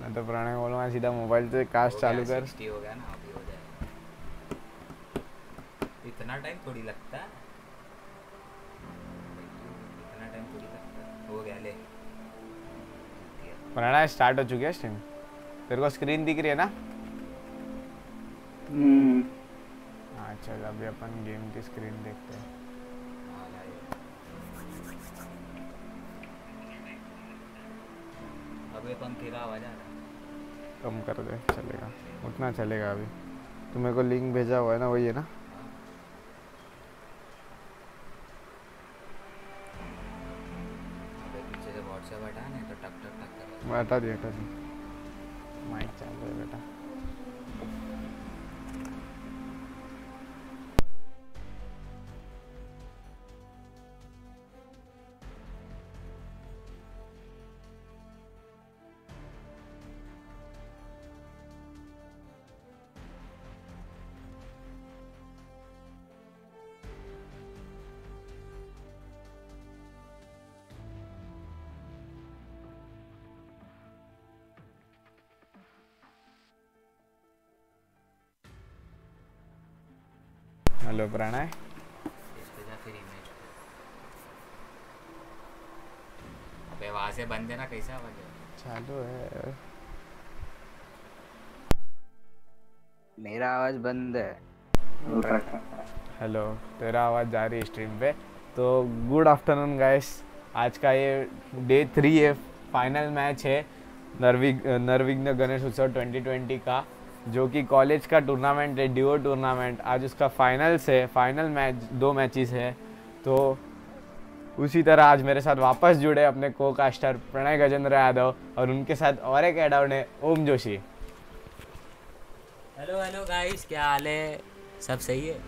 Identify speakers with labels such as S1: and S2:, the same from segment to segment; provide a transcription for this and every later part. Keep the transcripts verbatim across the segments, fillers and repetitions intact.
S1: मैं तो प्रणय बोलूँगा सीधा मोबाइल से कास्ट चालू कर।
S2: सिक्सटी हो गया ना, अभी हो जाएगा। इतना टाइम थोड़ी लगता है, इतना टाइम थोड़ी लगता है। हो गया ले।
S1: प्रणय स्टार्ट हो चुकी है स्ट्रीम, तेरे को स्क्रीन दिख रही है ना?
S3: हम्म
S1: हाँ चल अभी अपन गेम की स्क्रीन देखते हैं।
S2: अभी अपन तेरा आवाज आ रहा है,
S1: कम कर दे, चलेगा उतना चलेगा। अभी तू मेरे को लिंक भेजा हुआ है ना, वही है ना?
S2: अबे पीछे से व्हाट्सएप हटा नहीं तो टक टक टक कर।
S1: हटा दी हटा दी, माइक चालू है बेटा। हेलो प्रणय,
S2: इस पे जा फिर इमेज पे। अबे वहाँ से बंद देना, कैसा आवाज है?
S1: चालू है।
S3: मेरा आवाज बंद है।
S1: हेलो, तेरा आवाज़ जा रही है स्ट्रीम पे। तो गुड आफ्टरनून गाइस, आज का ये डे थ्री है, फाइनल मैच है नरविग नरविघ्न गणेश उत्सव ट्वेंटी ट्वेंटी का, जो कि कॉलेज का टूर्नामेंट है, डीओ टूर्नामेंट। आज उसका फाइनल्स है, फाइनल मैच, दो मैचेस है। तो उसी तरह आज मेरे साथ वापस जुड़े अपने को कास्टर प्रणय गजेंद्र यादव और उनके साथ और एक एड आउट है Om Joshi.
S2: Hello hello guys, क्या हाल है? सब सही है?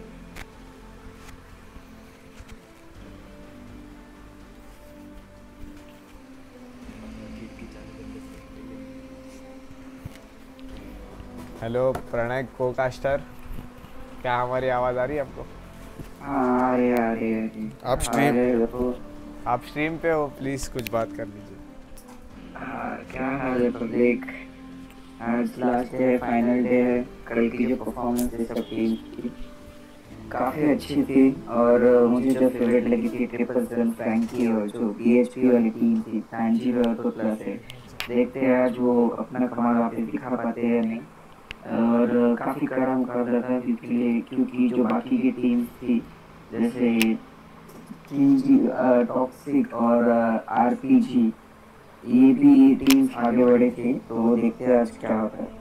S1: हेलो प्रणय को कास्टर, क्या हमारी आवाज़ आ रही है आपको?
S3: हाँ आ रही है, आ रही है।
S1: आप स्ट्रीम
S3: अरे देखो,
S1: आप स्ट्रीम पे हो, प्लीज़ कुछ बात कर लीजिए।
S3: हाँ, क्या हाल है पब्लिक? आज लास्ट डे, फाइनल डे है। कल की जो परफॉर्मेंस है सब टीम की काफ़ी अच्छी थी, और मुझे जो फेवरेट लगी थी ट्रिपल सेवन फ्रैंकी, और जो बीएचपी वाली टीम थी तांजीरो और टोटला से। देखते हैं आज वो अपना कमाल वापस दिखा पाते हैं या नहीं। और काफ़ी कड़ा मुकाबला था, क्योंकि क्योंकि जो बाकी की टीम्स थी जैसे किंजी, टॉक्सिक और आरपीजी, ये भी टीम्स आगे बढ़े थे। तो देखते हैं आज क्या होता है।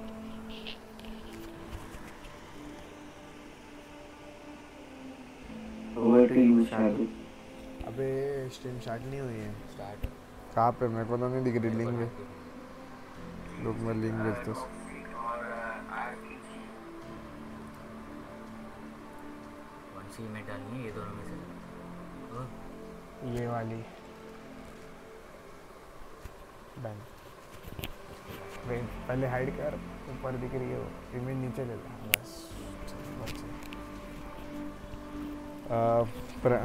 S3: Over to you Shahrukh.
S1: अबे स्ट्रीम स्टार्ट नहीं हुई है।
S2: स्टार्ट
S1: कहाँ पे? मेरे को तो नहीं दिख रही लिंक में। रुक मैं लिंक भेजता हूँ।
S2: कौन सी इमेज डालनी है? ये दोनों में से ओ,
S1: ये वाली डन। वेट, पहले हाइड कर, ऊपर दिख रही है वो इमेज, नीचे ले ला बस। बस प्र...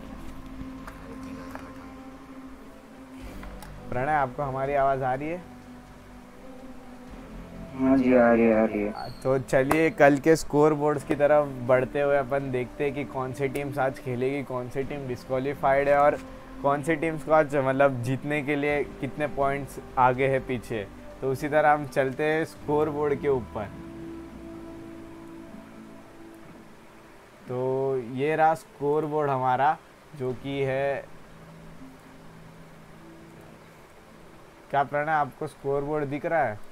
S1: प्रणय, आपको हमारी आवाज़ आ रही है?
S3: हाँ जी आ रही है, आ रही है।
S1: तो चलिए कल के स्कोर बोर्ड्स की तरफ बढ़ते हुए अपन देखते हैं कि कौन सी टीम्स आज खेलेगी, कौन सी टीम डिस्क्वालीफाइड है और कौन सी टीम्स को आज मतलब जीतने के लिए कितने पॉइंट्स आगे है पीछे। तो उसी तरह हम चलते हैं स्कोर बोर्ड के ऊपर। तो ये रहा स्कोर बोर्ड हमारा, जो कि है, क्या प्रणय आपको स्कोर बोर्ड दिख रहा है?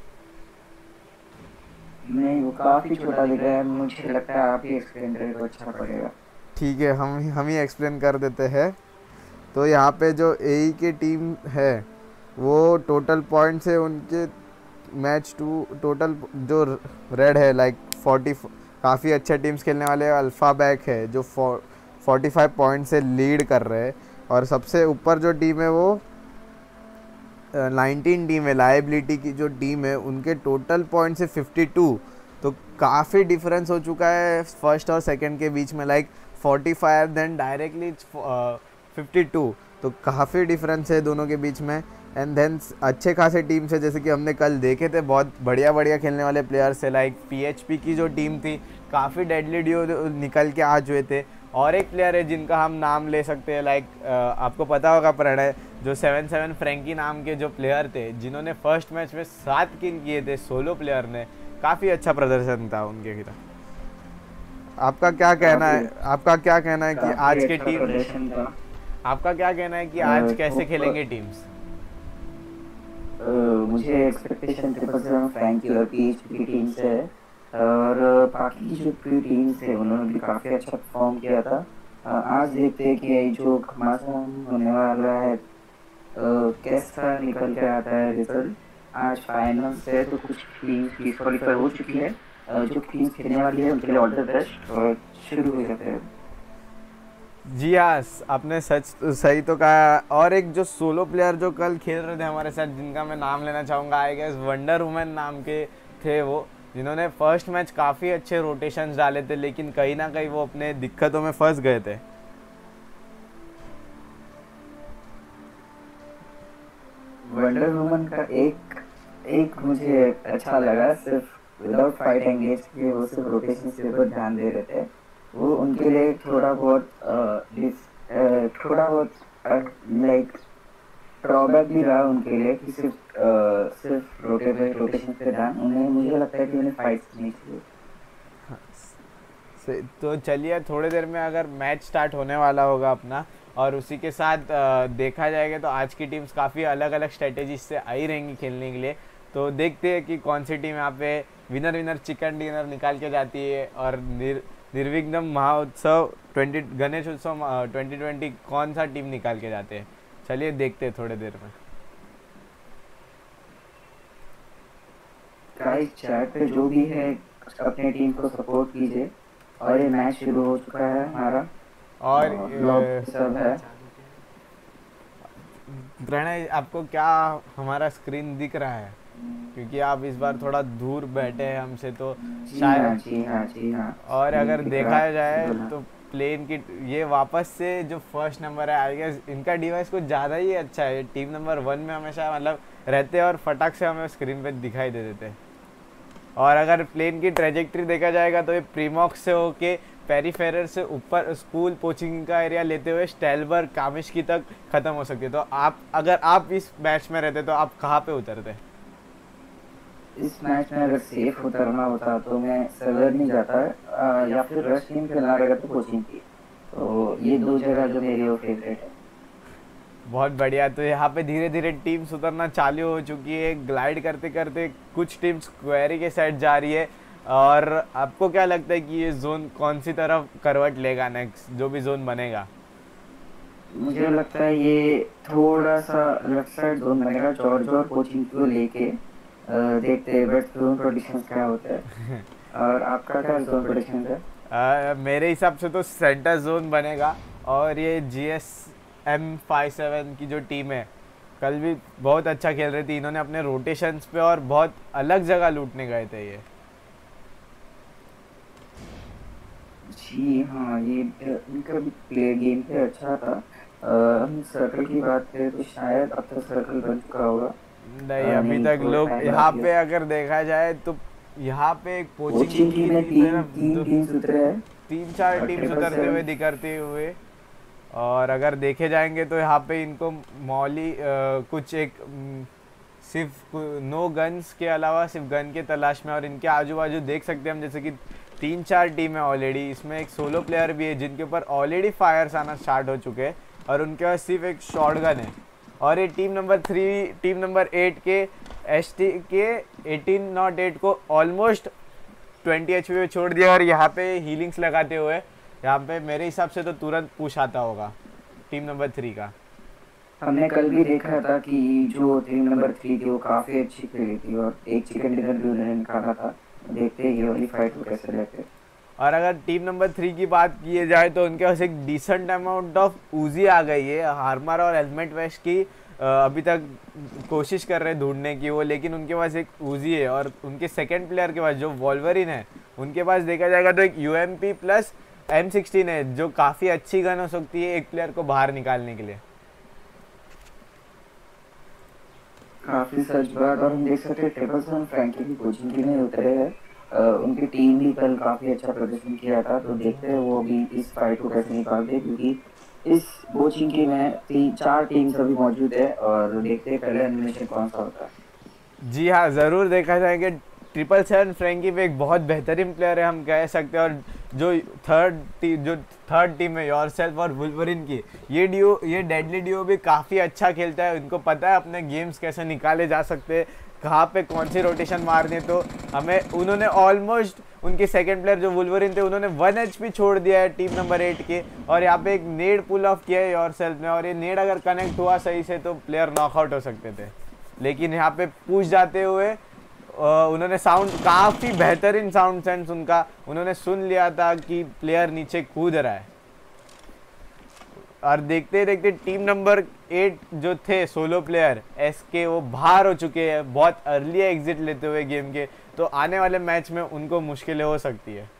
S3: नहीं, वो काफ़ी छोटा दिख रहा है। मुझे लगता है आप ही एक्सप्लेन करें तो अच्छा पड़ेगा।
S1: ठीक है, हम हम ही एक्सप्लेन कर देते हैं। तो यहाँ पे जो ए की टीम है वो टोटल पॉइंट्स है उनके मैच टू, टोटल जो रेड है लाइक फोर्टी, काफ़ी अच्छे टीम्स खेलने वाले अल्फ़ा बैक है जो फोर्टी फाइव पॉइंट से लीड कर रहे हैं। और सबसे ऊपर जो टीम है वो नाइनटीन टीम है, लाइबिलिटी की जो टीम है उनके टोटल पॉइंट से फिफ्टी टू। तो काफ़ी डिफरेंस हो चुका है फर्स्ट और सेकंड के बीच में, like forty five then directly fifty two. तो काफ़ी डिफरेंस है दोनों के बीच में। एंड देन अच्छे खासे टीम से जैसे कि हमने कल देखे थे, बहुत बढ़िया बढ़िया खेलने वाले प्लेयर्स है। लाइक पीएचपी की जो टीम थी काफ़ी डेडली ड्यू निकल के आज हुए थे। और एक प्लेयर है जिनका हम नाम ले सकते हैं, लाइक आपको पता होगा प्रणय, जो सेवन सेवन फ्रेंकी नाम के जो प्लेयर थे जिन्होंने फर्स्ट मैच में सात किल किए थे सोलो प्लेयर ने। काफ़ी अच्छा प्रदर्शन था उनके खिलाफ। आपका क्या कहना है आपका क्या कहना है कि आज के टीम आपका क्या कहना है कि आज कैसे खेलेंगे टीम्स?
S3: मुझे एक्सपेक्टेशन ट्रिपल सेवन फ्रैंकी और पीएचपी की टीम से है, और बाकी की जो प्री टीम्स है उन्होंने भी काफ़ी अच्छा परफॉर्म किया था। आज देखते हैं कि ये जो घमासान होने वाला है कैसा निकल के आता है रिजल्ट। आज फाइनल से तो कुछ टीम्स की क्वालिफाई हो चुकी है, जो टीम्स खेलने वाली है उनके लिए ऑल द बेस्ट, और शुरू हो जाते हैं।
S1: जी हाँ, आपने सच सही तो कहा। और एक जो सोलो प्लेयर जो कल खेल रहे थे हमारे साथ, जिनका मैं नाम लेना चाहूँगा, आई गेस वंडर वुमन नाम के थे वो, जिन्होंने फर्स्ट मैच काफ़ी अच्छे रोटेशंस डाले थे, लेकिन कहीं ना कहीं वो अपने दिक्कतों में फंस गए थे।
S3: वंडर वुमन का एक एक मुझे अच्छा लगा, सिर्फ विदाउट फाइट एंगेज किए वो सिर्फ रोटेशन के ऊपर ध्यान दे रहे थे। वो उनके लिए थोड़ा बहुत थोड़ा बहुत लाइक ड्रॉबैक भी रहा उनके लिए कि सिर्फ सिर्फ रोटेशन रोटेशन पे ध्यान, उन्हें मुझे लगता है कि उन्हें फाइट नहीं चाहिए।
S1: तो चलिए, थोड़ी देर में अगर मैच स्टार्ट होने वाला होगा अपना, और उसी के साथ देखा जाएगा तो आज की टीम्स काफ़ी अलग अलग स्ट्रेटेजीज से आई रहेंगी खेलने के लिए। तो देखते हैं कि कौन सी टीम यहाँ पे विनर विनर चिकन डिनर निकाल के जाती है, और निर निर्विघ्न महोत्सव ट्वेंटी गणेश उत्सव ट्वेंटी ट्वेंटी कौन सा टीम निकाल के जाते हैं। चलिए देखते हैं थोड़ी देर में।
S3: गाइस चैट पे जो भी है अपने टीम को सपोर्ट कीजिए, और ये मैच शुरू हो चुका है हमारा,
S1: और
S3: सब है।
S1: प्रणय, आपको क्या हमारा स्क्रीन दिख रहा है? क्योंकि आप इस बार थोड़ा दूर बैठे हैं हमसे, तो शायद।
S3: जी हाँ जी हाँ।
S1: और अगर देखा जाए तो प्लेन की ये वापस से जो फर्स्ट नंबर है, आई गेस इनका डिवाइस कुछ ज़्यादा ही अच्छा है। टीम नंबर वन में हमेशा मतलब रहते और फटाक से हमें स्क्रीन पे दिखाई दे देते। और अगर प्लेन की ट्रेजेक्ट्री देखा जाएगा तो ये प्रीमॉक्स से होके पेरीफेरर से ऊपर स्कूल कोचिंग का एरिया लेते हुए स्टेलबर्ग कामिश्की तक ख़त्म हो सकती है। तो आप अगर आप इस मैच में रहते तो आप कहाँ पे उतरते?
S3: इस मैच में अगर सेफ उतरना होता तो मैं सर्वर नहीं जाता, आ, या फिर रश टीम खेलना रहेगा तो कोचिंग की। तो ये दो जगह जो मेरी वो फेवरेट है।
S1: बहुत बढ़िया। तो यहाँ पे धीरे धीरे टीम्स उतरना चालू हो चुकी है। ग्लाइड करते करते कुछ टीम्स क्वेरी के साइड जा रही है। और आपको क्या लगता है कि ये जोन कौन सी तरफ करवट लेगा नेक्स्ट, जो भी जोन बनेगा?
S3: मुझे लगता है ये थोड़ा सा लेफ्ट साइड जोन बनेगा, जॉर्ज और कोचिंग को लेके। देखते हैं बट जोन प्रेडिक्शन क्या होता है। और आपका क्या जोन प्रेडिक्शन है?
S1: uh, मेरे हिसाब से तो सेंटर जोन बनेगा। और ये G S M five seven की जो टीम है कल भी बहुत अच्छा खेल रही थी। इन्होंने अपने रोटेशंस पे और बहुत अलग जगह लूटने गए थे ये।
S3: जी हाँ, ये इनका भी प्ले गेम पे अच्छा था। हम सर्कल की बात करें तो शायद अब तक सर्कल बन चुका होगा।
S1: नहीं, अभी तक लोग यहाँ पे अगर देखा जाए तो यहाँ पे एक कोचिंग की
S3: में तीन तीन टीम्स उतरे हैं,
S1: तीन चार टीम्स उतरते हुए दिखते हुए। और अगर देखे जाएंगे तो यहाँ पे इनको मौली कुछ एक सिर्फ नो गन्स के अलावा सिर्फ गन के तलाश में। और इनके आजू बाजू देख सकते हैं हम जैसे कि तीन चार टीम है ऑलरेडी। इसमें एक सोलो प्लेयर भी है जिनके ऊपर ऑलरेडी फायर्स आना स्टार्ट हो चुके हैं, और उनके पास सिर्फ एक शॉट गन है। और ये team number three team number eight के एस टी के एटीन नॉट एट को ऑलमोस्ट ट्वेंटी एच पी पे छोड़ दिया। और यहाँ पे हीलिंग्स लगाते हुए यहाँ पे मेरे हिसाब से तो तुरंत पुश आता होगा टीम नंबर थ्री का।
S3: हमने कल भी देखा था कि जो टीम नंबर थ्री थी वो काफ़ी अच्छी खेली थी, और एक चिकन डिनर भी उन्होंने निकाला था। देखते हैं ये वाली फाइट को कैसे लेते।
S1: और अगर टीम नंबर थ्री की बात की जाए तो उनके पास एक डिसेंट अमाउंट ऑफ ऊजी आ गई है। हार्मर और हेलमेट वेस्ट की अभी तक कोशिश कर रहे हैं ढूंढने की वो, लेकिन उनके पास एक ऊजी है। और उनके सेकंड प्लेयर के पास जो वॉल्वरिन है उनके पास देखा जाएगा तो एक U M P plus M sixteen है, जो काफ़ी अच्छी गन हो सकती है एक प्लेयर को बाहर निकालने के लिए।
S3: काफी सच बात। और हम देख सकते हैं ट्रिपल सेवन फ्रैंकी भी कोचिंग के लिए उतरे हैं। अ, उनकी टीम भी कल काफी अच्छा प्रदर्शन किया था, तो देखते हैं वो भी इस फाइट को कैसे निकालते हैं, क्योंकि इस कोचिंग की में तीन चार टीम्स अभी मौजूद है और देखते हैं पहले एनिमेशन कौन सा होता है।
S1: जी हाँ, ज़रूर देखा जाएगा। ट्रिपल सेवन फ्रैंकी भी एक बहुत बेहतरीन प्लेयर है, हम कह सकते हैं। और जो थर्ड टी जो थर्ड टीम है योरसेल्फ और वुल्वरिन की, ये डियो ये डेडली डियो भी काफ़ी अच्छा खेलता है। उनको पता है अपने गेम्स कैसे निकाले जा सकते हैं, कहाँ पे कौन सी रोटेशन मारनी है। तो हमें उन्होंने ऑलमोस्ट उनके सेकंड प्लेयर जो वुल्वरिन थे, उन्होंने वन एच पी छोड़ दिया है टीम नंबर एट के। और यहाँ पे एक नेड पुल ऑफ किया है योरसेल्फ ने, और ये नेड अगर कनेक्ट हुआ सही से तो प्लेयर नॉकआउट हो सकते थे। लेकिन यहाँ पे पुश जाते हुए उन्होंने साउंड, काफ़ी बेहतरीन साउंड सेंस उनका, उन्होंने सुन लिया था कि प्लेयर नीचे कूद रहा है। और देखते देखते टीम नंबर एट जो थे सोलो प्लेयर एस के, वो बाहर हो चुके हैं बहुत अर्ली एग्जिट लेते हुए गेम के। तो आने वाले मैच में उनको मुश्किलें हो सकती है।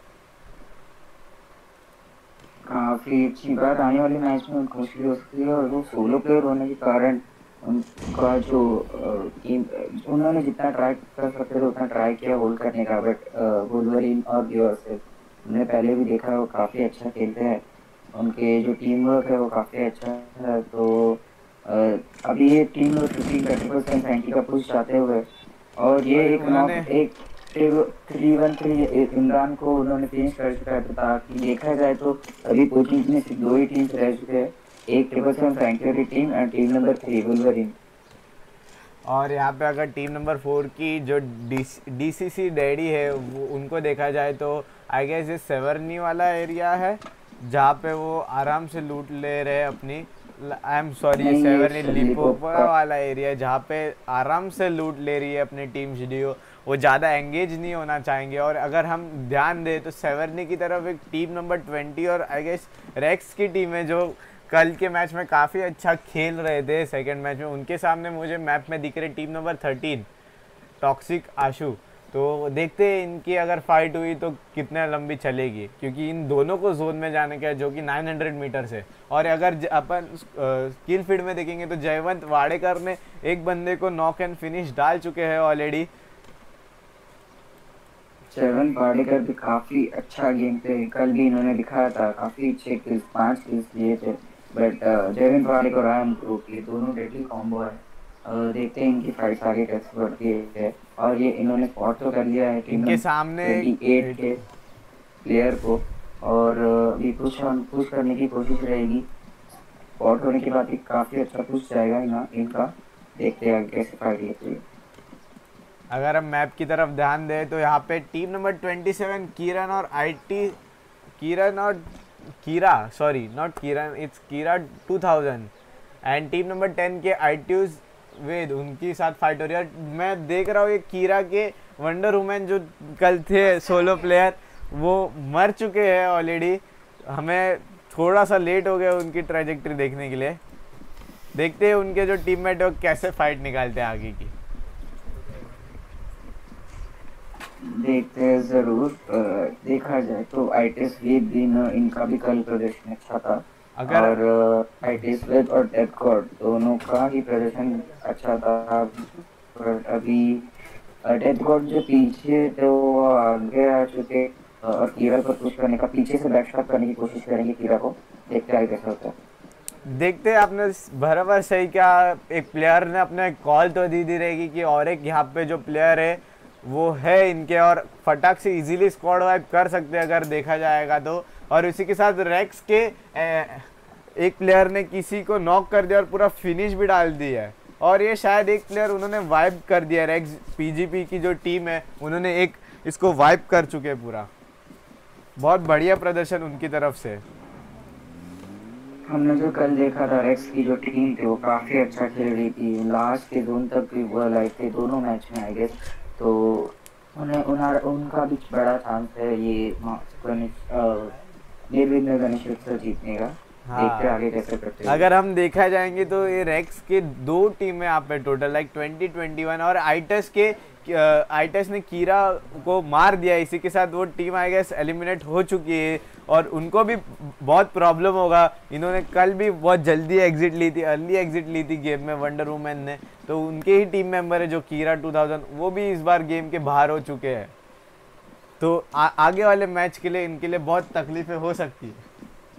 S3: काफी अच्छी बात, आने वाले मैच में उनको मुश्किल हो सकती है। और वो सोलो प्लेयर होने के कारण उनका जो टीम, उन्होंने जितना ट्राई कर सकते थे उतना ट्राई किया होल्ड करने का, बट वुल्वरिन और योरसेल्फ हमने पहले भी देखा वो काफ़ी अच्छा खेलते हैं, उनके जो टीम वर्क है वो काफ़ी अच्छा है। तो अभी ये टीम वर्क फिफ्टीन का ट्रिपल सेवन फ्रैंकी का पुश चाहते हुए, और ये एक नॉक एक थ्री वन थ्री इमरान को उन्होंने फिनिश कर चुका है। ताकि देखा जाए तो अभी कोचिंग में सिर्फ दो ही टीम्स रह चुके हैं, एक ट्रिपल सेवन फ्रैंकी की टीम और टीम नंबर थ्री वुल्वरिन।
S1: और यहाँ पे अगर टीम नंबर फोर की जो डी सी सी डैडी है, वो उनको देखा जाए तो आई गेस ये सेवर्नी वाला एरिया है, जहाँ पे वो आराम से लूट ले रहे हैं अपनी, आई एम सॉरी सेवर्नी लिपोपा वाला एरिया, जहाँ पे आराम से लूट ले रही है अपनी टीम जीडीओ। वो ज़्यादा एंगेज नहीं होना चाहेंगे। और अगर हम ध्यान दें तो सेवर्नी की तरफ एक टीम नंबर ट्वेंटी और आई गेस रेक्स की टीम है, जो कल के मैच में काफ़ी अच्छा खेल रहे थे सेकंड मैच में। उनके सामने मुझे मैप में दिख रहे team number thirteen toxic Ashu. तो देखते हैं इनकी अगर फाइट हुई तो कितने लंबी चलेगी, क्योंकि इन दोनों को जोन में जाने का है, जो कि नौ सौ मीटर से। और अगर अपन स्किल फीड में देखेंगे तो जयवंत वाडेकर ने एक बंदे को नॉक एंड फिनिश डाल चुके हैं ऑलरेडी।
S3: जयवंत वाडेकर भी काफ़ी अच्छा गेम थे, कल भी इन्होंने दिखाया था, काफ़ी अच्छे किल्स, पाँच किल्स लिए थे। बट जयवंत वाडेकर और आयन ग्रुप ये दोनों डेडली कॉम्बो है। uh, देखते हैं इनकी फाइट्स आगे कैसे बढ़ती है। और ये इन्होंने स्पॉट तो कर लिया है टीम
S1: के सामने
S3: एट के प्लेयर को, और भी पुश पुश करने की कोशिश रहेगी। स्पॉट होने के बाद काफ़ी अच्छा पुश जाएगा इना इनका। देखते हैं कैसे फाइट लेती है।
S1: अगर हम मैप की तरफ ध्यान दें तो यहाँ पे team number twenty seven Kiran और आईटी किरण और Kira sorry not Kiran it's Kira two thousand and team number ten के आईट्यूज वेद, उनकी साथ फाइट हो रही है। मैं देख रहा हूँ ये कीरा के वंडर वुमेन जो कल थे सोलो प्लेयर, वो मर चुके हैं ऑलरेडी। हमें थोड़ा सा लेट हो गया उनकी ट्रैजेक्टरी देखने के लिए। देखते हैं उनके जो टीममेट है कैसे फाइट निकालते हैं आगे की।
S3: देखते हैं जरूर। देखा जाए तो आईटीएस वेद दिन इनका भी कल प्रदर्शन अच्छा था,
S1: अगर
S3: और आईटीएस वेद और डेथ गॉड दोनों का ही प्रदर्शन अच्छा था। पर अभी डेथ गॉड जो पीछे थे वो आगे आ चुके, और कीरा को पुश करने का, पीछे से बैकस्टॉप करने की कोशिश करेंगे कीरा को। देखते हैं कैसा होता है।
S1: देखते हैं। आपने बराबर सही क्या, एक प्लेयर ने अपने कॉल तो दी दी रहेगी कि और एक यहाँ पे जो प्लेयर है वो है इनके, और फटाक से इजीली स्क्वाड वाइप कर सकते हैं अगर देखा जाएगा तो। और इसी के साथ रेक्स के एक प्लेयर ने किसी को नॉक कर दिया और पूरा फिनिश भी डाल दिया है। और ये शायद एक प्लेयर उन्होंने वाइप कर दिया, रेक्स पीजीपी की जो टीम है उन्होंने एक इसको वाइप कर चुके हैं पूरा। बहुत बढ़िया प्रदर्शन उनकी तरफ से।
S3: हमने जो कल देखा था रेक्स की जो टीम थी वो काफ़ी अच्छा खेल रही थी, लास्ट के जोन तक भी वो लाइक थे दोनों मैच में आई गेस। तो उन्हें उन्हें उनका भी बड़ा चांस है ये डेविड में गणेश उत्सव जीतने का।
S1: हाँ।
S3: देखते हैं आगे कैसे करते हैं।
S1: अगर हम देखा जाएंगे तो ये रेक्स के दो टीम है यहाँ पे total, like twenty twenty one, और आइटस के आइटस ने कीरा को मार दिया, इसी के साथ वो टीम आई गेस एलिमिनेट हो चुकी है और उनको भी बहुत प्रॉब्लम होगा। इन्होंने कल भी बहुत जल्दी एग्जिट ली थी, अर्ली एग्जिट ली थी गेम में वंडर वुमन ने, तो उनके ही टीम मेंबर है जो कीरा टू थाउज़ेंड, वो भी इस बार गेम के बाहर हो चुके हैं। तो आ, आगे वाले मैच के लिए इनके लिए बहुत तकलीफें हो सकती है।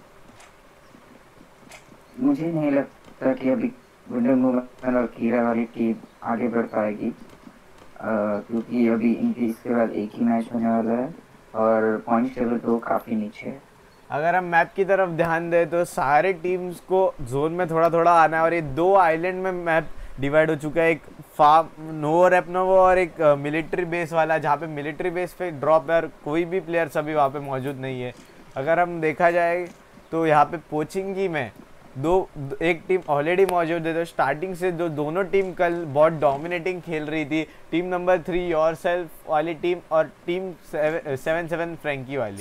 S3: मुझे नहीं लगता कि अभी वंडर वुमन और कीरा वाली टीम आगे बढ़ पाएगी, क्योंकि अभी इनके इसके बाद एक ही मैच होने वाला है और पॉइंट टेबल तो काफ़ी नीचे है।
S1: अगर हम मैप की तरफ ध्यान दें तो सारे टीम्स को जोन में थोड़ा थोड़ा आना है और ये दो आइलैंड में मैप डिवाइड हो चुका है, एक फार्म नोवो रेपनोवो और एक मिलिट्री बेस वाला, जहाँ पे मिलिट्री बेस पे ड्रॉप है और कोई भी प्लेयर सभी वहाँ पे मौजूद नहीं है। अगर हम देखा जाए तो यहाँ पे पोचिंगी में दो एक टीम ऑलरेडी मौजूद है, तो स्टार्टिंग से जो दोनों टीम कल बहुत डोमिनेटिंग खेल रही थी, टीम नंबर थ्री योरसेल्फ वाली टीम और टीम सेवन सेवन फ्रैंकी वाली।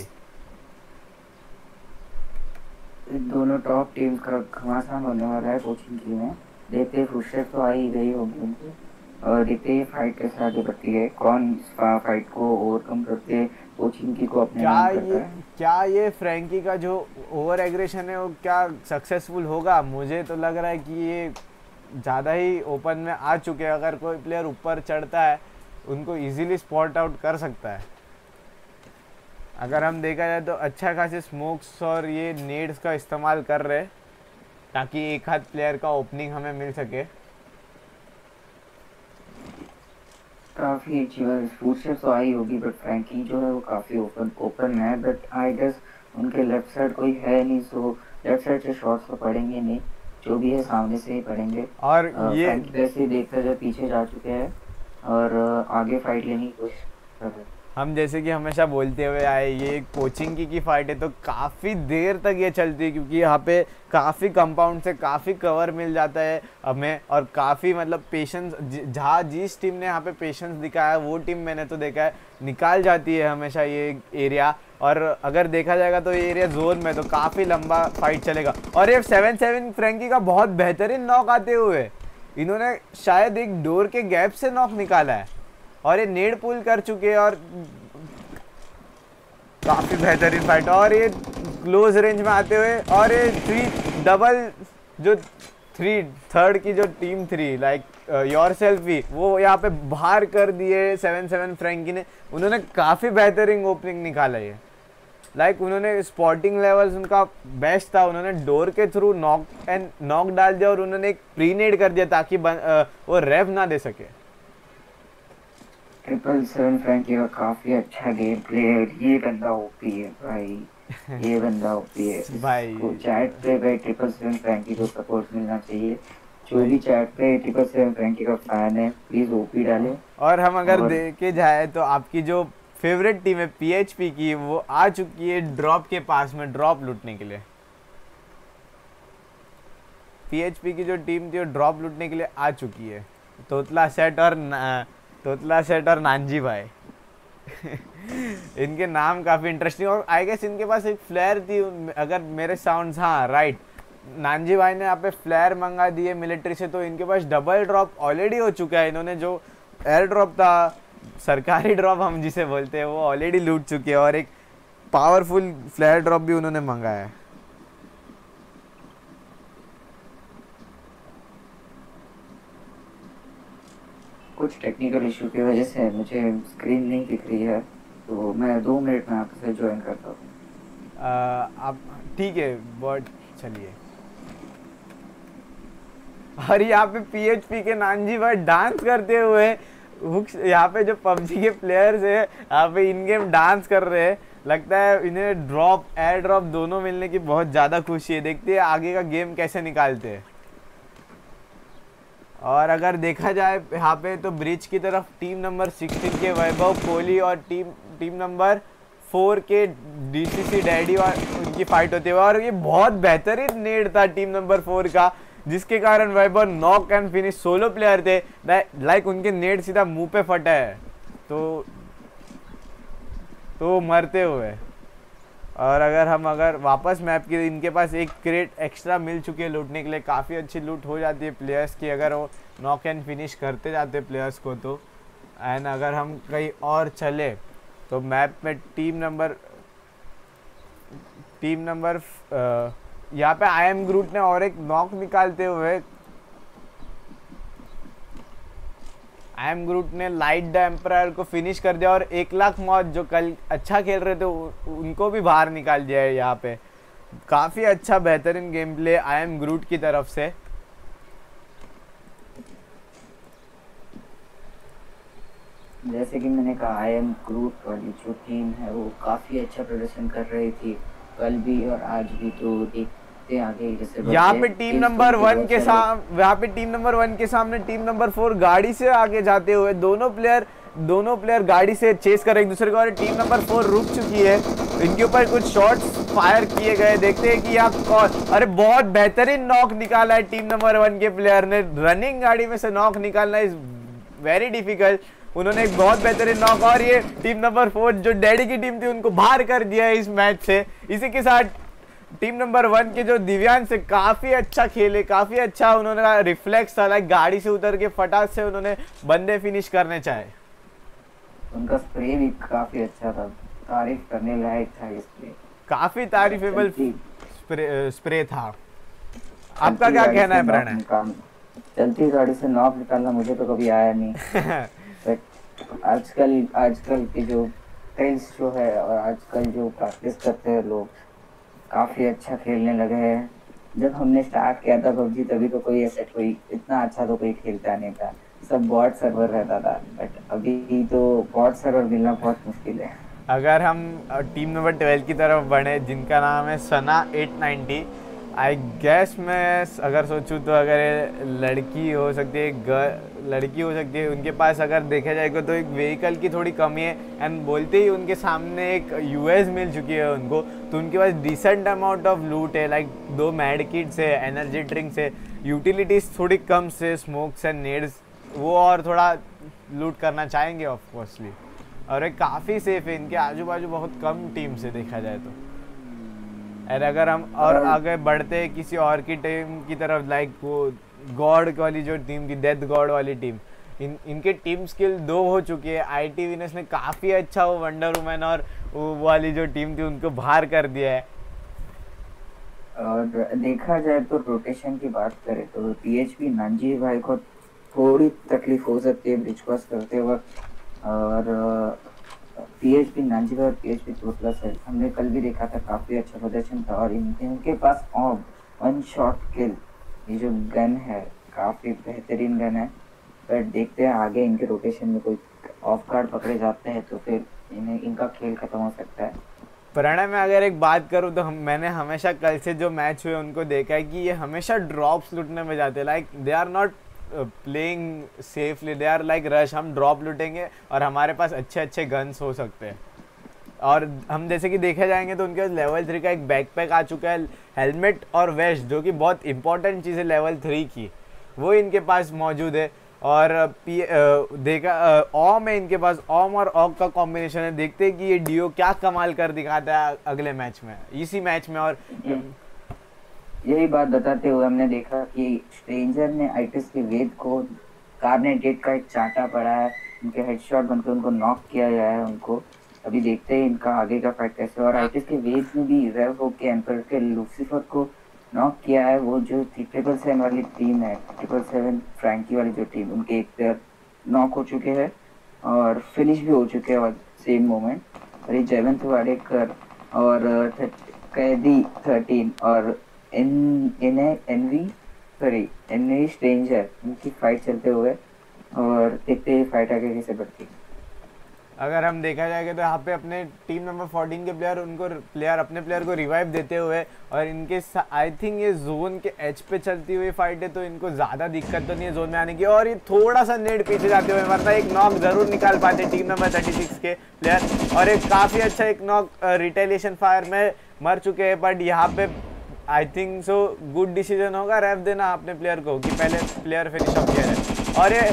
S3: दोनों टॉप टीम्स का घमासान होने वाला है कोचिंग की में। देखते फुटस्टेप तो आ ही गई होगी उनकी और देखते फाइट कैसे आगे बढ़ती है, कौन फाइट को ओवरकम करते कोचिंग की को अपने
S1: क्या
S3: नाम करता
S1: ये
S3: है।
S1: क्या ये फ्रैंकी का जो ओवर एग्रेशन है वो क्या सक्सेसफुल होगा? मुझे तो लग रहा है कि ये ज़्यादा ही ओपन में आ चुके हैं। अगर कोई प्लेयर ऊपर चढ़ता है उनको इजीली स्पॉट आउट कर सकता है। अगर हम देखा जाए तो अच्छा खासे स्मोक्स और ये नेड्स का इस्तेमाल कर रहे हैं ताकि एक हाथ प्लेयर का ओपनिंग हमें मिल सके।
S3: काफी अच्छी बात फुटस्टेप तो आई होगी, बट फ्रैंकी जो है वो काफी ओपन ओपन है, बट आई गेस उनके लेफ्ट साइड कोई है नहीं, सो लेफ्ट साइड से शॉट्स तो पड़ेंगे नहीं, जो भी है सामने से ही पड़ेंगे।
S1: और
S3: uh,
S1: ये
S3: वैसे देखते जाए पीछे जा चुके हैं और uh, आगे फाइट लेने की कोशिश कर रहे हैं।
S1: हम जैसे कि हमेशा बोलते हुए आए ये कोचिंग की की फाइट है तो काफ़ी देर तक ये चलती है, क्योंकि यहाँ पे काफ़ी कंपाउंड से काफ़ी कवर मिल जाता है हमें और काफ़ी मतलब पेशेंस, जहाँ जिस टीम ने यहाँ पे पेशेंस दिखाया है वो टीम मैंने तो देखा है निकाल जाती है हमेशा ये एरिया। और अगर देखा जाएगा तो ये एरिया जोन में तो काफ़ी लंबा फाइट चलेगा। और ये सेवन सेवन फ्रैंकी का बहुत बेहतरीन नॉक आते हुए इन्होंने शायद एक डोर के गैप से नॉक निकाला है और ये नेड पुल कर चुके हैं और काफी बेहतरीन फाइट। और ये क्लोज रेंज में आते हुए और ये थ्री डबल जो थ्री थर्ड की जो टीम थ्री लाइक योरसेल्फ भी वो यहाँ पे बाहर कर दिए सेवन सेवन फ्रैंकी ने। उन्होंने काफी बेहतरीन ओपनिंग निकाला है, लाइक उन्होंने स्पॉटिंग लेवल्स उनका बेस्ट था, उन्होंने डोर के थ्रू नॉक एंड नॉक डाल दिया और उन्होंने एक प्री नेड कर दिया ताकि बन, आ, वो रेव ना दे सके।
S3: ट्रिपल सेवन फ्रैंकी का काफी अच्छा गेम प्ले है, ये बंदा ओपी है भाई, ये बंदा ओपी है
S1: भाई।
S3: को चैट पे भाई ट्रिपल सेवन फ्रैंकी को सपोर्ट मिलना चाहिए। जो भी चैट पे ट्रिपल सेवन फ्रैंकी का फैन है प्लीज ओपी डाले।
S1: और हम अगर
S3: और...
S1: देखे जाए तो आपकी जो फेवरेट टीम है पीएचपी की वो आ चुकी है ड्रॉप के पास में ड्रॉप लूटने के लिए। पीएचपी की जो टीम थी वो ड्रॉप लूटने के लिए आ चुकी है। तोतला सेट और तोतला सेट और नानजी भाई इनके नाम काफ़ी इंटरेस्टिंग और आई गेस इनके पास एक फ्लेयर थी अगर मेरे साउंड्स, हाँ राइट, नानजी भाई ने यहाँ पे फ्लेयर मंगा दिए मिलिट्री से, तो इनके पास डबल ड्रॉप ऑलरेडी हो चुका है। इन्होंने जो एयर ड्रॉप था, सरकारी ड्रॉप हम जिसे बोलते हैं, वो ऑलरेडी लूट चुके हैं और एक पावरफुल फ्लेयर ड्रॉप भी उन्होंने मंगाया है।
S3: कुछ टेक्निकल इशू की वजह से मुझे स्क्रीन नहीं दिख रही है, तो मैं दो मिनट में आपसे ज्वाइन करता हूँ।
S1: आप ठीक है बट चलिए। और यहाँ पे पीएचपी के नानजी भाई डांस करते हुए हुक्स, यहाँ पे जो पबजी के प्लेयर्स है यहाँ पे इन गेम डांस कर रहे हैं। लगता है इन्हें ड्रॉप एयर ड्रॉप दोनों मिलने की बहुत ज़्यादा खुशी है। देखते हैं आगे का गेम कैसे निकालते हैं। और अगर देखा जाए यहाँ पे तो ब्रिज की तरफ टीम नंबर सिक्सटीन के वैभव कोहली और टीम टीम नंबर फोर के डीसीसी डैडी और उनकी फाइट होती है और ये बहुत बेहतरीन नेड था टीम नंबर फोर का, जिसके कारण Vaibhav knock and finish solo player थे। लाइक उनके नेड सीधा मुंह पे फटा है तो तो मरते हुए। और अगर हम अगर वापस मैप की, इनके पास एक क्रेट एक्स्ट्रा मिल चुकी है लूटने के लिए, काफ़ी अच्छी लूट हो जाती है प्लेयर्स की अगर वो नॉक एंड फिनिश करते जाते प्लेयर्स को तो। एंड अगर हम कहीं और चले तो मैप में टीम नंबर टीम नंबर यहाँ पे आई एम ग्रूट ने और एक नॉक निकालते हुए आई एम ग्रूट ने लाइट द एम्पायर को फिनिश कर दिया और एक लाख मौत जो कल अच्छा खेल रहे थे उनको भी बाहर निकाल दिया है। यहाँ पे काफ़ी अच्छा बेहतरीन game play I am Groot की तरफ से।
S3: जैसे कि मैंने कहा आई एम ग्रूट वाली जो टीम है वो काफ़ी अच्छा प्रदर्शन कर रही थी कल भी और आज भी, तो देखते आगे जैसे
S1: यहाँ पे टीम नंबर वन के सामने यहाँ पे टीम नंबर वन के सामने टीम नंबर फोर गाड़ी से आगे जाते हुए दोनों प्लेयर दोनों प्लेयर गाड़ी से चेस कर एक दूसरे को और टीम नंबर फोर रुक चुकी है। इनके ऊपर कुछ शॉट्स फायर किए गए, देखते हैं कि यहाँ कौन, अरे बहुत बेहतरीन नॉक निकाला है टीम नंबर वन के प्लेयर ने। रनिंग गाड़ी में से नॉक निकालना इज वेरी डिफिकल्ट। उन्होंने एक बहुत बेहतरीन नॉक और ये टीम नंबर फोर जो डैडी की टीम थी उनको बाहर कर दिया है इस मैच से। इसी के साथ टीम नंबर वन के जो दिव्यांश से काफी अच्छा खेले, काफी अच्छा उन्होंने रिफ्लेक्स था, लाइक गाड़ी से उतर के फटाक से उन्होंने बंदे फिनिश करने चाहे।
S3: उनका स्प्रे भी काफी अच्छा था, तारीफ करने लायक था ये स्प्रे,
S1: काफी तारीफेबल स्प्रे स्प्रे था। आपका क्या कहना है प्रणय?
S3: चलती गाड़ी से नॉक निकालना मुझे तो कभी आया नहीं बट आजकल आजकल के जो ट्रेंड्स जो है और आजकल जो प्रैक्टिस करते हैं लोग काफ़ी अच्छा खेलने लगे हैं। जब हमने स्टार्ट किया था पबजी तभी तो कोई ऐसा कोई इतना अच्छा तो कोई खेलता नहीं था, सब बॉट सर्वर रहता था, बट अभी तो बॉट सर्वर मिलना बहुत मुश्किल है।
S1: अगर हम टीम नंबर ट्वेल्व की तरफ बढ़े जिनका नाम है Sana eight ninety, I guess मैं अगर सोचूं तो अगर लड़की हो सकती है लड़की हो सकती है उनके पास अगर देखा जाएगा तो एक व्हीकल की थोड़ी कमी है एंड बोलते ही उनके सामने एक यूएस मिल चुकी है उनको, तो उनके पास डिसेंट अमाउंट ऑफ लूट है, लाइक दो मेड किट्स है, एनर्जी ड्रिंक्स है, यूटिलिटीज़ थोड़ी कम से, स्मोक्स एंड नेड्स वो और थोड़ा लूट करना चाहेंगे ऑफकोर्सली। और एक काफ़ी सेफ है, इनके आजू बाजू बहुत कम टीम से देखा जाए तो। और अगर हम और आगे बढ़ते हैं किसी और की टीम की तरफ, लाइक वो गॉड वाली जो टीम थी, डेथ गॉड वाली टीम, इन इनके टीम स्किल दो हो चुकी है। आईटी विनर्स ने काफ़ी अच्छा वो वंडर वुमन और वो वाली जो टीम थी उनको बाहर कर दिया है।
S3: और देखा जाए तो रोटेशन की बात करें तो पीएचपी नानजी भाई को थोड़ी तकलीफ हो सकती है ब्रिज क्रॉस करते वक्त, और पीएचपी नानजी भाई और पीएचपी टू प्लस है, हमने कल भी देखा था काफ़ी अच्छा प्रदर्शन था। और इन, इनके पास ऑफ वन शॉट किल ये जो गन है काफ़ी बेहतरीन गन है, पर देखते हैं आगे इनके रोटेशन में कोई ऑफ गार्ड पकड़े जाते हैं तो फिर इन्हें इनका खेल खत्म हो सकता है।
S1: प्रणय में अगर एक बात करूँ तो हम मैंने हमेशा कल से जो मैच हुए उनको देखा है कि ये हमेशा ड्रॉप्स लूटने में जाते हैं, like they are not playing safely, they are like rush, हम ड्रॉप लूटेंगे और हमारे पास अच्छे अच्छे गन्स हो सकते हैं। और हम जैसे कि देखे जाएंगे तो उनके पास लेवल थ्री का एक बैकपैक आ चुका है, हेलमेट और वेस्ट जो कि बहुत इंपॉर्टेंट चीज़ है लेवल थ्री की, वो इनके पास मौजूद है। और पी आ, देखा ऑम है इनके पास, ऑम और ऑग का कॉम्बिनेशन है, देखते हैं कि ये डियो क्या कमाल कर दिखाता है अगले मैच में, इसी मैच में। और
S3: यही बात बताते हुए हमने देखा कि स्ट्रेंजर ने आइटिस के वेद को कार्नेटेड का एक चाटा पड़ा है, उनके हेडशॉट बनकर उनको नॉक किया गया है उनको। अभी देखते हैं इनका आगे का फाइट कैसे। और आइटिस के वेद ने भी रेव होके एम्पर के लूसीफर को नॉक किया है, वो जो ट्रिपल सेवन वाली टीम है, ट्रिपल सेवन फ्रैंकी वाली जो टीम, उनके एक प्लेयर नॉक हो चुके हैं और फिनिश भी हो चुके हैं सेम मोमेंट। और ये जयवंत वाडेकर और कैदी थर्टीन और N N envy sorry envy stranger उनकी फाइट चलते हुए, और देखते हैं फाइट आगे कैसे बढ़ती है।
S1: अगर हम देखा जाएगा तो यहाँ पे अपने टीम नंबर फोर्टीन के प्लेयर उनको प्लेयर अपने प्लेयर को रिवाइव देते हुए, और इनके आई थिंक ये जोन के एच पे चलती हुई फाइट है तो इनको ज़्यादा दिक्कत तो नहीं है जोन में आने की। और ये थोड़ा सा नेट पीछे जाते हुए वरना एक नॉक ज़रूर निकाल पाते टीम नंबर थर्टी सिक्स के प्लेयर, और एक काफ़ी अच्छा एक नॉक रिटेलिएशन फायर में मर चुके हैं। बट यहाँ पे I think so good decision होगा रेफ देना अपने प्लेयर को कि पहले प्लेयर फिनिश ऑफ किया जाए। और ये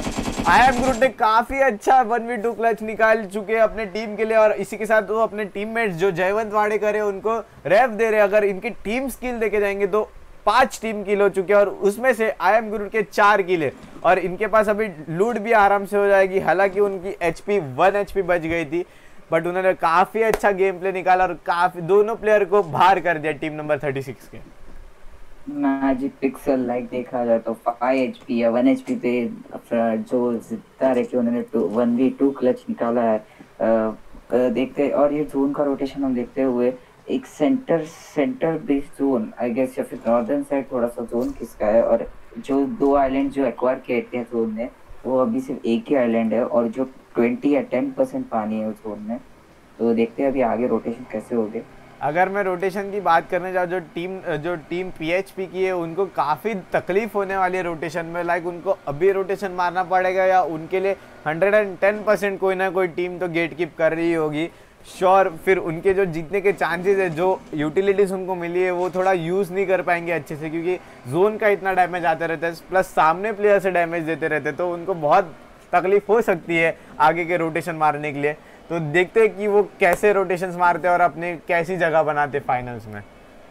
S1: आई एम ग्रुड ने काफी अच्छा वन वी टू क्लच निकाल चुके हैं अपने टीम के लिए, और इसी के साथ वो अपने टीममेट्स जो जयवंत वाडेकर है उनको रेफ दे रहे हैं। अगर इनकी टीम स्किल देखे जाएंगे तो पांच टीम किल हो चुके हैं, और उसमें से आई एम ग्रुड के चार किल है, और इनके पास अभी लूट भी आराम से हो जाएगी। हालांकि उनकी एचपी वन एचपी बच गई थी, बट उन्होंने काफी अच्छा गेम प्ले निकाला और काफी दोनों प्लेयर को बाहर कर दिया टीम नंबर थर्टी सिक्स के।
S3: मैजिक पिक्सल लाइक देखा जाए तो फाइव एचपी या वन एचपी पे जो जितना रहे कि उन्होंने वन वी टू क्लच निकाला है। आ, आ, देखते और ये जोन का रोटेशन हम देखते हुए एक center center based zone I guess या फिर नॉर्दर्न साइड थोड़ा सा जोन किसका है, और जो दो आइलैंड जो एक्वायर किए थे जोन ने वो अभी सिर्फ एक ही आइलैंड है, और जो ट्वेंटी या टेन परसेंट पानी है उस जोन में। तो देखते हैं अभी आगे रोटेशन कैसे होगे।
S1: अगर मैं रोटेशन की बात करने जाऊँ, जो टीम जो टीम पीएचपी की है उनको काफ़ी तकलीफ होने वाली है रोटेशन में। लाइक उनको अभी रोटेशन मारना पड़ेगा, या उनके लिए हंड्रेड एंड टेन परसेंट कोई ना कोई टीम तो गेट कीप कर रही होगी श्योर। फिर उनके जो जीतने के चांसेस है, जो यूटिलिटीज उनको मिली है वो थोड़ा यूज़ नहीं कर पाएंगे अच्छे से, क्योंकि जोन का इतना डैमेज आता रहता है, प्लस सामने प्लेयर से डैमेज देते रहते हैं, तो उनको बहुत तकलीफ हो सकती है आगे के रोटेशन मारने के लिए। तो देखते हैं कि वो कैसे रोटेशंस मारते हैं और अपने कैसी जगह बनाते फाइनल्स में।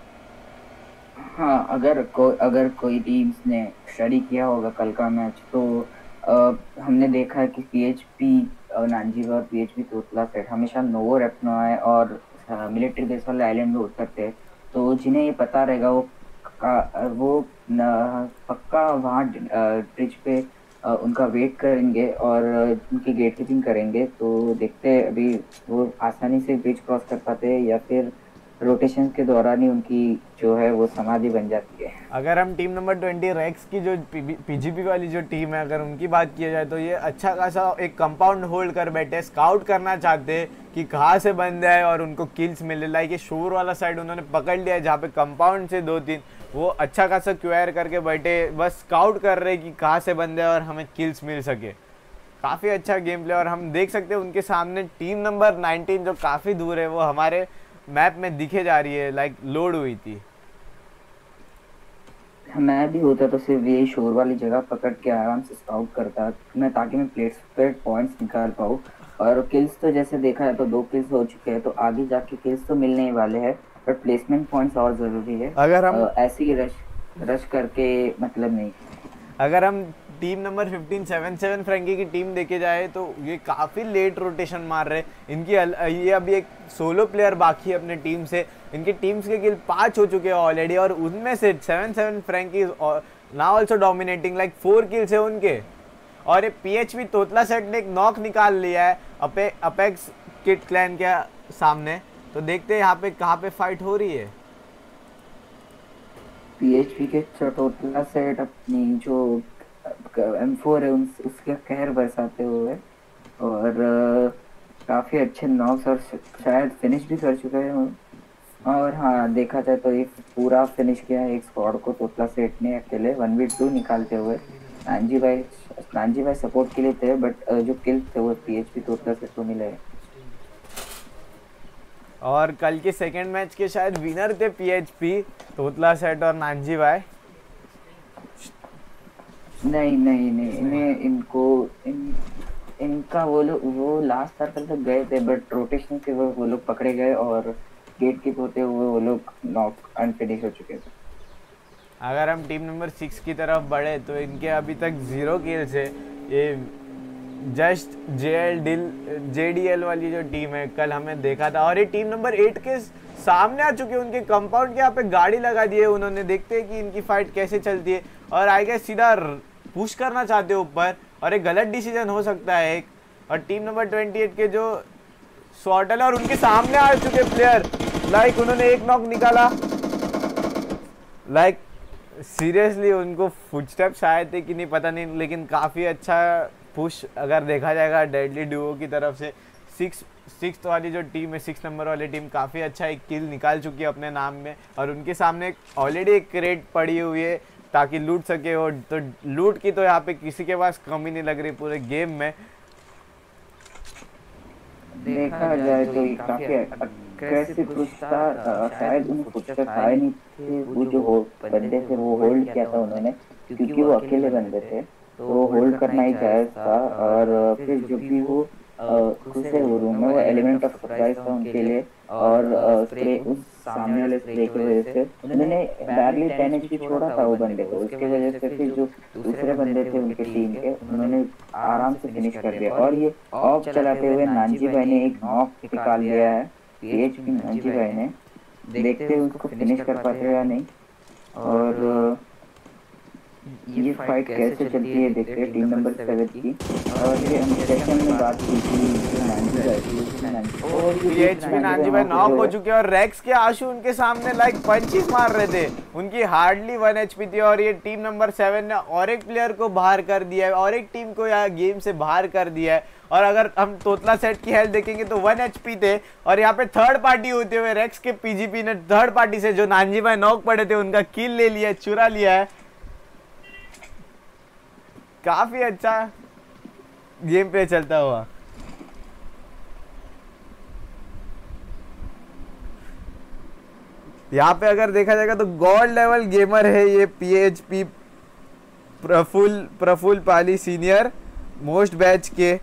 S3: हाँ, अगर कोई अगर कोई टीम्स ने स्टडी किया होगा कल का मैच तो आ, हमने देखा है कि पीएचपी और नानजीवा और पीएचपी तोतला सेट हमेशा नोवो रेपनोए और मिलिट्री बेस वाले आइलैंड में उतरते हैं। तो जिन्हें ये पता रहेगा वो का, वो न, पक्का वहाँ ब्रिज पे आ, उनका वेट करेंगे और उनकी गेट कीपिंग करेंगे। तो देखते हैं अभी वो आसानी से ब्रिज क्रॉस कर पाते हैं या फिर रोटेशन के दौरान ही उनकी जो है वो समाधि बन जाती है।
S1: अगर हम टीम नंबर ट्वेंटी रेक्स की जो पीजीपी वाली जो टीम है अगर उनकी बात किया जाए तो ये अच्छा खासा एक कंपाउंड होल्ड कर बैठे, स्काउट करना चाहते हैं कि कहाँ से बंद है और उनको किल्स मिले। लाइक ये शोर वाला साइड उन्होंने पकड़ लिया है जहाँ पे कंपाउंड से दो तीन वो अच्छा खासा क्वेयर करके बैठे, बस स्काउट कर रहे कि कहाँ से बंद है और हमें किल्स मिल सके। काफ़ी अच्छा गेम प्ले, और हम देख सकते हैं उनके सामने टीम नंबर नाइनटीन जो काफ़ी दूर है वो हमारे मैप में दिखे जा रही है, लाइक लोड हुई थी।
S3: मैं भी होता तो सिर्फ ये शोर वाली जगह पकड़ के आराम से स्काउट करता मैं ताकि मैं प्लेट्स पे पॉइंट्स निकाल पाऊँ। और किल्स तो जैसे देखा है तो दो किल्स हो चुके हैं, तो आगे जाके किल्स तो मिलने ही वाले हैं, बट प्लेसमेंट पॉइंट्स और ज़रूरी है।
S1: अगर हम
S3: ऐसे ही रश रश करके मतलब नहीं।
S1: अगर हम team number fifteen seven seven Frankie की टीम देखे जाए तो ये काफ़ी लेट रोटेशन मार रहे हैं। इनकी ये अभी एक सोलो प्लेयर बाकी है अपने टीम से, इनकी टीम्स के किल पाँच हो चुके हैं ऑलरेडी, और उनमें से seven seven Frankie now also dominating, like four kills है उनके। और ये पीएचपी तोतला सेट ने एक नॉक निकाल लिया है अपे अपेक्स किड क्लैन के सामने। तो देखते हैं यहाँ पे कहाँ पे फाइट हो रही है।
S3: पीएचपी के तोतला सेट अपनी जो एम फोर है उन, उसके कहर बरसाते हुए और काफ़ी अच्छे नॉक्स और शायद फिनिश भी कर चुके हैं। और हाँ, देखा जाए तो एक पूरा फिनिश किया है एक स्क्वाड को तोतला सेट ने अकेले वन वी टू निकालते हुए। नानजी भाई नानजी भाई सपोर्ट के लिए थे, बट जो किल थे वो पीएचपी तोतला सेट को मिले।
S1: और कल के सेकंड मैच के शायद विनर थे पीएचपी तोतला सेट और नानजी भाई।
S3: नहीं नहीं नहीं इन्हें इनको इन इनका वो लोग वो लास्ट सर्कल तक गए थे, बट रोटेशन के वो वो लोग पकड़े गए और गेट कीप होते हुए वो लोग नॉक अनफिनिश हो चुके थे।
S1: अगर हम टीम नंबर सिक्स की तरफ बढ़े तो इनके अभी तक जीरो किल्स है। ये जस्ट जेएल डिल जेडीएल वाली जो टीम है कल हमें देखा था, और ये टीम नंबर एट के सामने आ चुके हैं। उनके कंपाउंड के यहाँ पे गाड़ी लगा दी है उन्होंने। देखते हैं कि इनकी फाइट कैसे चलती है, और आई गेस सीधा पुश करना चाहते हो ऊपर, और एक गलत डिसीजन हो सकता है एक। और टीम नंबर ट्वेंटी एट के जो स्वॉटल है और उनके सामने आ चुके प्लेयर, लाइक उन्होंने एक नॉक निकाला। लाइक सीरियसली उनको फुटस्टेप्स आए थे कि नहीं पता नहीं, लेकिन काफ़ी अच्छा पुश अगर देखा जाएगा डेडली डुओ की तरफ से। सिक्स सिक्स वाली जो टीम है, सिक्स नंबर वाली टीम काफ़ी अच्छा एक किल निकाल चुकी है अपने नाम में, और उनके सामने ऑलरेडी एक क्रेट पड़ी हुई है ताकि लूट सके। और तो लूट की तो यहाँ पे किसी के पास कमी नहीं लग रही पूरे गेम में।
S3: देखा जाए तो ये काफी अग्रेसिव पुश था। शायद उन्हें फुटस्टेप आए नहीं थे, वो जो हो बंदे थे वो होल्ड किया था उन्होंने क्योंकि वो अकेले बंदे थे। तो होल्ड करना ही जायज था। और फिर जब भी वो घुसे वो रूम में, वो एलिमेंट ऑफ सरप्राइज था उनके लिए। और स्प्रे, उस सामने वाले स्प्रे की वजह से उन्होंने बैरली टेन एचपी छोड़ा था वो बंदे को, उसकी वजह से फिर जो दूसरे बंदे थे उनके टीम के, उन्होंने आराम से फिनिश कर दिया। और ये ऑफ चलाते हुए नानजी भाई ने एक नॉक निकाल लिया है, पीएचपी नानजी भाई ने। देखते हैं उसको फिनिश कर पाते हैं या नहीं। और ये फाइट कैसे चलती है देखते हैं टीम नंबर सेवन की। और ये हम सेशन में बात की थी, और
S1: पीएचपी नानजी भाई नॉक हो चुके हैं और रेक्स के आशु उनके सामने लाइक पंचेस मार रहे थे, उनकी हार्डली वन एचपी थी। और ये टीम नंबर सेवन ने और एक प्लेयर को बाहर कर दिया है, और एक टीम को यहाँ गेम से बाहर कर दिया है। और अगर हम तोतला सेट की हेल्थ देखेंगे तो वन एचपी थे, और यहाँ पे थर्ड पार्टी होते हुए रेक्स के पीजीपी ने थर्ड पार्टी से जो नानजी भाई नॉक पड़े थे उनका किल ले लिया, चुरा लिया है। काफी अच्छा गेम पे चलता हुआ। यहाँ पे अगर देखा जाएगा तो गॉड लेवल गेमर है ये PHP Praful Praful Pali senior most batch के।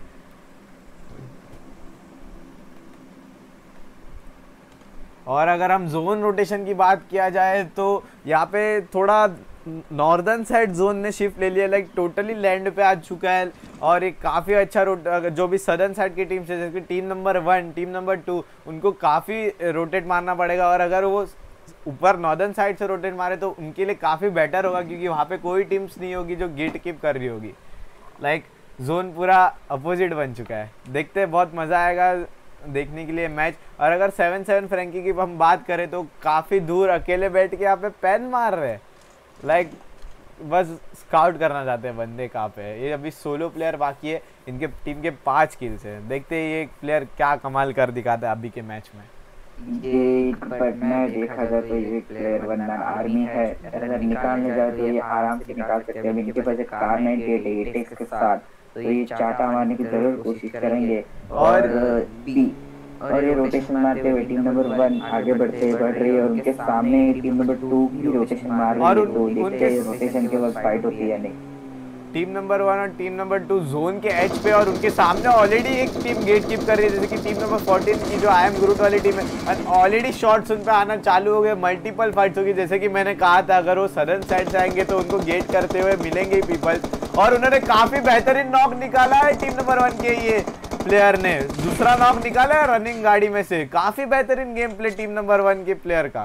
S1: और अगर हम जोन रोटेशन की बात किया जाए तो यहाँ पे थोड़ा नॉर्दर्न साइड जोन ने शिफ्ट ले लिया, लाइक टोटली लैंड पे आ चुका है। और एक काफ़ी अच्छा रोट जो भी सदर्न साइड की टीम से, जैसे कि team number one, team number two, उनको काफ़ी रोटेट मारना पड़ेगा। और अगर वो ऊपर नॉर्दर्न साइड से रोटेट मारे तो उनके लिए काफ़ी बेटर होगा, क्योंकि वहाँ पे कोई टीम्स नहीं होगी जो गेट कीप कर रही होगी। लाइक जोन पूरा अपोजिट बन चुका है। देखते हैं, बहुत मज़ा आएगा देखने के लिए मैच। और अगर सेवन सेवन फ्रैंकी की हम बात करें तो काफ़ी दूर अकेले बैठ के यहाँ पे पेन मार रहे हैं, लाइक like, बस स्काउट करना चाहते हैं बंदे कहाँ पे है। ये अभी सोलो प्लेयर बाकी है, इनके टीम के पांच किल्स हैं। देखते हैं ये प्लेयर क्या कमाल कर दिखाता है अभी के मैच में।
S3: ये मैं देखा जाए तो ये प्लेयर वन मैन आर्मी है, अगर निकालने जाए तो ये आराम से निकाल सकते हैं। इनके पास एक कार नाइनटी एट है टेक्स के साथ, तो ये चाटा मारने की जरूर कोशिश करेंगे। और बी और ये रोटेशन मारते हुए टीम नंबर वन आगे बढ़ते बढ़ रही है, और उनके सामने टीम नंबर टू भी रोटेशन मार रही है। तो देखते हैं रोटेशन के बाद फाइट होती है नहीं।
S1: टीम नंबर वन और टीम नंबर टू जोन के एज पे, और उनके सामने ऑलरेडी एक टीम गेट कीप कर रही है, जैसे कि टीम नंबर फोर्टीन की जो आई एम ग्रूट वाली टीम है। और ऑलरेडी शॉट्स उन पे आना चालू हो गए, मल्टीपल फाइट्स होगी। जैसे कि मैंने कहा था, अगर वो सदर्न साइड से आएंगे तो उनको गेट करते हुए मिलेंगे ही पीपल्स। और उन्होंने काफी बेहतरीन नॉक निकाला है टीम नंबर वन के ये प्लेयर ने, दूसरा नॉक निकाला है रनिंग गाड़ी में से। काफी बेहतरीन game play team number one के प्लेयर का।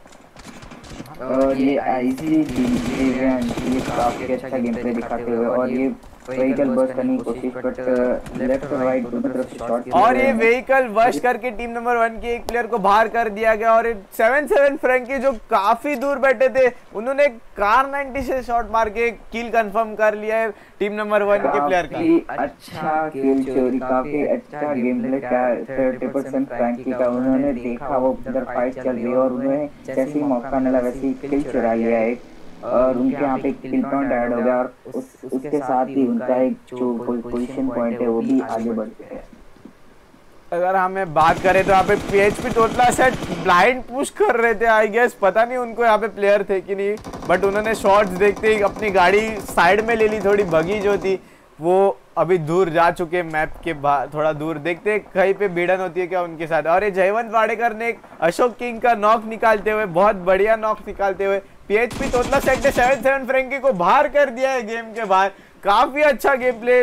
S3: और ये आईसी ये काफी अच्छा गेम प्ले दिखाते हुए, और ये व्हीकल बस्ट करने की कोशिश, बट लेफ्ट और राइट दोनों तरफ से शॉट।
S1: और ये व्हीकल बस्ट करके टीम नंबर वन के एक प्लेयर को बाहर कर दिया गया। और सेवन सेवन फ्रैंकी जो काफी दूर बैठे थे, उन्होंने कार नाइनटी से शॉट मार के किल कंफर्म कर लिया है टीम नंबर वन के प्लेयर का।
S3: अच्छा किल चोरी, काफी अच्छा game play thirty percent Frankie का। उन्होंने देखा वो उधर फाइट चल रही है, और उन्होंने जैसे ही मौका मिला वैसे ही किल चुरा लिया एक, और उनके यहाँ पे किल काउंट ऐड हो गया। और उस, उसके साथ ही उनका एक जो पोजीशन पॉइंट है वो भी आगे बढ़ गया है।
S1: अगर हमें बात करें तो यहाँ पे पीएचपी तोतला सेट ब्लाइंड पुश कर रहे थे, आई गेस पता नहीं उनको यहाँ पे प्लेयर थे कि नहीं, बट उन्होंने शॉट्स देखते ही अपनी गाड़ी साइड में ले ली। थोड़ी बगी जो थी वो अभी दूर जा चुके मैप के बाहर, थोड़ा दूर। देखते कहीं पे भिड़न होती है क्या उनके साथ। और ये जयवंत वाडेकर ने एक अशोक किंग का नॉक निकालते हुए, बहुत बढ़िया नॉक निकालते हुए पीएचपी तोतला सेट ने सेवन सेवन फ्रैंकी को बाहर कर दिया है गेम के बाहर। काफी अच्छा गेम प्ले,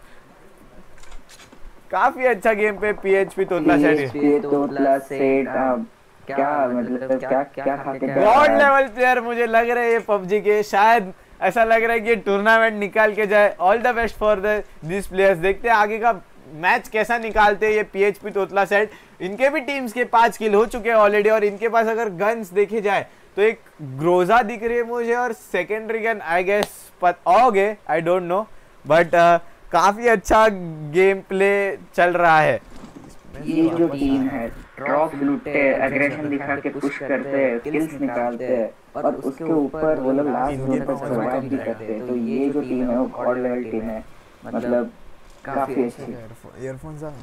S1: काफी अच्छा गेम पे पीएचपी तोतला सेट
S3: तोतला सेट क्या मतलब क्या क्या खाते हैं
S1: गॉड लेवल प्लेयर मुझे लग रहा है ये पबजी के। शायद ऐसा लग रहा है कि टूर्नामेंट निकाल के जाए। All the best for the this players. देखते हैं आगे का मैच कैसा निकालते हैं ये पीएचपी तोतला सेट। इनके भी टीम्स के पांच किल हो चुके हैं ऑलरेडी, और इनके पास अगर गन्स देखे जाए तो एक ग्रोजा दिख रही है मुझे, और सेकेंडरी गन आई गेस आओगे, आई डोंट नो, बट काफी अच्छा गेम प्ले चल रहा है।
S3: ये जो टीम है ड्रॉप लूटते हैं, एग्रेशन दिखा के पुश करते हैं, किल्स निकालते हैं, और उसके ऊपर वो लोग लास्ट जोन तक सर्वाइव भी करते हैं। तो ये जो टीम है वो गॉड लेवल टीम है, मतलब काफी अच्छी।
S1: ईयरफोन्स आ।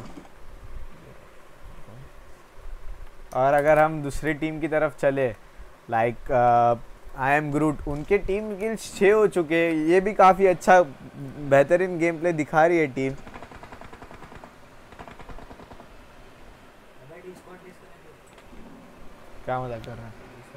S1: और अगर हम दूसरी टीम की तरफ चले, लाइक आई एम ग्रूट, उनके टीम किल्स छः हो चुके हैं। ये भी काफ़ी अच्छा बेहतरीन गेम प्ले दिखा रही है टीम। क्या मजाक कर रहा है।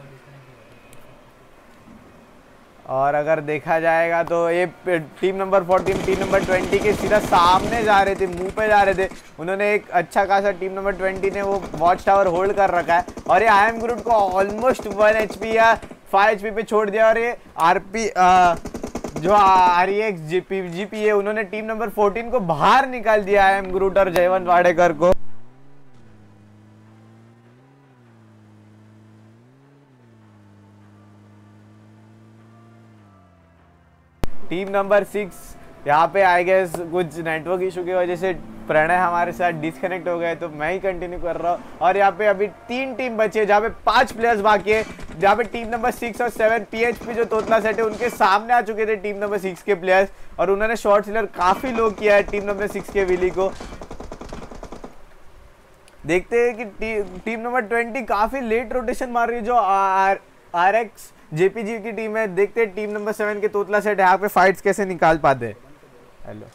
S1: और अगर देखा जाएगा तो ये team number fourteen team number twenty के सीधा सामने जा रहे थे, मुंह पे जा रहे थे। उन्होंने एक अच्छा खासा टीम नंबर ट्वेंटी ने वो वॉच टावर होल्ड कर रखा है और ये आई एम ग्रूट को ऑलमोस्ट वन एच पी या फाइव एच पी पे छोड़ दिया। और ये आर पी जो R E X G P G P है उन्होंने टीम नंबर फोर्टीन को बाहर निकाल दिया आई एम ग्रूट और जयवंत वाडेकर को। टीम नंबर सिक्स यहाँ पे आई गेस कुछ नेटवर्क इशू की वजह से प्रणय हमारे साथ डिस्कनेक्ट हो गए, तो मैं ही कंटिन्यू कर रहा हूँ। और यहाँ पे अभी तीन टीम बची है जहाँ पे पांच प्लेयर्स बाकी है, जहाँ पे टीम नंबर सिक्स और सेवन पीएचपी जो तोतला सेट है उनके सामने आ चुके थे टीम नंबर सिक्स के प्लेयर्स और उन्होंने शॉर्ट सीलर काफी लो किया है टीम नंबर सिक्स के विली को। देखते हैं कि टी, टीम नंबर ट्वेंटी काफी लेट रोटेशन मार रही है जो आर आर एक्स जेपीजी की टीम है। देखते हैं टीम नंबर सेवन के तोतला सेट यहाँ पे फाइट्स कैसे निकाल पाते हैं। हेलो,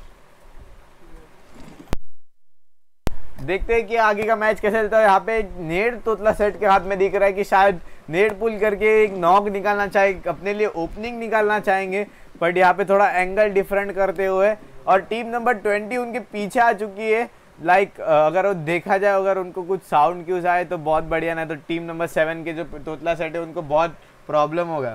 S1: देखते हैं कि आगे का मैच कैसे चलता है। यहाँ पे नेड तोतला सेट के हाथ में दिख रहा है कि शायद नेड पुल करके एक नॉक निकालना चाहे, अपने लिए ओपनिंग निकालना चाहेंगे, बट यहाँ पे थोड़ा एंगल डिफरेंट करते हुए। और टीम नंबर ट्वेंटी उनके पीछे आ चुकी है। लाइक like, अगर वो देखा जाए अगर उनको कुछ साउंड क्यूज आए तो बहुत बढ़िया, ना तो टीम नंबर सेवन के जो तोतला सेट है उनको बहुत प्रॉब्लम होगा।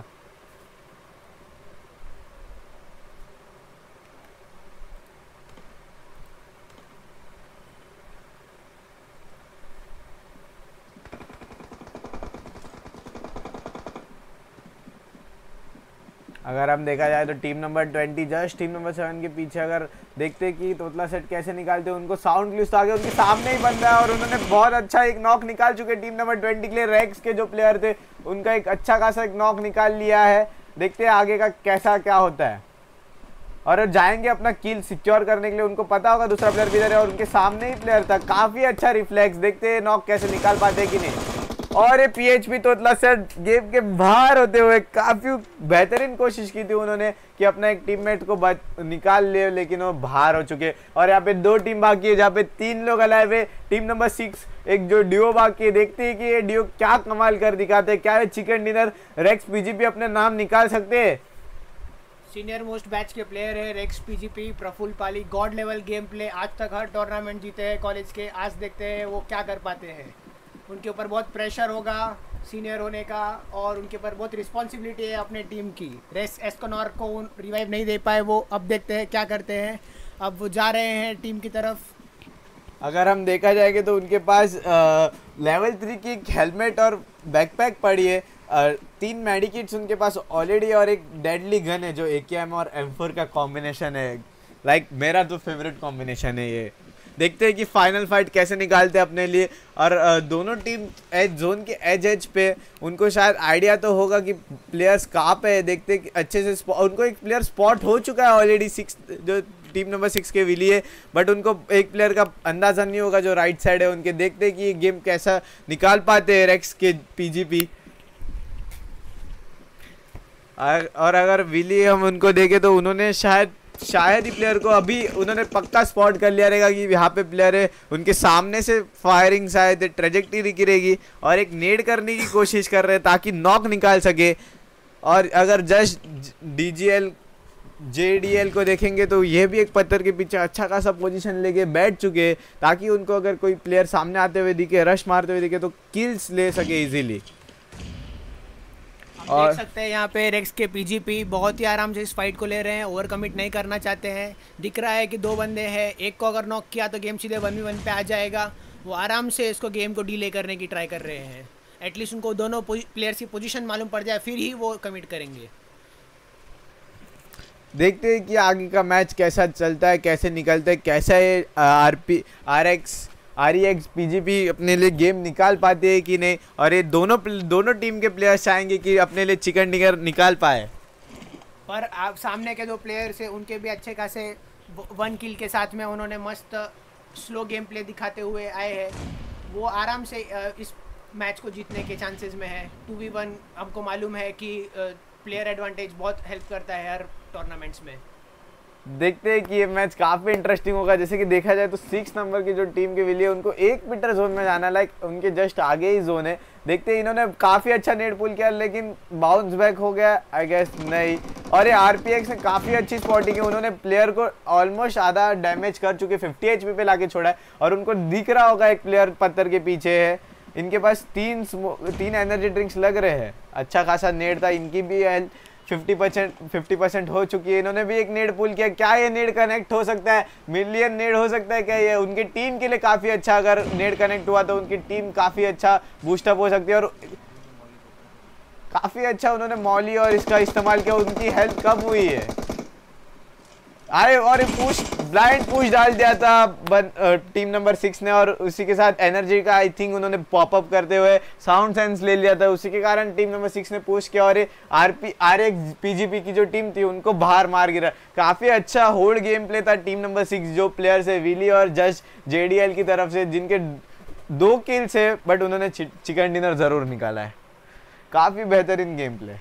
S1: अगर हम देखा जाए तो team number twenty just team number seven के पीछे अगर देखते कि तोतला सेट कैसे निकालते उनको साउंड क्यूज तो आगे उनके सामने ही बन रहा है और उन्होंने बहुत अच्छा एक नॉक निकाल चुके टीम नंबर ट्वेंटी के लिए। रेक्स के जो प्लेयर थे उनका एक अच्छा खासा एक नॉक निकाल लिया है। देखते हैं आगे का कैसा क्या होता है और जाएंगे अपना किल सिक्योर करने के लिए। उनको पता होगा दूसरा प्लेयर किधर है और उनके सामने ही प्लेयर था। काफी अच्छा रिफ्लेक्स, देखते हैं नॉक कैसे निकाल पाते हैं कि नहीं। और ये पीएचपी तोतला सेट गेम के बाहर होते हुए काफी बेहतरीन कोशिश की थी उन्होंने कि अपना एक टीममेट को निकाल ले, लेकिन वो बाहर हो चुके। और यहाँ पे दो टीम बाकी है जहाँ पे तीन लोग अलाइव है। टीम नंबर सिक्स एक जो डिओ बाकी है, देखते हैं कि ये डिओ क्या कमाल कर दिखाते हैं। क्या है चिकन डिनर रेक्स पीजीपी अपने नाम निकाल सकते हैं।
S4: सीनियर मोस्ट बैच के प्लेयर है Rex PGP, Prafull Pali, god level game play, आज तक हर टूर्नामेंट जीते हैं कॉलेज के। आज देखते हैं वो क्या कर पाते हैं। उनके ऊपर बहुत प्रेशर होगा सीनियर होने का और उनके ऊपर बहुत रिस्पॉन्सिबिलिटी है अपने टीम की। रेस एस्कोनॉर को रिवाइव नहीं दे पाए वो, अब देखते हैं क्या करते हैं। अब वो जा रहे हैं टीम की तरफ।
S1: अगर हम देखा जाएगा तो उनके पास आ, लेवल थ्री की एक हेलमेट और बैकपैक पड़ी है, आ, तीन मेडिकिट्स उनके पास ऑलरेडी और एक डेडली गन है जो ए के एम और एम फोर का कॉम्बिनेशन है। लाइक like, मेरा तो फेवरेट कॉम्बिनेशन है ये। देखते हैं कि फाइनल फाइट कैसे निकालते हैं अपने लिए। और दोनों टीम एज जोन के एज एज पे उनको शायद आइडिया तो होगा कि प्लेयर्स कहाँ पे है। देखते हैं कि अच्छे से उनको एक प्लेयर स्पॉट हो चुका है ऑलरेडी, सिक्स जो टीम नंबर सिक्स के विली है, बट उनको एक प्लेयर का अंदाज़ा नहीं होगा जो राइट साइड है उनके। देखते हैं कि ये गेम कैसा निकाल पाते हैं रेक्स के पीजीपी। और अगर विली हम उनको देखें तो उन्होंने शायद शायद ही प्लेयर को अभी उन्होंने पक्का स्पॉट कर लिया रहेगा कि यहाँ पे प्लेयर है। उनके सामने से फायरिंग शायद ट्रेजेक्टरी गिरेगी और एक नेड करने की कोशिश कर रहे हैं ताकि नॉक निकाल सके। और अगर जस्ट डीजीएल जेडीएल को देखेंगे तो ये भी एक पत्थर के पीछे अच्छा खासा पोजीशन लेके बैठ चुके हैं ताकि उनको अगर कोई प्लेयर सामने आते हुए दिखे, रश मारते हुए दिखे तो किल्स ले सके इजीली।
S4: और देख सकते हैं यहाँ पे रेक्स के पीजीपी बहुत ही आराम से इस फाइट को ले रहे हैं, ओवर कमिट नहीं करना चाहते हैं। दिख रहा है कि दो बंदे हैं, एक को अगर नॉक किया तो गेम सीधे वन वी वन पे आ जाएगा। वो आराम से इसको गेम को डीले करने की ट्राई कर रहे हैं। एटलीस्ट उनको दोनों प्लेयर्स की पोजीशन मालूम पड़ जाए फिर ही वो कमिट करेंगे।
S1: देखते हैं कि आगे का मैच कैसा चलता है, कैसे निकलता है, कैसा है R P R X R E X PGP अपने लिए गेम निकाल पाते हैं कि नहीं। और ये दोनों दोनों टीम के प्लेयर्स चाहेंगे कि अपने लिए चिकन डिनर निकाल पाए।
S4: पर आप सामने के दो प्लेयर्स हैं उनके भी अच्छे खासे वन किल के साथ में उन्होंने मस्त स्लो गेम प्ले दिखाते हुए आए हैं। वो आराम से इस मैच को जीतने के चांसेस में है। टू वी वन हमको मालूम है कि प्लेयर एडवांटेज बहुत हेल्प करता है हर टूर्नामेंट्स में।
S1: देखते हैं कि ये मैच काफ़ी इंटरेस्टिंग होगा। जैसे कि देखा जाए तो सिक्स नंबर की जो टीम के लिए उनको एक मीटर जोन में जाना, लाइक उनके जस्ट आगे ही जोन है। देखते हैं, इन्होंने काफ़ी अच्छा नेट पुल किया लेकिन बाउंस बैक हो गया आई गेस नहीं। और ये आरपीएक्स ने काफ़ी अच्छी स्पॉटिंग की, उन्होंने प्लेयर को ऑलमोस्ट आधा डैमेज कर चुके, फिफ्टी एचपी पे लाके छोड़ा है। और उनको दिख रहा होगा एक प्लेयर पत्थर के पीछे है। इनके पास तीन तीन एनर्जी ड्रिंक्स लग रहे हैं, अच्छा खासा नेट था। इनकी भी health fifty percent fifty percent हो चुकी है। इन्होंने भी एक नेड पुल किया, क्या ये नेड कनेक्ट हो सकता है? मिलियन नेड हो सकता है क्या ये? उनकी टीम के लिए काफ़ी अच्छा, अगर नेड कनेक्ट हुआ तो उनकी टीम काफ़ी अच्छा बूस्टअप हो सकती है। और काफ़ी अच्छा उन्होंने मॉली और इसका इस्तेमाल किया। उनकी हेल्थ कम हुई है आए और पुश ब्लाइंड पुश डाल दिया था बन, टीम नंबर सिक्स ने। और उसी के साथ एनर्जी का आई थिंक उन्होंने पॉपअप करते हुए साउंड सेंस ले लिया था, उसी के कारण टीम नंबर सिक्स ने पुश किया। और आरपी आर एक्स पीजीपी की जो टीम थी उनको बाहर मार गिरा। काफ़ी अच्छा होल्ड गेम प्ले था टीम नंबर सिक्स जो प्लेयर्स है विली और जस्ट जेडीएल की तरफ से, जिनके दो किल्स है बट उन्होंने चिकन डिनर ज़रूर निकाला है। काफ़ी बेहतरीन गेम प्ले।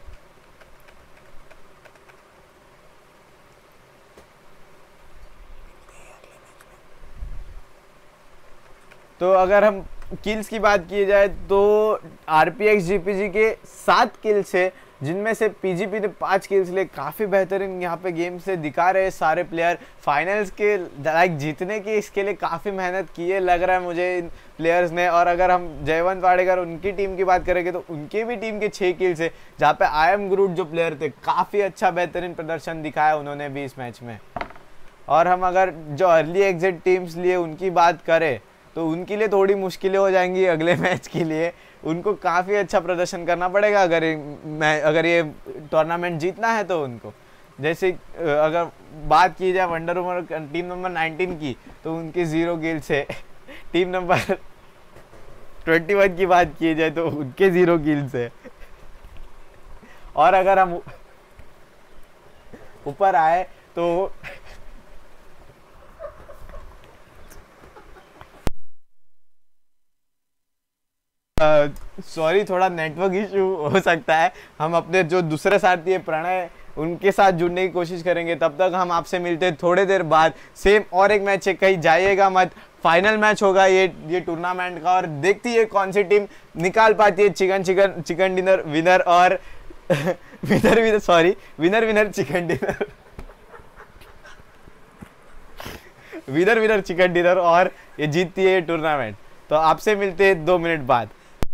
S1: तो अगर हम किल्स की बात की जाए तो आरपीएक्स जीपीजी के सात किल्स है, जिनमें से पीजीपी ने पाँच किल्स लिए। काफ़ी बेहतरीन यहाँ पे गेम से दिखा रहे हैं सारे प्लेयर। फाइनल्स के लाइक जीतने की इसके लिए काफ़ी मेहनत की है लग रहा है मुझे इन प्लेयर्स ने। और अगर हम जयवंत वाडेकर उनकी टीम की बात करेंगे तो उनके भी टीम के छः किल्स है, जहाँ पे आई एम ग्रूट जो प्लेयर थे काफ़ी अच्छा बेहतरीन प्रदर्शन दिखाया उन्होंने भी इस मैच में। और हम अगर जो अर्ली एग्जिट टीम्स लिए उनकी बात करें तो उनके लिए थोड़ी मुश्किलें हो जाएंगी अगले मैच के लिए। उनको काफ़ी अच्छा प्रदर्शन करना पड़ेगा अगर मैं अगर ये टूर्नामेंट जीतना है तो उनको। जैसे अगर बात की जाए Wonder Woman team number nineteen की तो उनके ज़ीरो किल्स है। टीम नंबर ट्वेंटी वन की बात की जाए तो उनके ज़ीरो किल्स है। और अगर हम ऊपर आए तो सॉरी uh, थोड़ा नेटवर्क इशू हो सकता है। हम अपने जो दूसरे साथी है प्रणय उनके साथ जुड़ने की कोशिश करेंगे। तब तक हम आपसे मिलते हैं थोड़ी देर बाद। सेम और एक मैच है, कहीं जाइएगा मत, फाइनल मैच होगा ये ये टूर्नामेंट का। और देखती है कौन सी टीम निकाल पाती है chicken chicken chicken dinner winner और winner winner sorry winner winner chicken dinner winner winner chicken dinner और ये जीतती है ये टूर्नामेंट। तो आपसे मिलते हैं दो मिनट बाद।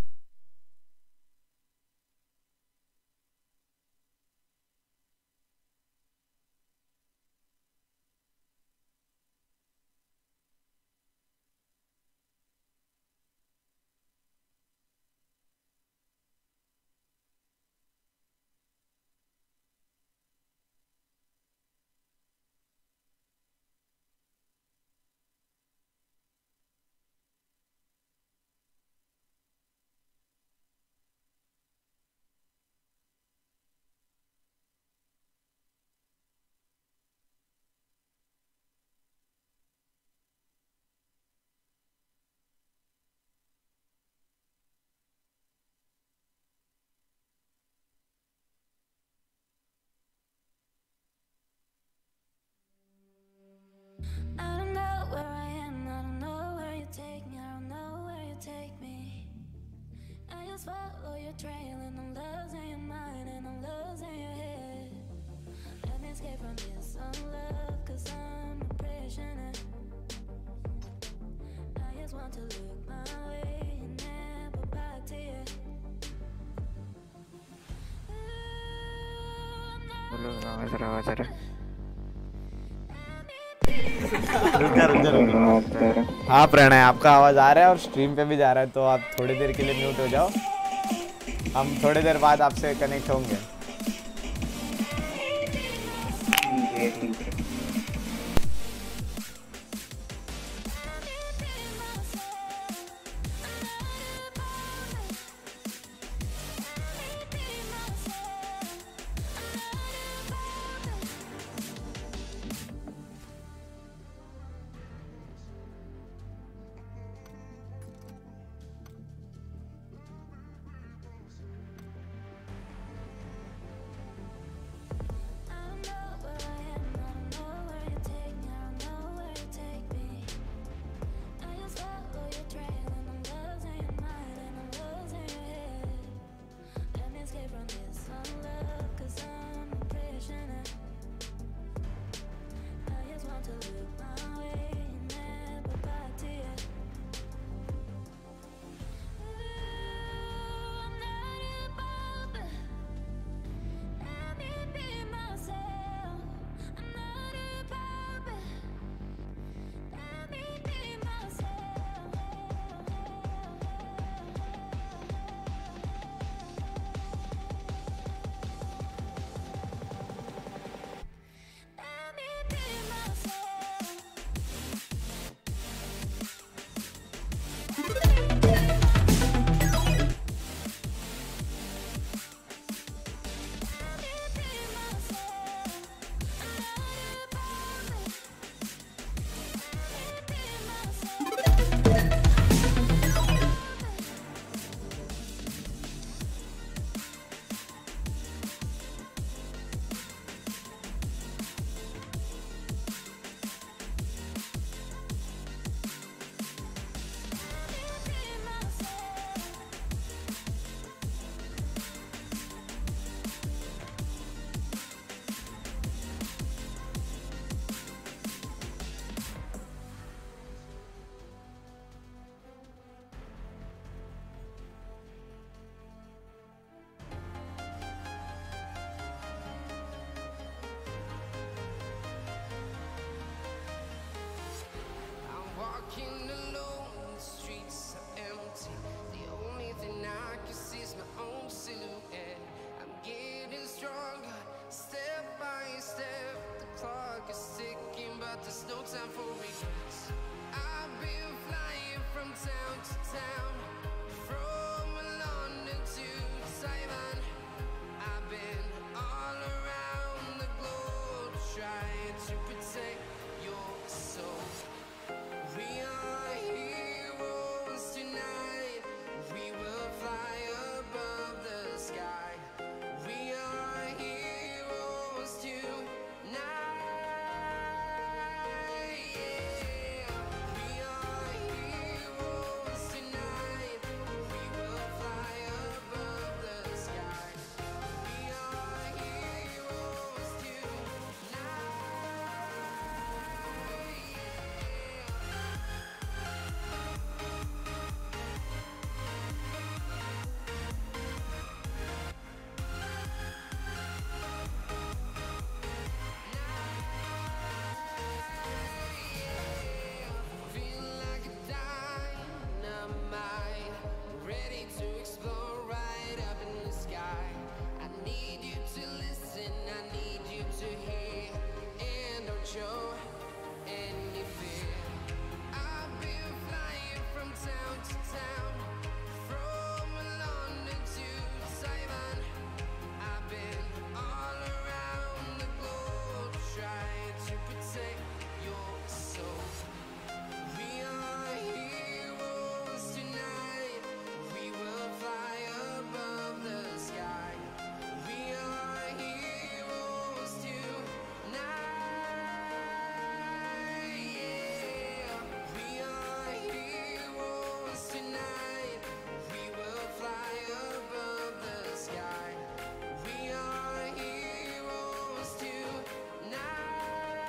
S5: I don't know where I am, I don't know where you take me, I don't know where you take me. I just follow your trail and I'm losing your mind and I'm losing your head. Let me escape from this unlove, cause I'm a prisoner. I just want to look my way and never back to you.
S3: बोलो आवाज रहा आवाज रहा
S1: रुका रुका रुका। हाँ प्रणय, आपका आवाज़ आ रहा है और स्ट्रीम पे भी जा रहा है, तो आप थोड़ी देर के लिए म्यूट हो जाओ। हम थोड़ी देर बाद आपसे कनेक्ट होंगे।
S6: walking alone, the streets are empty. The only thing I can see is my own silhouette. I'm getting stronger, step by step. The clock is ticking, but there's no time for regrets. I've been flying from town to town, from London to Taiwan. I've been all around the globe trying to protect your soul. We are heroes tonight. We will fly above the sky. We are heroes tonight. Yeah. We are heroes tonight. We will fly above the sky. We are heroes tonight. Feel like a dynamite, ready to explode right up in the sky. I need you to listen, I need you to hear, and don't show any fear. I've been flying from town to town, from London to Taiwan. I've been all around the globe trying to protect your soul. We are heroes tonight. We will fly above the sky. We are heroes tonight. Yeah. We are heroes tonight. We will fly above the sky. We are heroes tonight.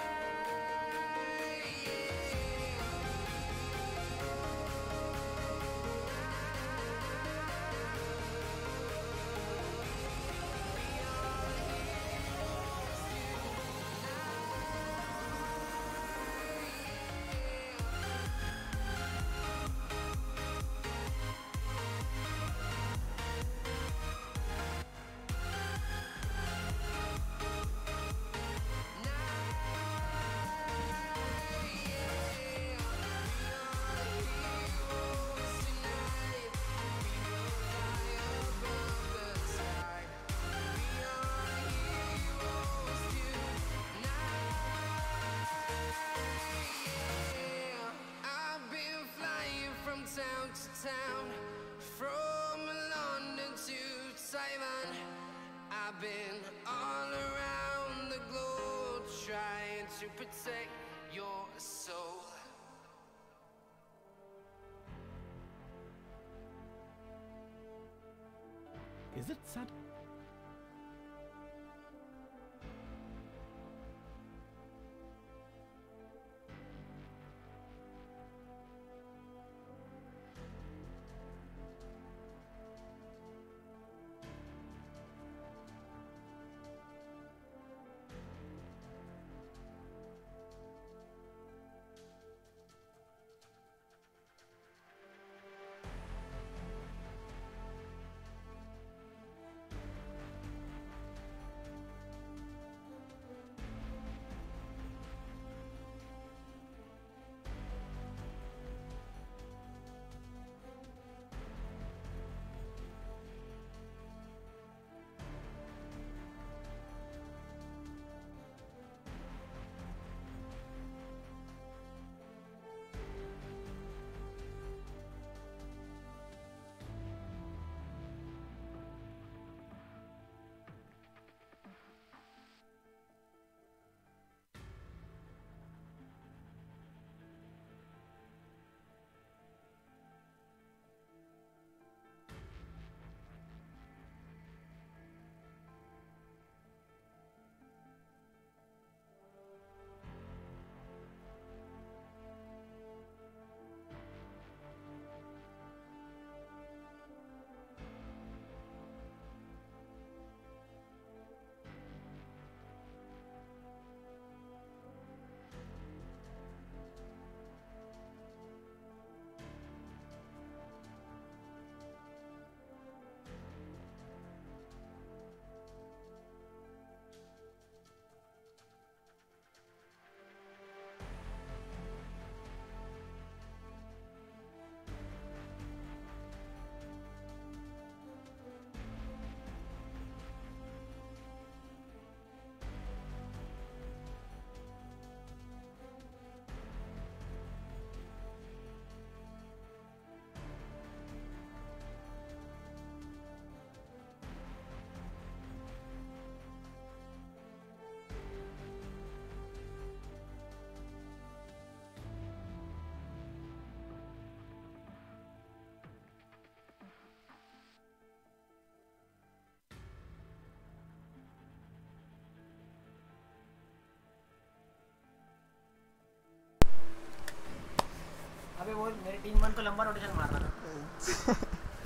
S6: I've been flying from town to town, from London to Taiwan. I've been all around the globe trying to protect your soul.
S7: Is it sad?
S4: वो मेरी team one को लंबा rotation मार रहा था।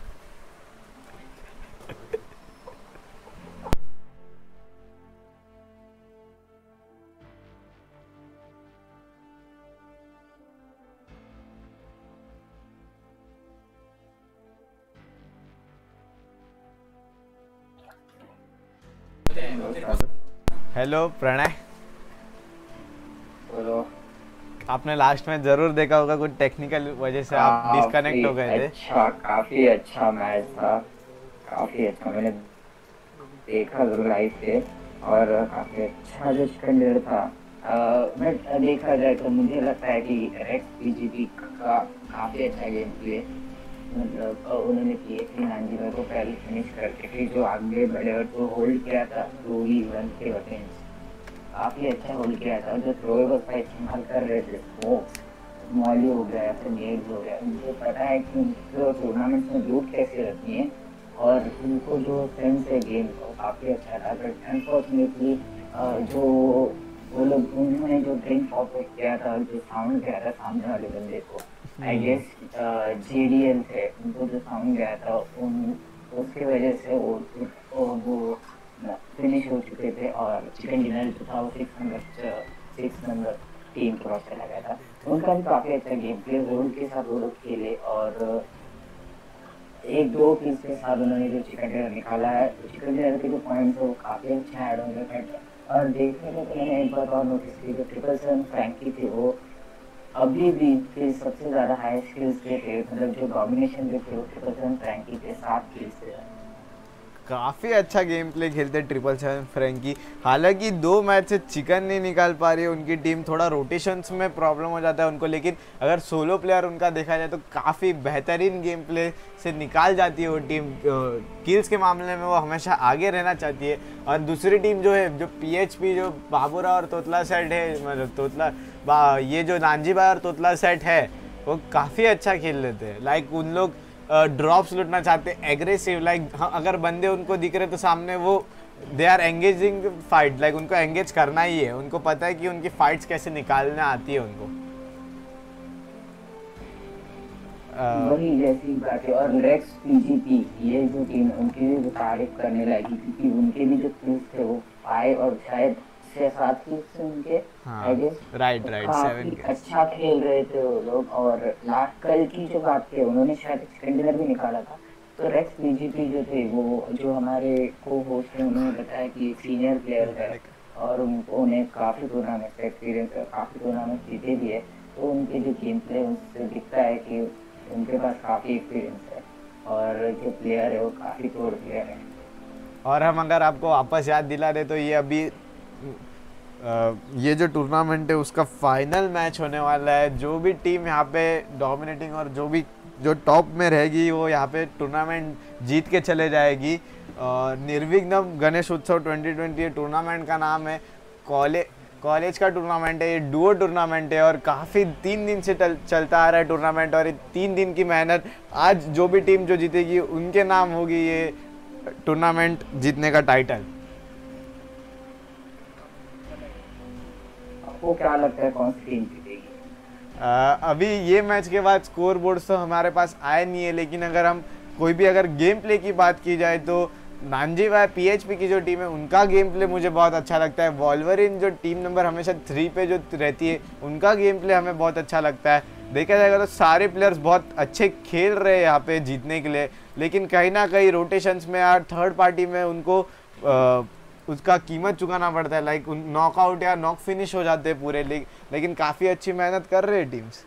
S1: Hello Pranay,
S3: बोलो।
S1: आपने last में जरूर देखा होगा कुछ टेक्निकल वजह से आप डिस्कनेक्ट हो गए थे।
S3: अच्छा, काफी अच्छा मैच था, काफी अच्छा। मैंने देखा जरूर लाइव पे और काफी अच्छा जो चिकन डिनर था। मैं देखा जाए तो मुझे लगता है कि रेक्स पीजीपी का काफी अच्छा गेम प्ले, मतलब उन्होंने किए थे नांजीबा को पहले फिनिश करके फिर जो आगे बढ़े और जो होल्ड किया था टू वी वन के वटेंस काफी अच्छा होल्ड किया था। जो थ्रोएबल का इस्तेमाल कर रहे थे वो मॉली हो गया फिर नेड्स हो गया, मुझे पता है कि उनको टूर्नामेंट में लूट कैसे रखनी है और उनको जो सेंस है गेम का काफी अच्छा था। बट अनफॉर्चुनेटली जो वो लोग उन्होंने जो ड्रिंक फॉरवर्ड किया था, जो साउंड गया था सामने वाले बंदे को, आई गेस जेडीएल थे, उनको जो साउंड गया था उन उसकी वजह से वो वो, वो फिनिश हो चुके थे और चिकन डिनर जो था वो six number six number team cross चला गया था। उनका भी काफी अच्छा गेम प्ले रोल के साथ वो लोग खेले और एक दो पीस के साथ उन्होंने जो चिकन डिनर निकाला है, चिकन डिनर के जो पॉइंट्स है वो काफी अच्छे ऐड होंगे। और देखने को तो मैंने एक बार और नोटिस की, जो ट्रिपल सेवन फ्रैंकी थी वो अभी भी फिर सबसे ज्यादा हाई स्किल्स पे थे, मतलब जो डोमिनेशन पे थे वो ट्रिपल सेवन फ्रैंकी थे, सात किल्स थे।
S1: काफ़ी अच्छा गेम प्ले खेलते ट्रिपल सेवन फ्रैंकी। हालांकि दो मैच से चिकन नहीं निकाल पा रही है उनकी टीम, थोड़ा रोटेशंस में प्रॉब्लम हो जाता है उनको, लेकिन अगर सोलो प्लेयर उनका देखा जाए तो काफ़ी बेहतरीन गेम प्ले से निकाल जाती है वो टीम। किल्स के मामले में वो हमेशा आगे रहना चाहती है। और दूसरी टीम जो है, जो पीएचपी, जो बाबूरा और तोतला सेट है, मतलब तोतला बा ये जो नांजीबा और तोतला सेट है वो काफ़ी अच्छा खेल लेते हैं। लाइक उन लोग ड्रॉप्स लूटना चाहते हैं, एग्रेसिव, लाइक अगर बंदे उनको दिख रहे तो सामने वो they are engaging fight, like उनको एंगेज करना ही है, उनको पता है कि उनकी फाइट्स कैसे निकालने आती है उनको।
S3: वही जैसी बात है। और रेक्स पीजीपी ये जो टीम उनकी भी तारीफ करने लगी क्योंकि उनके भी जो किल्स थे वो फाइव और शायद छह सात किल्स थे उनके, I guess.
S1: Right right seven
S3: काफी अच्छा खेल रहे थे वो लोग। और लास्ट कल की जो बात थी उन्होंने शायद चिकन डिनर भी निकाला था, तो रेक्स पीजीपी जो थे वो जो हमारे को होस्ट हैं उन्होंने बताया कि सीनियर प्लेयर है और उनको उन्हें काफ़ी टूर्नामेंट एक्सपीरियंस है, काफ़ी टूर्नामेंट जीते भी है, तो उनके जो गेम प्ले उससे दिखता है कि उनके पास काफ़ी एक्सपीरियंस है और जो प्लेयर है वो काफ़ी तोड़ प्लेयर है।
S1: और हम अगर आपको वापस याद दिला रहे तो ये अभी आ, ये जो टूर्नामेंट है उसका फाइनल मैच होने वाला है। जो भी टीम यहाँ पे डोमिनेटिंग और जो भी जो टॉप में रहेगी वो यहाँ पे टूर्नामेंट जीत के चले जाएगी। निर्विघ्नम गणेश उत्सव ट्वेंटी ट्वेंटी टूर्नामेंट का नाम है। कॉलेज कॉलेज का टूर्नामेंट है, ये डुओ टूर्नामेंट है और काफ़ी तीन दिन से चल, चलता आ रहा है टूर्नामेंट। और ये तीन दिन की मेहनत, आज जो भी टीम जो जीतेगी उनके नाम होगी ये टूर्नामेंट जीतने का टाइटल।
S3: आपको क्या लगता है कौन सी टीम जीतेगी?
S1: अभी ये मैच के बाद स्कोर बोर्ड तो हमारे पास आए नहीं है, लेकिन अगर हम कोई भी अगर गेम प्ले की बात की जाए तो नांजीबा पीएचपी की जो टीम है उनका गेम प्ले मुझे बहुत अच्छा लगता है। वॉल्वरिन जो टीम नंबर हमेशा थ्री पे जो रहती है उनका गेम प्ले हमें बहुत अच्छा लगता है। देखा जाएगा तो सारे प्लेयर्स बहुत अच्छे खेल रहे हैं यहाँ पे जीतने के लिए, लेकिन कहीं ना कहीं रोटेशंस में यार थर्ड पार्टी में उनको आ, उसका कीमत चुकाना पड़ता है। लाइक नॉकआउट या नॉक फिनिश हो जाते हैं पूरे, लेकिन काफ़ी अच्छी मेहनत कर रहे हैं टीम्स।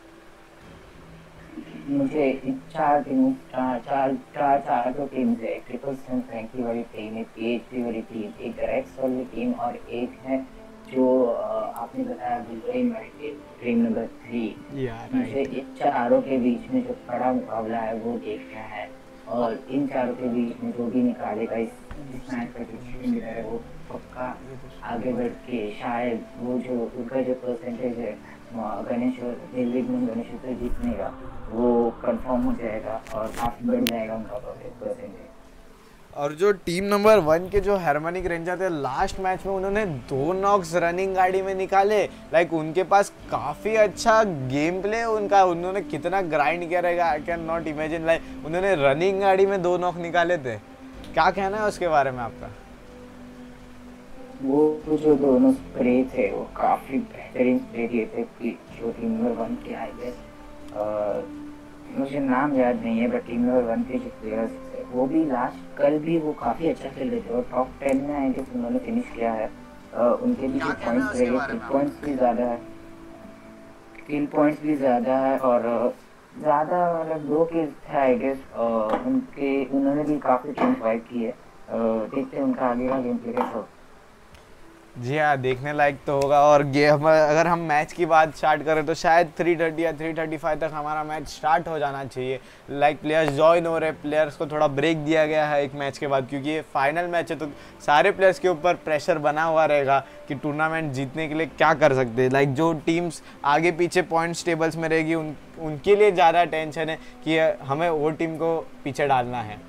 S3: मुझे चार टीम चार चार चार चार जो टीम्स है, ट्रिपल सेवन फ्रैंकी वाली टीम है, पीएचपी वाली टीम, एक रेक्स वाली टीम और एक है जो आपने बताया टीम टीम नंबर थ्री। मुझे इन चारों के बीच में जो बड़ा मुकाबला है वो देखना है और इन चारों के बीच में जो भी निकालेगा इस इस मैच का डिसीजन है वो पक्का आगे बढ़ के शायद वो जो उनका जो परसेंटेज है गणेश निर्विघ्न गणेश उत्सव जीतने का वो कंफर्म हो जाएगा और काफी बढ़ जाएगा उनका परसेंटेज।
S1: और जो टीम नंबर वन के जो हार्मोनिक रेंजर थे लास्ट मैच में उन्होंने दो नॉक्स रनिंग गाड़ी में निकाले। लाइक उनके पास काफ़ी अच्छा गेम प्ले उनका, उन्होंने कितना ग्राइंड किया रहेगा I can not imagine. Like उन्होंने रनिंग गाड़ी में दो नॉक निकाले थे। क्या कहना है उसके बारे में आपका?
S3: वो जो दोनों स्प्रे थे वो काफी बेहतरीन स्प्रे दिए थे कि जो टीम नंबर वन के आई गेस मुझे नाम याद नहीं है, बट टीम नंबर वन के जो प्लेयर्स थे वो भी लास्ट कल भी वो काफी अच्छा खेल रहे थे और टॉप टेन में आई गेस उन्होंने फिनिश किया है। आ, उनके भी जो पॉइंट्स रहे किल पॉइंट्स भी ज़्यादा है किल पॉइंट्स भी ज़्यादा है और ज़्यादा मतलब दो किल्स थे आई गेस। उनके उन्होंने भी काफ़ी टीम फाइट की है। देखते हैं उनका आगे का गेम प्ले कैसा हो।
S1: जी हाँ, देखने लायक तो होगा। और गेम अगर हम मैच की बात स्टार्ट करें तो शायद थ्री थर्टी या थ्री थर्टी फाइव तक हमारा मैच स्टार्ट हो जाना चाहिए। लाइक प्लेयर्स जॉइन हो रहे, प्लेयर्स को थोड़ा ब्रेक दिया गया है एक मैच के बाद, क्योंकि ये फाइनल मैच है तो सारे प्लेयर्स के ऊपर प्रेशर बना हुआ रहेगा कि टूर्नामेंट जीतने के लिए क्या कर सकते हैं। लाइक जो टीम्स आगे पीछे पॉइंट्स टेबल्स में रहेगी उन उनके लिए ज़्यादा टेंशन है कि हमें वो टीम को पीछे डालना है।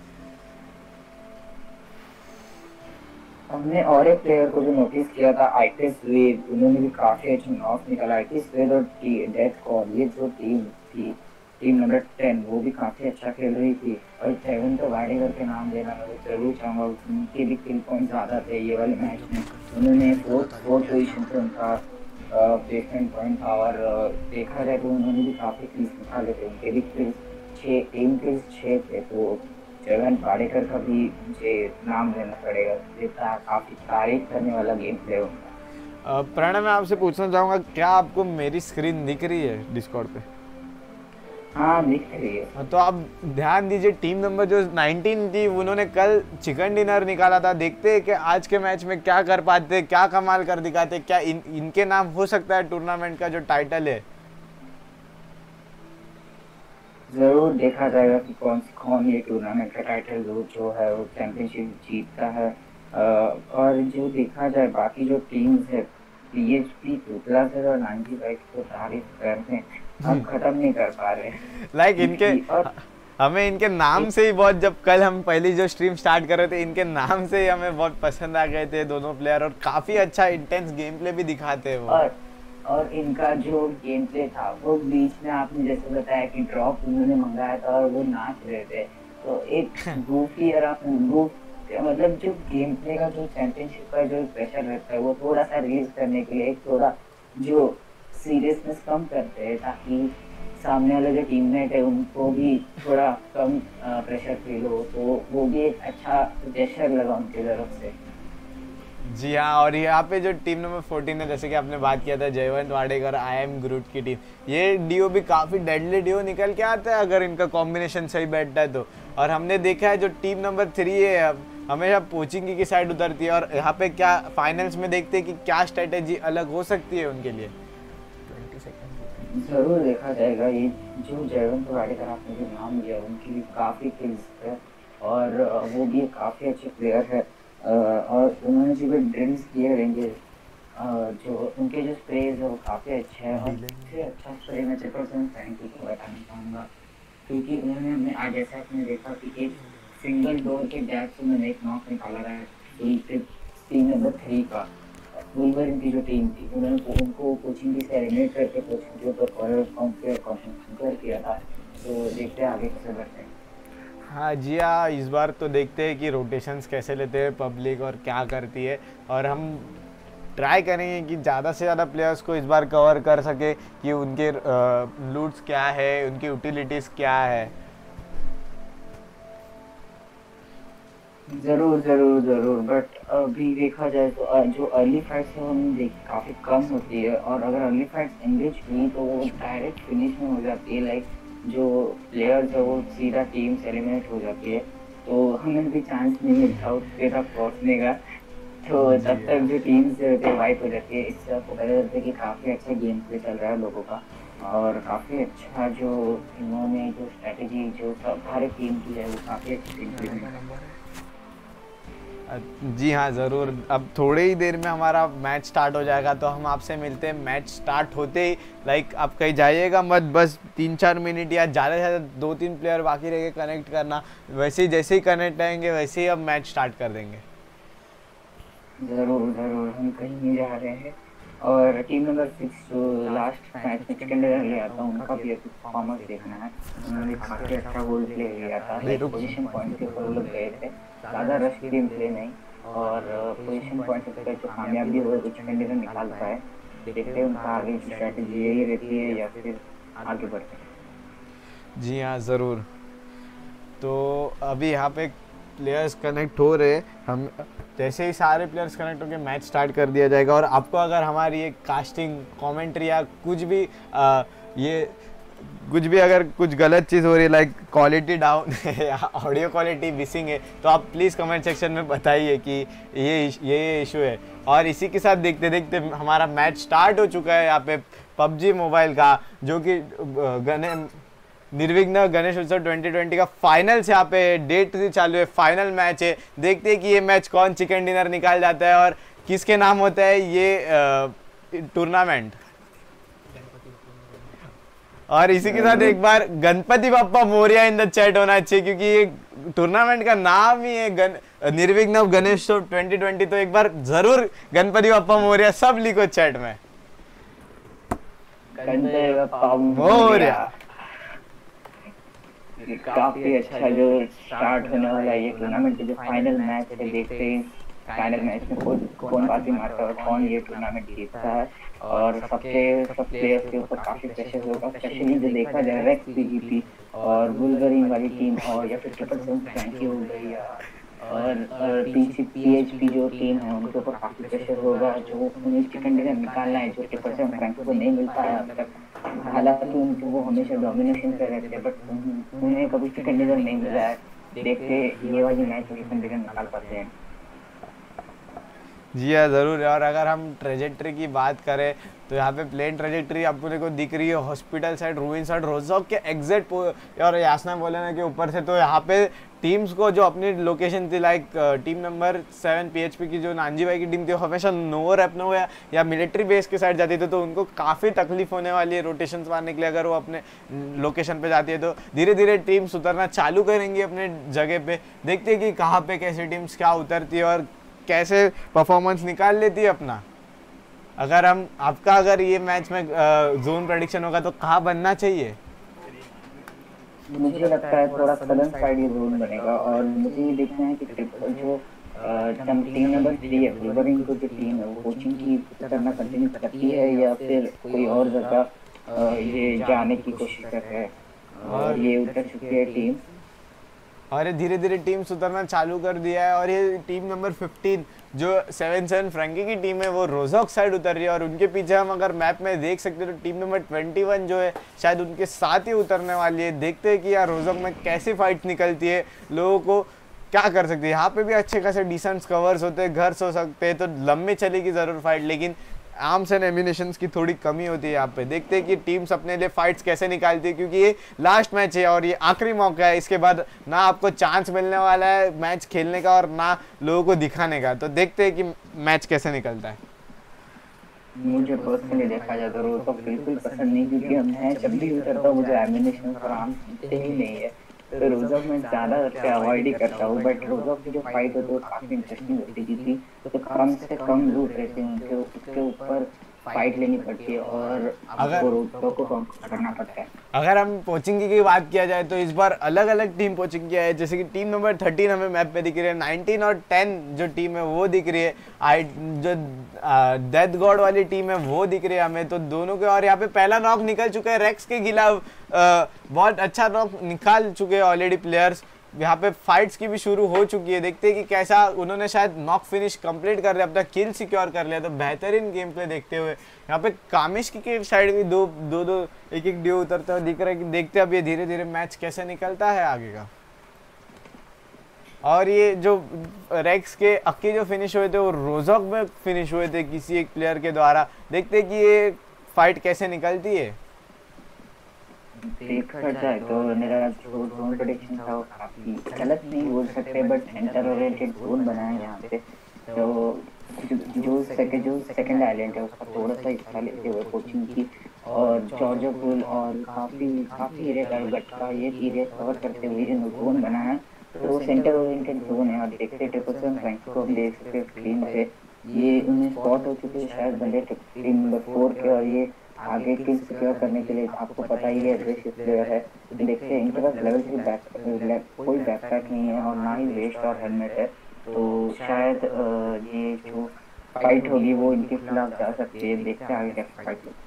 S3: हमने और एक प्लेयर को जो नोटिस किया था आईटिस वेद, उन्होंने भी काफी अच्छा नॉक निकाला। आईटिस वेद और डेथ कॉल ये जो टीम थी टीम नंबर टेन वो भी काफी अच्छा खेल रही थी। और सेवन तो वाडेकर के नाम लेना मैं जरूर चाहूँगा, उनके भी किल पॉइंट ज़्यादा थे ये वाले मैच में। उन्होंने फोर्थ फोर्थ पोजिशन पर उनका प्लेसमेंट पॉइंट था और देखा जाए तो उन्होंने भी काफ़ी किल्स निकाले थे। उनके भी किल्स छः टीम किल्स छः थे, तो जगन पाड़ेकर का भी मुझे नाम लेना पड़ेगा। काफ़ी तारीफ करने वाला गेम प्ले उनका।
S1: प्रणय, मैं आपसे पूछना चाहूँगा क्या आपको मेरी स्क्रीन दिख रही है डिस्कॉर्ड पे?
S3: हाँ दिख रही है।
S1: तो आप ध्यान दीजिए, टीम नंबर जो नाइनटीन थी उन्होंने कल चिकन डिनर निकाला था। देखते हैं कि आज के मैच में क्या कर पाते, क्या कमाल कर दिखाते, क्या इन इनके नाम हो सकता है टूर्नामेंट का जो टाइटल है।
S3: जरूर देखा जाएगा कि कौन कौन ये टूर्नामेंट का टाइटल जो है वो चैंपियनशिप जीतता है। और जो देखा जाए बाकी जो टीम्स है पीएचपी टूटला से और नाइंटी फाइव को तारीफ करते हैं, हम खत्म नहीं कर पा रहे।
S1: लाइक इनके और हमें इनके नाम से ही बहुत, जब कल हम पहली जो स्ट्रीम स्टार्ट कर रहे थे इनके नाम से ही हमें बहुत पसंद आ गए थे दोनों प्लेयर, और काफी अच्छा इंटेंस गेम प्ले भी दिखाते हैं वो।
S3: और और इनका जो गेम प्ले था वो बीच में आपने जैसे बताया कि ड्रॉप उन्होंने मंगाया था और वो नाच रहे थे, तो एक गोफी और आप मतलब जो गेम प्ले का जो चैंपियनशिप का जो प्रेशर रहता है वो थोड़ा सा रिलीज करने के लिए एक थोड़ा जो सीरियसनेस कम करते हैं ताकि सामने वाले जो टीममेट है उनको भी थोड़ा कम प्रेशर फील हो, तो वो भी एक अच्छा जेस्चर लगा उनकी तरफ से।
S1: जी हाँ, और यहाँ पे जो टीम नंबर फोर्टीन है, जैसे कि आपने बात किया था जयवंत वाडेकर आई एम ग्रूट की टीम, ये डीओ भी काफ़ी डेडली डीओ निकल के आता है अगर इनका कॉम्बिनेशन सही बैठता है तो। और हमने देखा है जो टीम नंबर थ्री है हमेशा पोचिंग की साइड उतरती है, और यहाँ पे क्या फाइनल्स में देखते हैं कि क्या स्ट्रेटेजी अलग हो सकती है उनके लिए।
S3: जरूर देखा जाएगा। ये जो जयवंत वाडेकर आपने जो नाम लिया उनकी भी काफ़ी किल्स है और वो भी काफ़ी अच्छे प्लेयर है। और उन्होंने जो भी ड्रिल्स किए रहेंगे, जो उनके जो स्प्रेज है वो काफ़ी अच्छे हैं। और सबसे अच्छा स्प्रे मैं चक्कर से फ्रैंकी को बताना चाहूँगा, क्योंकि उन्होंने हमने आज जैसा आपने देखा कि एक सिंगल डोर के डैश से उन्होंने एक नॉक निकाला रहा है टीम नंबर थ्री का। वुल्वरिन की जो टीम थी उन्होंने उनको कोचिंग की से एलिमिनेट करके कोचिंग के ऊपर कॉन्कर किया था, तो देखते हैं आगे कैसे बढ़ते हैं।
S1: हाँ जी हाँ, इस बार तो देखते हैं कि रोटेशंस कैसे लेते हैं पब्लिक और क्या करती है, और हम ट्राई करेंगे कि ज़्यादा से ज़्यादा प्लेयर्स को इस बार कवर कर सके कि उनके लूट्स क्या है, उनकी यूटिलिटीज़ क्या है।
S3: ज़रूर ज़रूर ज़रूर बट अभी देखा जाए तो जो अर्ली फाइट्स है हम देख काफ़ी कम होती है, और अगर अर्ली फाइट्स एंगेज हुई तो वो डायरेक्ट फिनिश में हो जाती है। लाइक जो प्लेयर्स है वो सीधा टीम से एलिमिनेट हो जाती है, तो हमें भी चांस नहीं मिलता उसके तक पहुँचने का, तो तब तक जो टीम्स होते हैं वाइप हो जाती है। इससे आपको पता चलता है कि काफ़ी अच्छा गेम प्ले चल रहा है लोगों का, और काफ़ी अच्छा जो इन्होंने जो स्ट्रेटेजी जो सब हर एक टीम की है वो काफ़ी अच्छी टीम प्ले है।
S1: जी हाँ ज़रूर। अब थोड़ी ही देर में हमारा मैच स्टार्ट हो जाएगा, तो हम आपसे मिलते हैं मैच स्टार्ट होते ही। लाइक आप कहीं जाइएगा मत, बस तीन चार मिनट या ज़्यादा से ज़्यादा दो तीन प्लेयर बाकी रह के कनेक्ट करना। वैसे ही जैसे ही कनेक्ट आएंगे वैसे ही अब मैच स्टार्ट कर देंगे।
S3: जरूर जरूर, हम कहीं नहीं जा रहे हैं। और टीम नंबर सिक्स जो लास्ट मैच में चिकन डिनर लिया था, उनका भी अभी परफॉर्मेंस देखना है। उन्होंने काफ़ी अच्छा गोल प्ले लिया था, पोजीशन पॉइंट के ऊपर वो लोग गए थे, ज़्यादा रश गेम प्ले नहीं, और पोजीशन पॉइंट पे जो कामयाबी हो वो चिकन डिनर निकाल पाए। देखते हैं उनका आगे की स्ट्रैटेजी यही रहती है या फिर आगे बढ़ते हैं।
S1: जी हाँ ज़रूर। तो अभी यहाँ पे प्लेयर्स कनेक्ट हो रहे, हम जैसे ही सारे प्लेयर्स कनेक्ट होकर मैच स्टार्ट कर दिया जाएगा। और आपको अगर हमारी ये कास्टिंग कमेंट्री या कुछ भी आ, ये कुछ भी अगर कुछ गलत चीज़ हो रही है, लाइक क्वालिटी डाउन है या ऑडियो क्वालिटी मिसिंग है, तो आप प्लीज़ कमेंट सेक्शन में बताइए कि ये ये इशू है। और इसी के साथ देखते देखते हमारा मैच स्टार्ट हो चुका है यहाँ पे पबजी मोबाइल का, जो कि गने निर्विघ्न गणेश उत्सव ट्वेंटी ट्वेंटी का फाइनल से यहाँ पे डेट थ्री चालू है, फाइनल मैच है। देखते हैं कि ये मैच कौन चिकन डिनर निकाल जाता है और किसके नाम होता है ये टूर्नामेंट। और इसी के साथ एक बार Ganpati Bappa Morya in the chat होना चाहिए, क्योंकि ये टूर्नामेंट का नाम ही है गण निर्विघ्न गणेश उत्सव ट्वेंटी ट्वेंटी। तो एक बार जरूर गणपति बप्पा मोरिया सब लिखो चैट में,
S3: गणपति बप्पा
S1: मोरिया।
S3: काफी अच्छा जो स्टार्ट होने वाला है ये टूर्नामेंट, जो फाइनल मैच है, देखते हैं फाइनल मैच में कौन कौन बाजी मारता है और कौन ये टूर्नामेंट जीतता है। और सबके सब प्लेयर्स के ऊपर काफी प्रेशर होगा, स्पेशली जो देखा जाए रेक्स पीजीपी और बुलगरीन वाली टीम, और या फिर ट्रिपल सेवन फ्रैंकी हो गई, और पीएचपी जो टीम है उनके ऊपर काफी प्रेशर होगा, जो उन्हें चिकन डिनर निकालना है, जो ट्रिपल सेवन फ्रैंकी को नहीं मिल पाया अब तक। हालांकि उनको वो हमेशा डोमिनेशन कर रहे थे, बट उन्हें कभी चिकन डिनर नहीं मिला है। देखते ये वाली मैच में चिकन डिनर निकाल पाते हैं।
S1: जी हाँ ज़रूर। और अगर हम ट्रेजेक्ट्री की बात करें तो यहाँ पे प्लेन ट्रेजेक्ट्री अपने को दिख रही है hospital side, ruin side, Rozhok के एग्जैक्ट। और यासना बोले ना कि ऊपर से, तो यहाँ पे टीम्स को जो अपनी लोकेशन थी, like team number seven PHP की जो नानजी भाई की टीम थी, हमेशा नोवर अपनो या, या मिलिट्री बेस के साइड जाती थी, तो उनको काफ़ी तकलीफ होने वाली है रोटेशन मारने के लिए। अगर वो अपने लोकेशन पे जाती है तो धीरे धीरे टीम्स उतरना चालू करेंगी अपने जगह पे। देखते हैं कि कहाँ पे कैसी टीम्स क्या उतरती है और कैसे परफॉर्मेंस निकाल लेती है अपना। अगर हम आपका अगर ये मैच में जोन प्रेडिक्शन होगा तो कहाँ बनना चाहिए?
S3: मुझे लगता है थोड़ा सदर्न साइड ये जोन बनेगा, और मुझे ये देखना है कि ट्रिपल जो टीम नंबर थ्री है वुल्वरीन को जो टीम है वो कोचिंग की करना कंटिन्यू करती है या फिर कोई और जगह ये जाने की कोशिश कर रहा है। और ये उतर चुकी है टीम,
S1: और ये धीरे धीरे टीम उतरना चालू कर दिया है। और ये टीम नंबर फिफ्टीन जो सेवन सेवन फ्रैंकी की टीम है वो रोजॉक साइड उतर रही है, और उनके पीछे हम अगर मैप में देख सकते हैं तो टीम नंबर ट्वेंटी वन जो है शायद उनके साथ ही उतरने वाली है। देखते हैं कि यार रोजॉक में कैसी फाइट निकलती है, लोगों को क्या कर सकते हैं। यहाँ पे भी अच्छे खासे डिसेंट कवर्स होते हैं, घर सो सकते हैं, तो लंबी चलेगी ज़रूर फाइट, लेकिन आर्म्स एंड एम्यूनेशंस की थोड़ी कमी होती है यहाँ पे। देखते हैं कि टीम्स अपने लिए फाइट्स कैसे निकालती है, क्योंकि ये लास्ट मैच है और ये आखिरी मौका है। इसके बाद ना आपको चांस मिलने वाला है मैच खेलने का और ना लोगों को दिखाने का। तो देखते हैं कि मैच कैसे निकलता है।
S3: मुझे पर्सनली देखा जाए तो रोजॉक बिल्कुल पसंद नहीं, क्योंकि मैं जब भी उतरता हूँ मुझे एम्यूनेशन और आर्म्स मिलते ही नहीं है, तो रोजॉक में ज़्यादा से अवॉइड ही करता हूँ। बट रोजॉक की जो फाइट होती है वो काफ़ी इंटरेस्टिंग होती थी, तो कम से कम लूट रहते हैं उनके उसके ऊपर फाइट लेनी पड़ती है और आपको रोजॉक को करना पड़ता है।
S1: अगर हम पोचिंग की बात किया जाए तो इस बार अलग अलग टीम पोचिंग किया है, जैसे कि टीम नंबर थर्टीन हमें मैप पे दिख रही है, नाइनटीन और टेन जो टीम है वो दिख रही है, आई जो डेथ गॉड वाली टीम है वो दिख रही है हमें, तो दोनों के। और यहाँ पे पहला नॉक निकल चुका है रेक्स के खिलाफ, बहुत अच्छा नॉक निकाल चुके हैं ऑलरेडी प्लेयर्स। यहाँ पे फाइट्स की भी शुरू हो चुकी है, देखते हैं कि कैसा उन्होंने शायद नॉक फिनिश कंप्लीट कर लिया, अपना किल सिक्योर कर लिया, तो बेहतरीन गेम प्ले देखते हुए यहाँ पे कामिश की साइड भी दो दो दो एक एक डियो उतरते हुए दिख रहा है कि देखते अब ये धीरे धीरे मैच कैसे निकलता है आगे का। और ये जो रेक्स के अक्की जो फिनिश हुए थे वो रोजॉक में फिनिश हुए थे किसी एक प्लेयर के द्वारा। देखते हैं कि ये फाइट कैसे निकलती है।
S3: देखा जाए तो मेरा जो जोन प्रेडिक्शन था वो काफी गलत नहीं बोल सकते, बट सेंटर ओरिएंटेड जोन बनाया यहाँ पे। तो जो जो सेकंड जो सेकंड आइलैंड है उसका थोड़ा सा हिस्सा लेते हुए कोचिंग की और जॉर्जिया पुल और काफी काफी एरिया का गट्टा ये एरिया कवर करते हुए जो जोन बनाया, तो वो सेंटर ओरिएंटेड जोन है। और देखते ट्रिपल सेवन फ्रैंक को हम देख सकते हैं स्क्रीन पे, ये उन्हें स्पॉट हो चुके हैं शायद बंदे टीम नंबर फोर के, और ये आगे किल सिक्योर करने के लिए आपको पता ही है एग्रेसिव प्लेयर है। तो देखते हैं इनके पास लेवल थ्री बैक कोई बैकपैक नहीं है और ना ही वेस्ट और हेलमेट है, तो शायद ये जो फाइट होगी वो इनके खिलाफ जा सकती है। देखते हैं आगे कैसे फाइट होगी।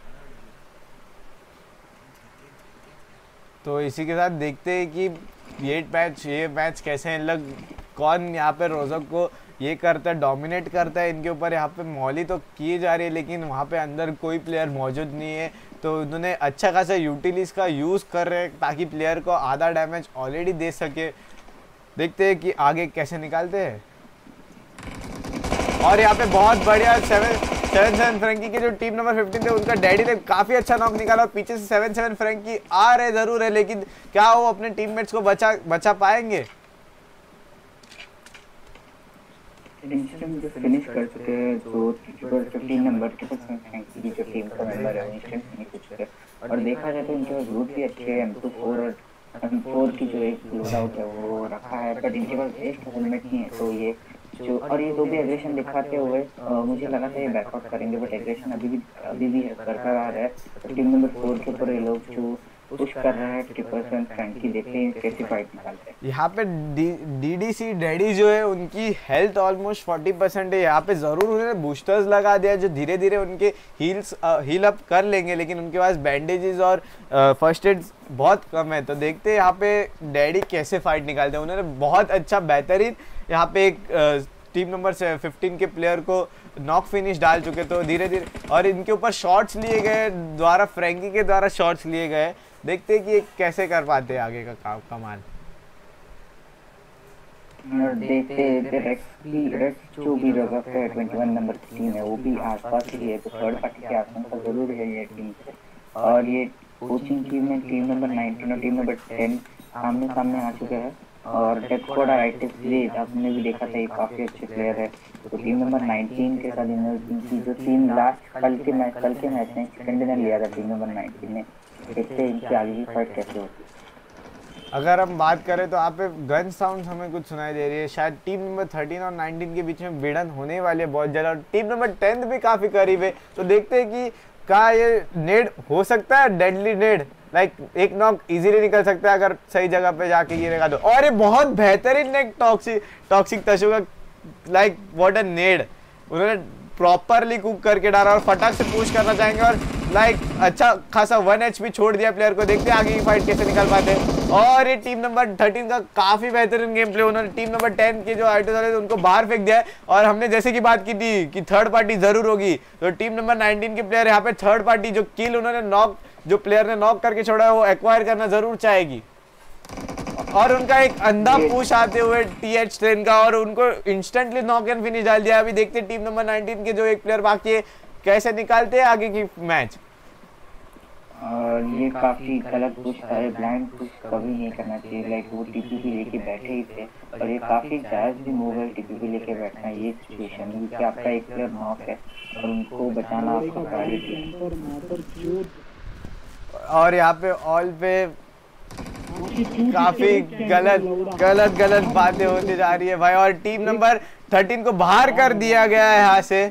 S1: तो इसी के साथ देखते हैं कि ये मैच ये मैच कैसे हैं लग कौन यहाँ पे रोजक को ये करता है, डोमिनेट करता है इनके ऊपर। यहाँ पे मॉली तो की जा रही है लेकिन वहाँ पे अंदर कोई प्लेयर मौजूद नहीं है, तो उन्होंने अच्छा खासा यूटिलिटीज का यूज़ कर रहे हैं ताकि प्लेयर को आधा डैमेज ऑलरेडी दे सके। देखते हैं कि आगे कैसे निकालते हैं। और यहाँ पे बहुत बढ़िया सेवन सेवन सेवन फ्रैंकी के जो टीम नंबर फिफ्टीन थे उनका डैडी ने काफ़ी अच्छा नॉक निकाला और पीछे से सेवन सेवन फ्रैंकी आ रहे ज़रूर है, लेकिन क्या वो अपने टीममेट्स को बचा बचा पाएंगे?
S3: इंस्टेंट जो फिनिश कर चुके हैं जो triple fifteen number triple Frankie की जो टीम का मेंबर है इंस्टेंट फिनिश कर चुके हैं। और देखा जाए तो इनके रूट भी अच्छे हैं, एम टू फोर और एम फोर की जो एक लोड आउट है वो रखा है, बट इनके पास एक हेलमेट नहीं है। तो ये जो और ये जो भी एग्रेशन दिखाते हुए मुझे लगा था ये बैकआउट करेंगे, बट एग्रेशन अभी भी अभी भी बरकरार आ रहा है। तो टीम नंबर फोर के ऊपर ये लोग जो पुश कर रहे हैं ट्रिपल सेवन फ्रैंकी, देखते हैं कैसी फाइट निकालते हैं।
S1: यहाँ पे डी डी सी डैडी जो है उनकी हेल्थ ऑलमोस्ट फोर्टी परसेंट है। यहाँ पे ज़रूर उन्होंने बूस्टर्स लगा दिया जो धीरे धीरे उनके हील्स हील अप कर लेंगे, लेकिन उनके पास बैंडेजेस और फर्स्ट एड बहुत कम है। तो देखते हैं यहाँ पे डैडी कैसे फाइट निकालते हैं। उन्होंने बहुत अच्छा बेहतरीन यहाँ पे एक टीम नंबर से फिफ्टीन के प्लेयर को नॉक फिनिश डाल चुके, तो धीरे धीरे और इनके ऊपर शॉट्स लिए गए द्वारा फ्रैंकी के द्वारा शॉट्स लिए गए। देखते हैं कि ये कैसे कर पाते हैं आगे का काम कमाल।
S3: और देखते हैं रेक्स भी रेक्स जो भी जगह पे इक्कीस नंबर की टीम है वो भी आसपास ही है, तो थर्ड पार्टी के आसपास का जरूर है ये टीम से। और ये कोचिंग टीम में टीम नंबर नाइनटीन और टीम नंबर टेन आमने सामने आ चुके हैं। और डेथ स्क्वाड राइटिस भी आपने भी देखा था, ये काफी अच्छे प्लेयर है। तो टीम नंबर नाइनटीन के साथ इनकी जो टीम लास्ट कल के मैच कल के मैच में सेकंड डिनर लिया था टीम नंबर नाइनटीन ने। देखते हैं इनकी आगे की फाइट कैसे होती है।
S1: अगर हम बात करें तो यहाँ पे गन साउंड हमें कुछ सुनाई दे रही है, शायद टीम नंबर थर्टीन और नाइनटीन के बीच में भिड़न होने वाली है बहुत ज़्यादा, और टीम नंबर टेन भी काफ़ी करीब है। तो देखते हैं कि क्या ये नेड हो सकता है, डेडली नेड लाइक like, एक नॉक इजीली निकल सकता है अगर सही जगह पे जाके गिरेगा तो। और ये बहुत बेहतरीन नेक टॉक्सिक टॉक्सिक तशु का लाइक व्हाट अ नेड उन्होंने प्रॉपरली कुक करके डाला और फटाक से पुश करना चाहेंगे और लाइक like, अच्छा खासा वन एचपी छोड़ दिया प्लेयर को। देखते हैं आगे की फाइट कैसे निकाल पाते हैं। और ये टीम नंबर थर्टीन का काफी बेहतरीन गेम प्ले, उन्होंने टीम नंबर टेन के जो आइटो वाले उनको बाहर फेंक दिया है। और हमने जैसे की बात की थी कि थर्ड पार्टी जरूर होगी, तो टीम नंबर नाइनटीन के प्लेयर यहाँ पे थर्ड पार्टी जो किल उन्होंने नॉक जो प्लेयर ने नॉक करके छोड़ा है वो एक्वायर करना जरूर चाहेगी। और उनका एक अंधा पुश आते हुए टी एच टेन का और उनको इंस्टेंटली नॉक एंड फिनिश डाल दिया। अभी देखते हैं टीम नंबर नाइनटीन के जो एक प्लेयर बाकी है कैसे निकालते हैं आगे की मैच।
S3: और ये काफी गलत पुश था, ब्लाइंड पुश कभी नहीं करना चाहिए। लाइक वो टीपीपी लेके बैठे ही थे और ये काफी जायज भी मूव है टीपीपी लेके बैठना ये सिचुएशन में, क्योंकि आपका एक प्लेयर नॉक है और उनको बचाना आपका प्रायोरिटी है।
S1: और यहाँ पे ऑल पे काफी गलत गलत गलत बातें होती जा रही है भाई, और टीम नंबर थर्टीन को बाहर कर दिया गया है यहाँ से।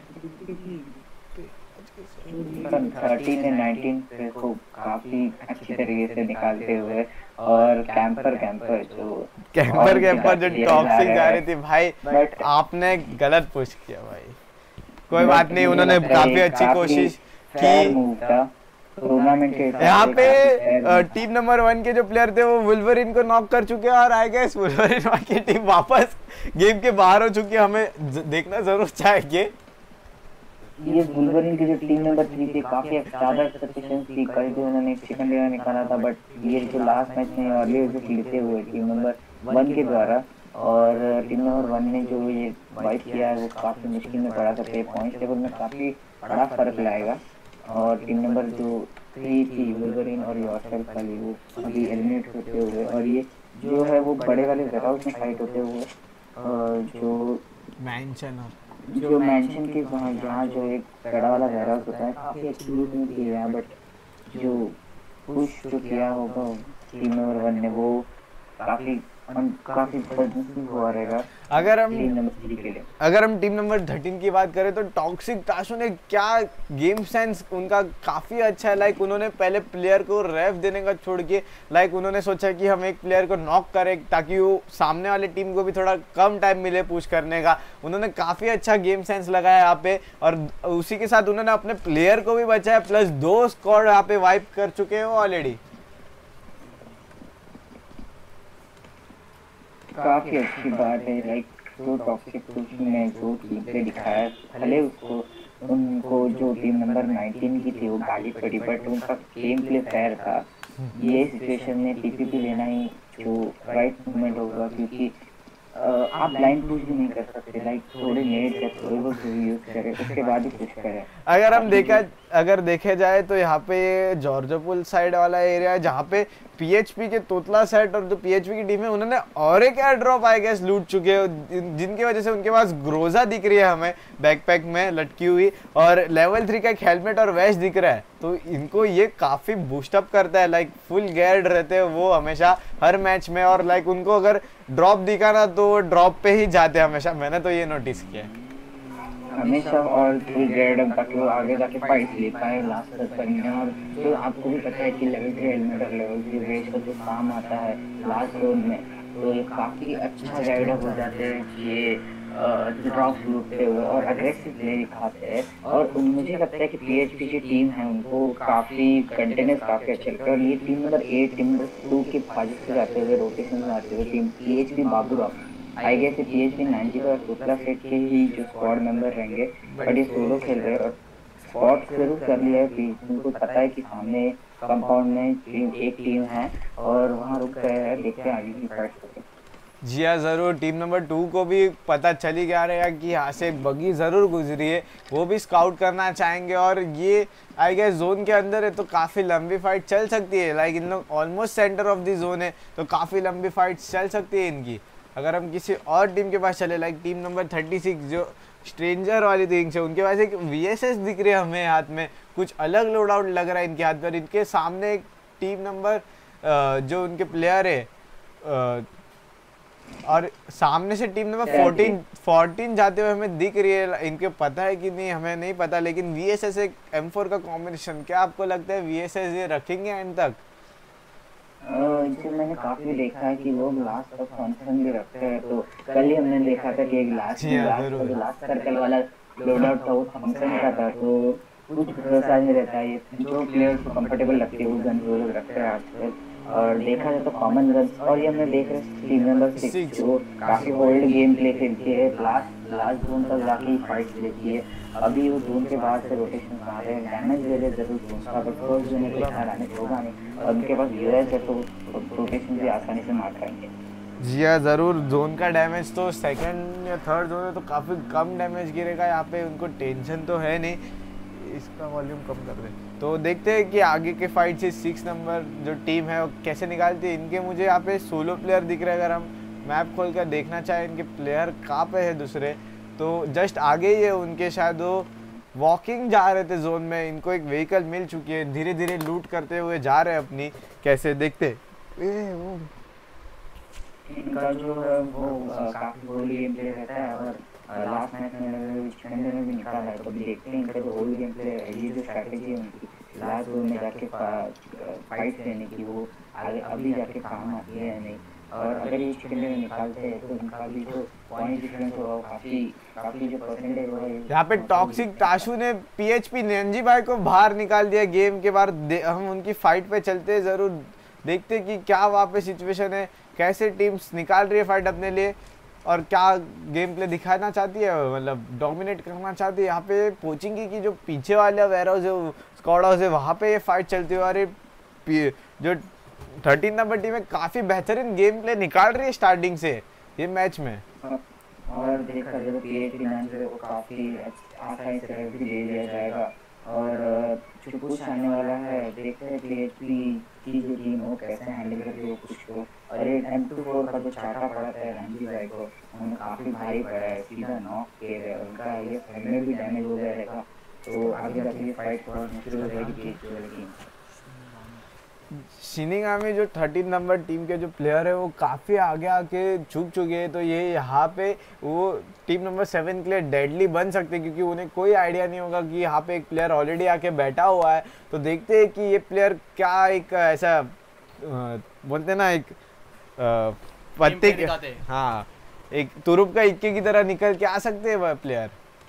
S3: थर्टीन ने नाइनटीन को काफी अच्छी तरीके से निकालते हुए और कैंपर कैंपर जो
S1: कैंपर कैंपर जो टॉक्सिक जा रही थी भाई, आपने गलत पुश किया भाई। कोई बात नहीं, उन्होंने काफी अच्छी कोशिश की।
S3: टूर्नामेंट के
S1: यहाँ पे टीम नंबर वन के जो प्लेयर थे वो वुल्वरिन को नॉक कर चुके हैं और आई गेस वुल्वरिन की टीम वापस गेम के बाहर हो चुकी है। हमें देखना जरूर चाहिए।
S3: ये वुल्वरिन की जो टीम नंबर थ्री थी काफी ज्यादा सफिशिएंसी कल जो उन्होंने चिकन डिनर निकाला था, बट ये जो लास्ट मैच में और ये जो जीते हुए टीम नंबर वन के द्वारा, और टीम नंबर वन ने जो ये वाइप किया है वो काफी मुश्किल में पड़ा था। पॉइंट टेबल में काफी बड़ा फर्क लाएगा। और टीम नंबर जो थ्री थी वुल्वरीन और योरसेल्फ वाली वो अभी एलिमिनेट होते हुए, और ये जो है वो बड़े वाले वेयरहाउस में फाइट होते हुए और जो
S1: मैंशन और
S3: जो मेंशन के वहाँ जहाँ जो एक बड़ा वाला वेयरहाउस होता है, काफ़ी अच्छी लूट नहीं की है, बट जो पुश जो किया होगा टीम नंबर वन ने वो काफ़ी काफ़ी बदनसीब हुआ रहेगा
S1: अगर हम
S3: टीम नंबर थ्री के लिए।
S1: अगर हम टीम नंबर थर्टीन की बात करें तो टॉक्सिक ताशू ने क्या गेम सेंस उनका काफ़ी अच्छा है। लाइक उन्होंने पहले प्लेयर को रेफ देने का छोड़ के लाइक उन्होंने सोचा कि हम एक प्लेयर को नॉक करें ताकि वो सामने वाले टीम को भी थोड़ा कम टाइम मिले पुश करने का। उन्होंने काफ़ी अच्छा गेम सेंस लगाया यहाँ पे और उसी के साथ उन्होंने अपने प्लेयर को भी बचाया, प्लस दो स्क्वाड यहाँ पे वाइप कर चुके हैं वो ऑलरेडी।
S3: काफी अच्छी बात है। लाइक जो टॉक्सिक पुशी ने जो टीम पे दिखाया, भले उसको उनको जो टीम नंबर नाइनटीन की थी वो गाली पड़ी, बट उनका गेम प्ले फेयर था। ये सिचुएशन में टीपीपी लेना ही जो राइट मूवमेंट होगा, क्योंकि आप ब्लाइंड पुश भी नहीं कर सकते। लाइक थोड़े नेट या थोड़े बहुत यूज करें उसके बाद ही पुश करें।
S1: अगर हम देखा अगर देखे जाए तो यहाँ पे जॉर्जोपुल साइड वाला एरिया है जहाँ पे पीएचपी के तोतला सेट और जो पीएचपी की टीम है उन्होंने और एक एयर ड्रॉप आई गेस लूट चुके हैं, जिनकी वजह से उनके पास ग्रोजा दिख रही है हमें बैकपैक में लटकी हुई, और लेवल थ्री का एक हेलमेट और वेस्ट दिख रहा है। तो इनको ये काफ़ी बूस्टअप करता है। लाइक फुल गेयर्ड रहते हैं वो हमेशा हर मैच में, और लाइक उनको अगर ड्रॉप दिखा ना तो ड्रॉप पे ही जाते हैं हमेशा। मैंने तो ये नोटिस किया है
S3: हमेशा, और फुल ग्रेड ताकि वो आगे जाके फाइट ले पाए लास्ट तक करने। और जो आपको भी पता है कि लेवल थ्री हेलमेट और लेवल थ्री वेस्ट का जो काम आता है लास्ट जोन में, तो ये काफ़ी अच्छा गाइड हो जाते हैं ये ड्रॉप लूटते हुए और अग्रेसिव प्ले दिखाते हैं। और मुझे लगता है कि पीएचपी की टीम है उनको काफ़ी कंटेनर्स काफ़ी अच्छे लगते हैं। और ये team number eight team number two के बाजू से जाते हुए रोटेशन में आते हुए team PHP Baburao I guess PHP ninety का टोटला सेट के ही जो स्क्वाड मेंबर रहेंगे, बट ये सोलो खेल रहे हैं और स्पॉट जरूर कर लिया है कि उनको पता है कि सामने कंपाउंड में टीम एक टीम है और वहाँ रुक गए हैं, देखते हैं आगे की फाइट करके।
S1: जी हाँ ज़रूर, टीम नंबर टू को भी पता चल ही गया रहेगा कि यहाँ से एक बगी ज़रूर गुजरी है, वो भी स्काउट करना चाहेंगे। और ये आई गेस जोन के अंदर है तो काफ़ी लंबी फाइट चल सकती है। लाइक इन लोग almost centre of the zone है तो काफ़ी लंबी फाइट चल सकती है इनकी। अगर हम किसी और टीम के पास चले, like team number thirty six जो स्ट्रेंजर वाली थिंग्स है, उनके पास एक वी एस एस दिख रही है हमें हाथ में, कुछ अलग लोड आउट लग रहा है इनके हाथ पर। इनके सामने एक टीम नंबर जो उनके प्लेयर है और सामने से टीम नंबर फोर्टीन फोर्टीन जाते हुए हमें दिख रही है। इनके पता है कि नहीं हमें नहीं पता, लेकिन वी एस एस एक एम फोर का कॉम्बिनेशन, क्या आपको लगता है वी एस एस ये रखेंगे एंड तक?
S3: जो मैंने काफी देखा है कि लोग लास्ट तक फंक्शन भी रखते हैं। तो कल ही हमने देखा था कि एक लास्ट लास्ट लास्ट सर्कल वाला लोड आउट था वो फंक्शन का था, तो कुछ भरोसा नहीं रहता है। जो प्लेयर्स को कंफर्टेबल लगती है वो गन वो लोग रखते हैं आजकल। और देखा जाए तो कॉमन गन्स, और ये हमने देख रहे हैं टीम नंबर सिक्स जो काफी ओल्ड गेम प्ले खेलती है, लास्ट लास्ट जोन तक जाके फाइट लेती है। अभी वो जोन के बाद से रोटेशन आ रहे हैं, डैमेज ले रहे जरूर जोन का, बट फर्स्ट जोन में इतना डैमेज होगा नहीं और उनके पास यूएस है तो रोटेशन भी आसानी से मार पाएंगे।
S1: जी हाँ ज़रूर, जोन का डैमेज तो सेकंड या थर्ड जोन में तो काफ़ी कम डैमेज गिरेगा यहाँ पे, उनको टेंशन तो है नहीं। इसका वॉल्यूम कम कर दे तो देखते हैं कि आगे के फाइट से सिक्स नंबर जो टीम है वो कैसे निकालती है। इनके मुझे यहाँ पे सोलो प्लेयर दिख रहे हैं। अगर हम मैप खोल कर देखना चाहें इनके प्लेयर कहाँ पे है दूसरे, तो जस्ट आगे ही है उनके, शायद वो वॉकिंग जा रहे थे जोन में। इनको एक व्हीकल मिल चुकी है, धीरे धीरे लूट करते हुए जा रहे हैं अपनी, कैसे देखते
S3: इनका जो है वो काफी होल गेम प्ले रहता है और लास्ट मैच में छंडे में भी निकाला है। तो अभी देखते हैं इनका जो होल गेम प्ले है, ये जो स्ट्रैटेजी है उनकी लास्ट जोन में जाके फाइट लेने की, वो आगे अभी जाके काम आती है या नहीं। और अगर ये छंडे में निकालते हैं तो इनका भी जो पॉइंट डिफरेंस होगा काफी काफी जो परसेंटेज होगा।
S1: यहाँ पे टॉक्सिक ताशू ने पीएचपी नंजी भाई को बाहर निकाल दिया गेम के बाद। हम उनकी फाइट पे चलते हैं, जरूर देखते कि क्या वहाँ पे सिचुएशन है, कैसे टीम्स निकाल रही है फाइट अपने लिए और क्या गेम प्ले दिखाना चाहती है, मतलब डोमिनेट करना चाहती है। यहाँ पे पोचिंग की जो पीछे वाला वेयर हाउस है, स्क्वाड हाउस है, वहाँ पे ये फाइट चलती है। और ये जो थर्टीन नंबर टीम है काफ़ी बेहतरीन गेम प्ले निकाल रही है स्टार्टिंग से ये मैच में।
S3: और देखा जाए तो पीएचपी नाइन को काफ़ी आसानी से भी ले लिया जाएगा और अ, जो पुश आने वाला है देखते हैं पीएचपी की जो टीम वो कैसे हैंडल कर रही है पुश को। और ये एम टू फोर का जो चाटा पड़ा था रणजी भाई को उन्हें काफ़ी भारी पड़ा है, सीधा नॉक किए गए, उनका ये हेलमेट भी डैमेज हो गया रहेगा, तो आगे जाके ये फाइट थोड़ा मुश्किल हो जाएगी पीएचपी वाली टीम।
S1: शिनिगामी जो थर्टीन नंबर टीम के जो प्लेयर है वो काफ़ी आगे आके झुक चुके हैं, तो ये यहाँ पे वो टीम नंबर सेवन के लिए डेडली बन सकते हैं, क्योंकि उन्हें कोई आइडिया नहीं होगा कि यहाँ पे एक प्लेयर ऑलरेडी आके बैठा हुआ है। तो देखते हैं कि ये प्लेयर क्या एक ऐसा अ, बोलते हैं ना एक अ, पत्ते के, हाँ एक तुरुप का इक्के की तरह निकल के आ सकते हैं वह प्लेयर।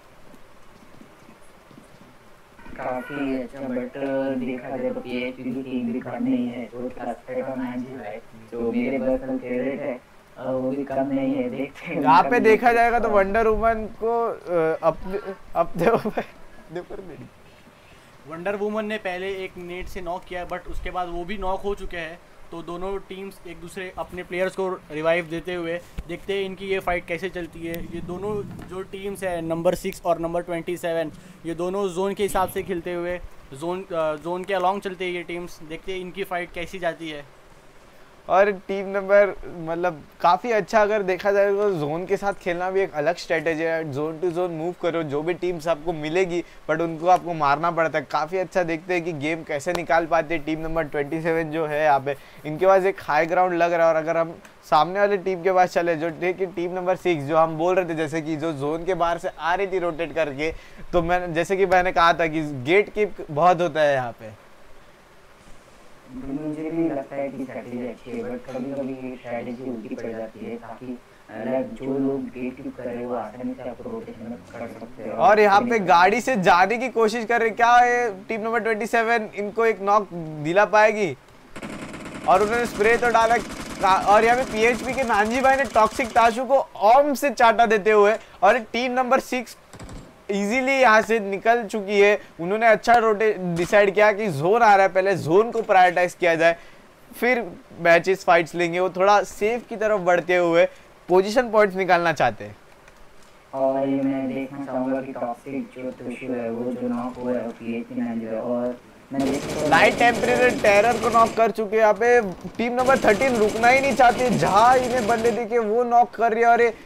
S3: काफी अच्छा, बट देखा जाए तो पीएचपी की टीम भी कम नहीं है, तो ट्रस्टेड और नाइजी भाई जो मेरे पर्सनल फेवरेट है अ, वो भी कम नहीं है। देखते हैं
S1: यहाँ
S3: उनका
S1: पे
S3: भी
S1: देखा
S3: देखते
S1: जाएगा तो
S3: हैं।
S1: वंडर वुमन को अ, अपने अपने ऊपर मेरी
S7: वंडर वुमन ने पहले एक नेट से नॉक किया, बट उसके बाद वो भी नॉक हो चुके हैं। तो दोनों टीम्स एक दूसरे अपने प्लेयर्स को रिवाइव देते हुए देखते हैं इनकी ये फाइट कैसे चलती है। ये दोनों जो टीम्स है नंबर सिक्स और नंबर ट्वेंटी सेवन, ये दोनों जोन के हिसाब से खेलते हुए जोन जोन के अलॉन्ग चलते हैं ये टीम्स। देखते हैं इनकी फाइट कैसी जाती है।
S1: और टीम नंबर मतलब काफ़ी अच्छा अगर देखा जाए तो जोन के साथ खेलना भी एक अलग स्ट्रेटेजी है। जोन टू जोन मूव करो, जो भी टीम्स आपको मिलेगी बट उनको आपको मारना पड़ता है। काफ़ी अच्छा देखते हैं कि गेम कैसे निकाल पाते हैं टीम नंबर ट्वेंटी सेवन जो है यहाँ पे। इनके पास एक हाई ग्राउंड लग रहा है। और अगर हम सामने वाले टीम के पास चले जो देखिए टीम नंबर सिक्स जो हम बोल रहे थे, जैसे कि जो जोन के बाहर से आ रही थी रोटेट करके, तो मैं जैसे कि मैंने कहा था कि गेट कीप बहुत होता है यहाँ पे।
S3: मुझे भी लगता है कि स्ट्रैटेजी अच्छी है, बट कभी कभी स्ट्रैटेजी उल्टी पड़ जाती है, ताकि लाइक जो लोग गेट कीप कर रहे हैं वो आसानी से आपको रोटेशन में कर सकते हैं।
S1: और यहाँ पे गाड़ी से जाने की कोशिश कर रहे, क्या है टीम नंबर ट्वेंटी सेवन इनको एक नॉक दिला पाएगी? और उन्होंने स्प्रे तो डाला। और यहाँ पे पीएचपी के नानजी भाई ने टॉक्सिक ताशु को ऑर्म से चाटा देते हुए, और टीम नंबर सिक्स इजीली यहाँ से निकल चुकी है। उन्होंने अच्छा रोटे डिसाइड किया कि जोन आ रहा है, पहले जोन को प्रायोरिटाइज किया जाए, फिर मैचेस फाइट्स लेंगे। वो थोड़ा सेफ की तरफ बढ़ते हुए पोजीशन पॉइंट्स निकालना चाहते हैं।
S3: और ये मैं देखना चाहूंगा कि टॉक्सिक जो तुशु है वो जो नॉक हुआ है पीएचपी नानजी है, और मैं देखता
S1: लाइट टेम्परेचर टेरर को नॉक कर चुके हैं। यहाँ पे टीम नंबर थर्टीन रुकना ही नहीं चाहती, जहाँ इन्हें बंदे देखे वो नॉक कर रही है। और ये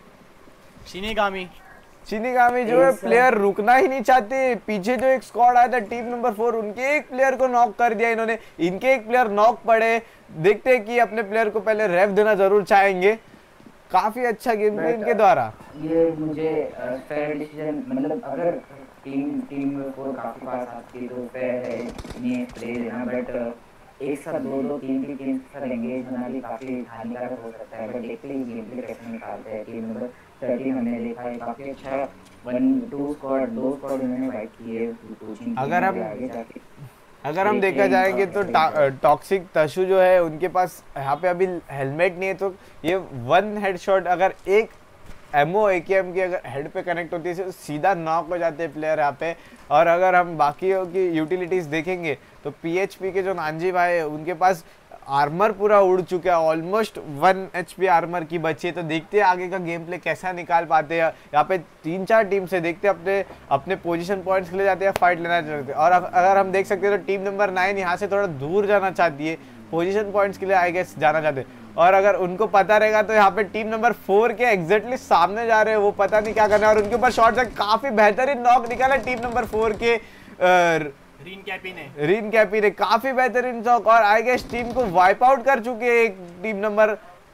S7: शिनिगामी
S1: शिनिगामी जो है प्लेयर रुकना ही नहीं चाहते। पीछे जो एक स्क्वाड आया था टीम नंबर फोर, उनके एक प्लेयर को नॉक कर दिया इन्होंने। इनके एक प्लेयर नॉक पड़े। देखते हैं कि अपने प्लेयर को पहले रेव देना जरूर चाहेंगे। काफी अच्छा गेम प्ले इनके द्वारा।
S3: ये मुझे फेयर डिसीजन, मतलब अगर टीम टीम को काफी पास आती है तो फेयर है इन्हें प्ले देना, बट एक साथ दो दो तीन की टीम के साथ एंगेज होना भी काफी हानिकारक हो सकता है। बट देखते हैं गेम प्ले कैसे निकालते हैं। टीम नंबर थर्टीन हमने देखा है काफी अच्छा वन टू स्क्वाड दो स्क्वाड उन्होंने फाइट की है।
S1: अगर हम
S3: आगे जाके
S1: अगर हम देखा जाएंगे तो टॉक्सिक तशु जो है उनके पास यहाँ पे अभी हेलमेट नहीं है, तो ये वन हेडशॉट अगर एक एमओ एकेएम की अगर हेड पे कनेक्ट होती है तो सीधा नॉक हो जाते हैं प्लेयर यहाँ पे। और अगर हम बाकियों की यूटिलिटीज देखेंगे तो पीएचपी के जो नानजी भाई है उनके पास आर्मर पूरा उड़ चुका है, ऑलमोस्ट वन एचपी आर्मर की बची है। तो देखते हैं आगे का गेम प्ले कैसा निकाल पाते हैं। यहाँ पे तीन चार टीम से देखते हैं अपने अपने पोजीशन पॉइंट्स के लिए जाते हैं, फाइट लेना चाहते हैं। और अगर हम देख सकते हैं तो टीम नंबर नाइन यहाँ से थोड़ा दूर जाना चाहती है, पोजीशन पॉइंट्स के लिए आई गेस जाना चाहते हैं। और अगर उनको पता रहेगा तो यहाँ पे टीम नंबर फोर के एग्जैक्टली सामने जा रहे हैं, वो पता नहीं क्या करना है। और उनके ऊपर शॉट्स है, काफी बेहतरीन नॉक निकाला टीम नंबर फोर के आ,
S7: रीन कैपी ने
S1: रीन कैपी ने काफी बेहतरीन शॉट। और आई गेस टीम को वाइप आउट कर चुके हैं एक टीम नंबर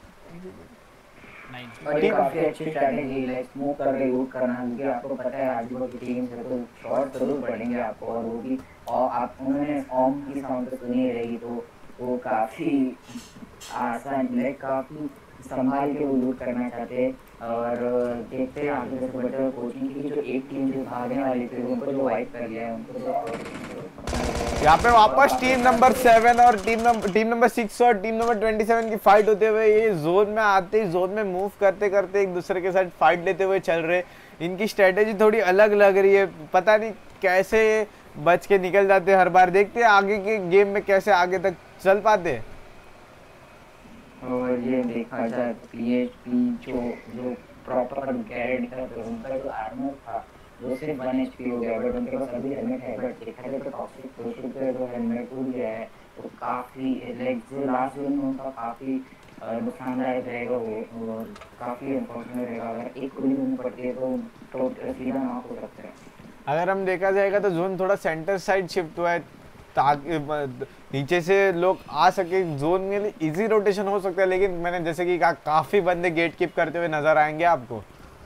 S7: नाइन।
S3: और ये काफी अच्छी स्ट्रैटेजी है, स्मोक कर रहे लूट करना, क्योंकि आपको पता है आजू बाजू की टीम से तो शॉट जरूर पड़ेंगे आपको, और वो भी और आप उन्होंने ऑम की साउंड तो सुनी रहेगी, तो वो काफी आसान है, काफी संभाल के वो लूट करना चाहते हैं। और देखते हैं आगे जैसे बटर कोचिंग की जो एक टीम जो भागने वाली थी उनको जो वाइप कर लिया है उनको तो
S1: यहाँ पे वापस टीम नंबर सेवन और team number team number six और टीम नंबर ट्वेंटी सेवन की फाइट होते हुए ये जोन में आते ही जोन में मूव करते करते एक दूसरे के साथ फाइट लेते हुए चल रहे। इनकी स्ट्रेटेजी थोड़ी अलग लग रही है, पता नहीं कैसे बच के निकल जाते हैं हर बार। देखते हैं आगे के गेम में कैसे आगे तक चल पाते हैं।
S3: और ये देखा जाए तो पीएचपी जो जो प्रॉपर गारंटी था तो उनका जो आर्मर था वो सिर्फ वन एचपी हो गया, बट उनके पास अभी हेलमेट है, बट देखा जाए तो टॉक्सिक प्रोशूट पे जो हेलमेट टूट गया है तो काफ़ी लाइक जो लास्ट जोन में उनका काफ़ी नुकसानदायक रहेगा, वो और काफ़ी अनफॉर्चुनेट रहेगा। अगर एक गोली उन्हें पड़ती है तो तो सीधा नॉक हो सकता है।
S1: अगर हम देखा जाएगा तो जोन थोड़ा सेंटर साइड शिफ्ट हुआ है ताकि नीचे से लोग आ सके, जोन में इजी रोटेशन हो सकता है, लेकिन मैंने जैसे कि कहा काफ़ी बंदे गेट कीप करते हुए नजर आएंगे आपको।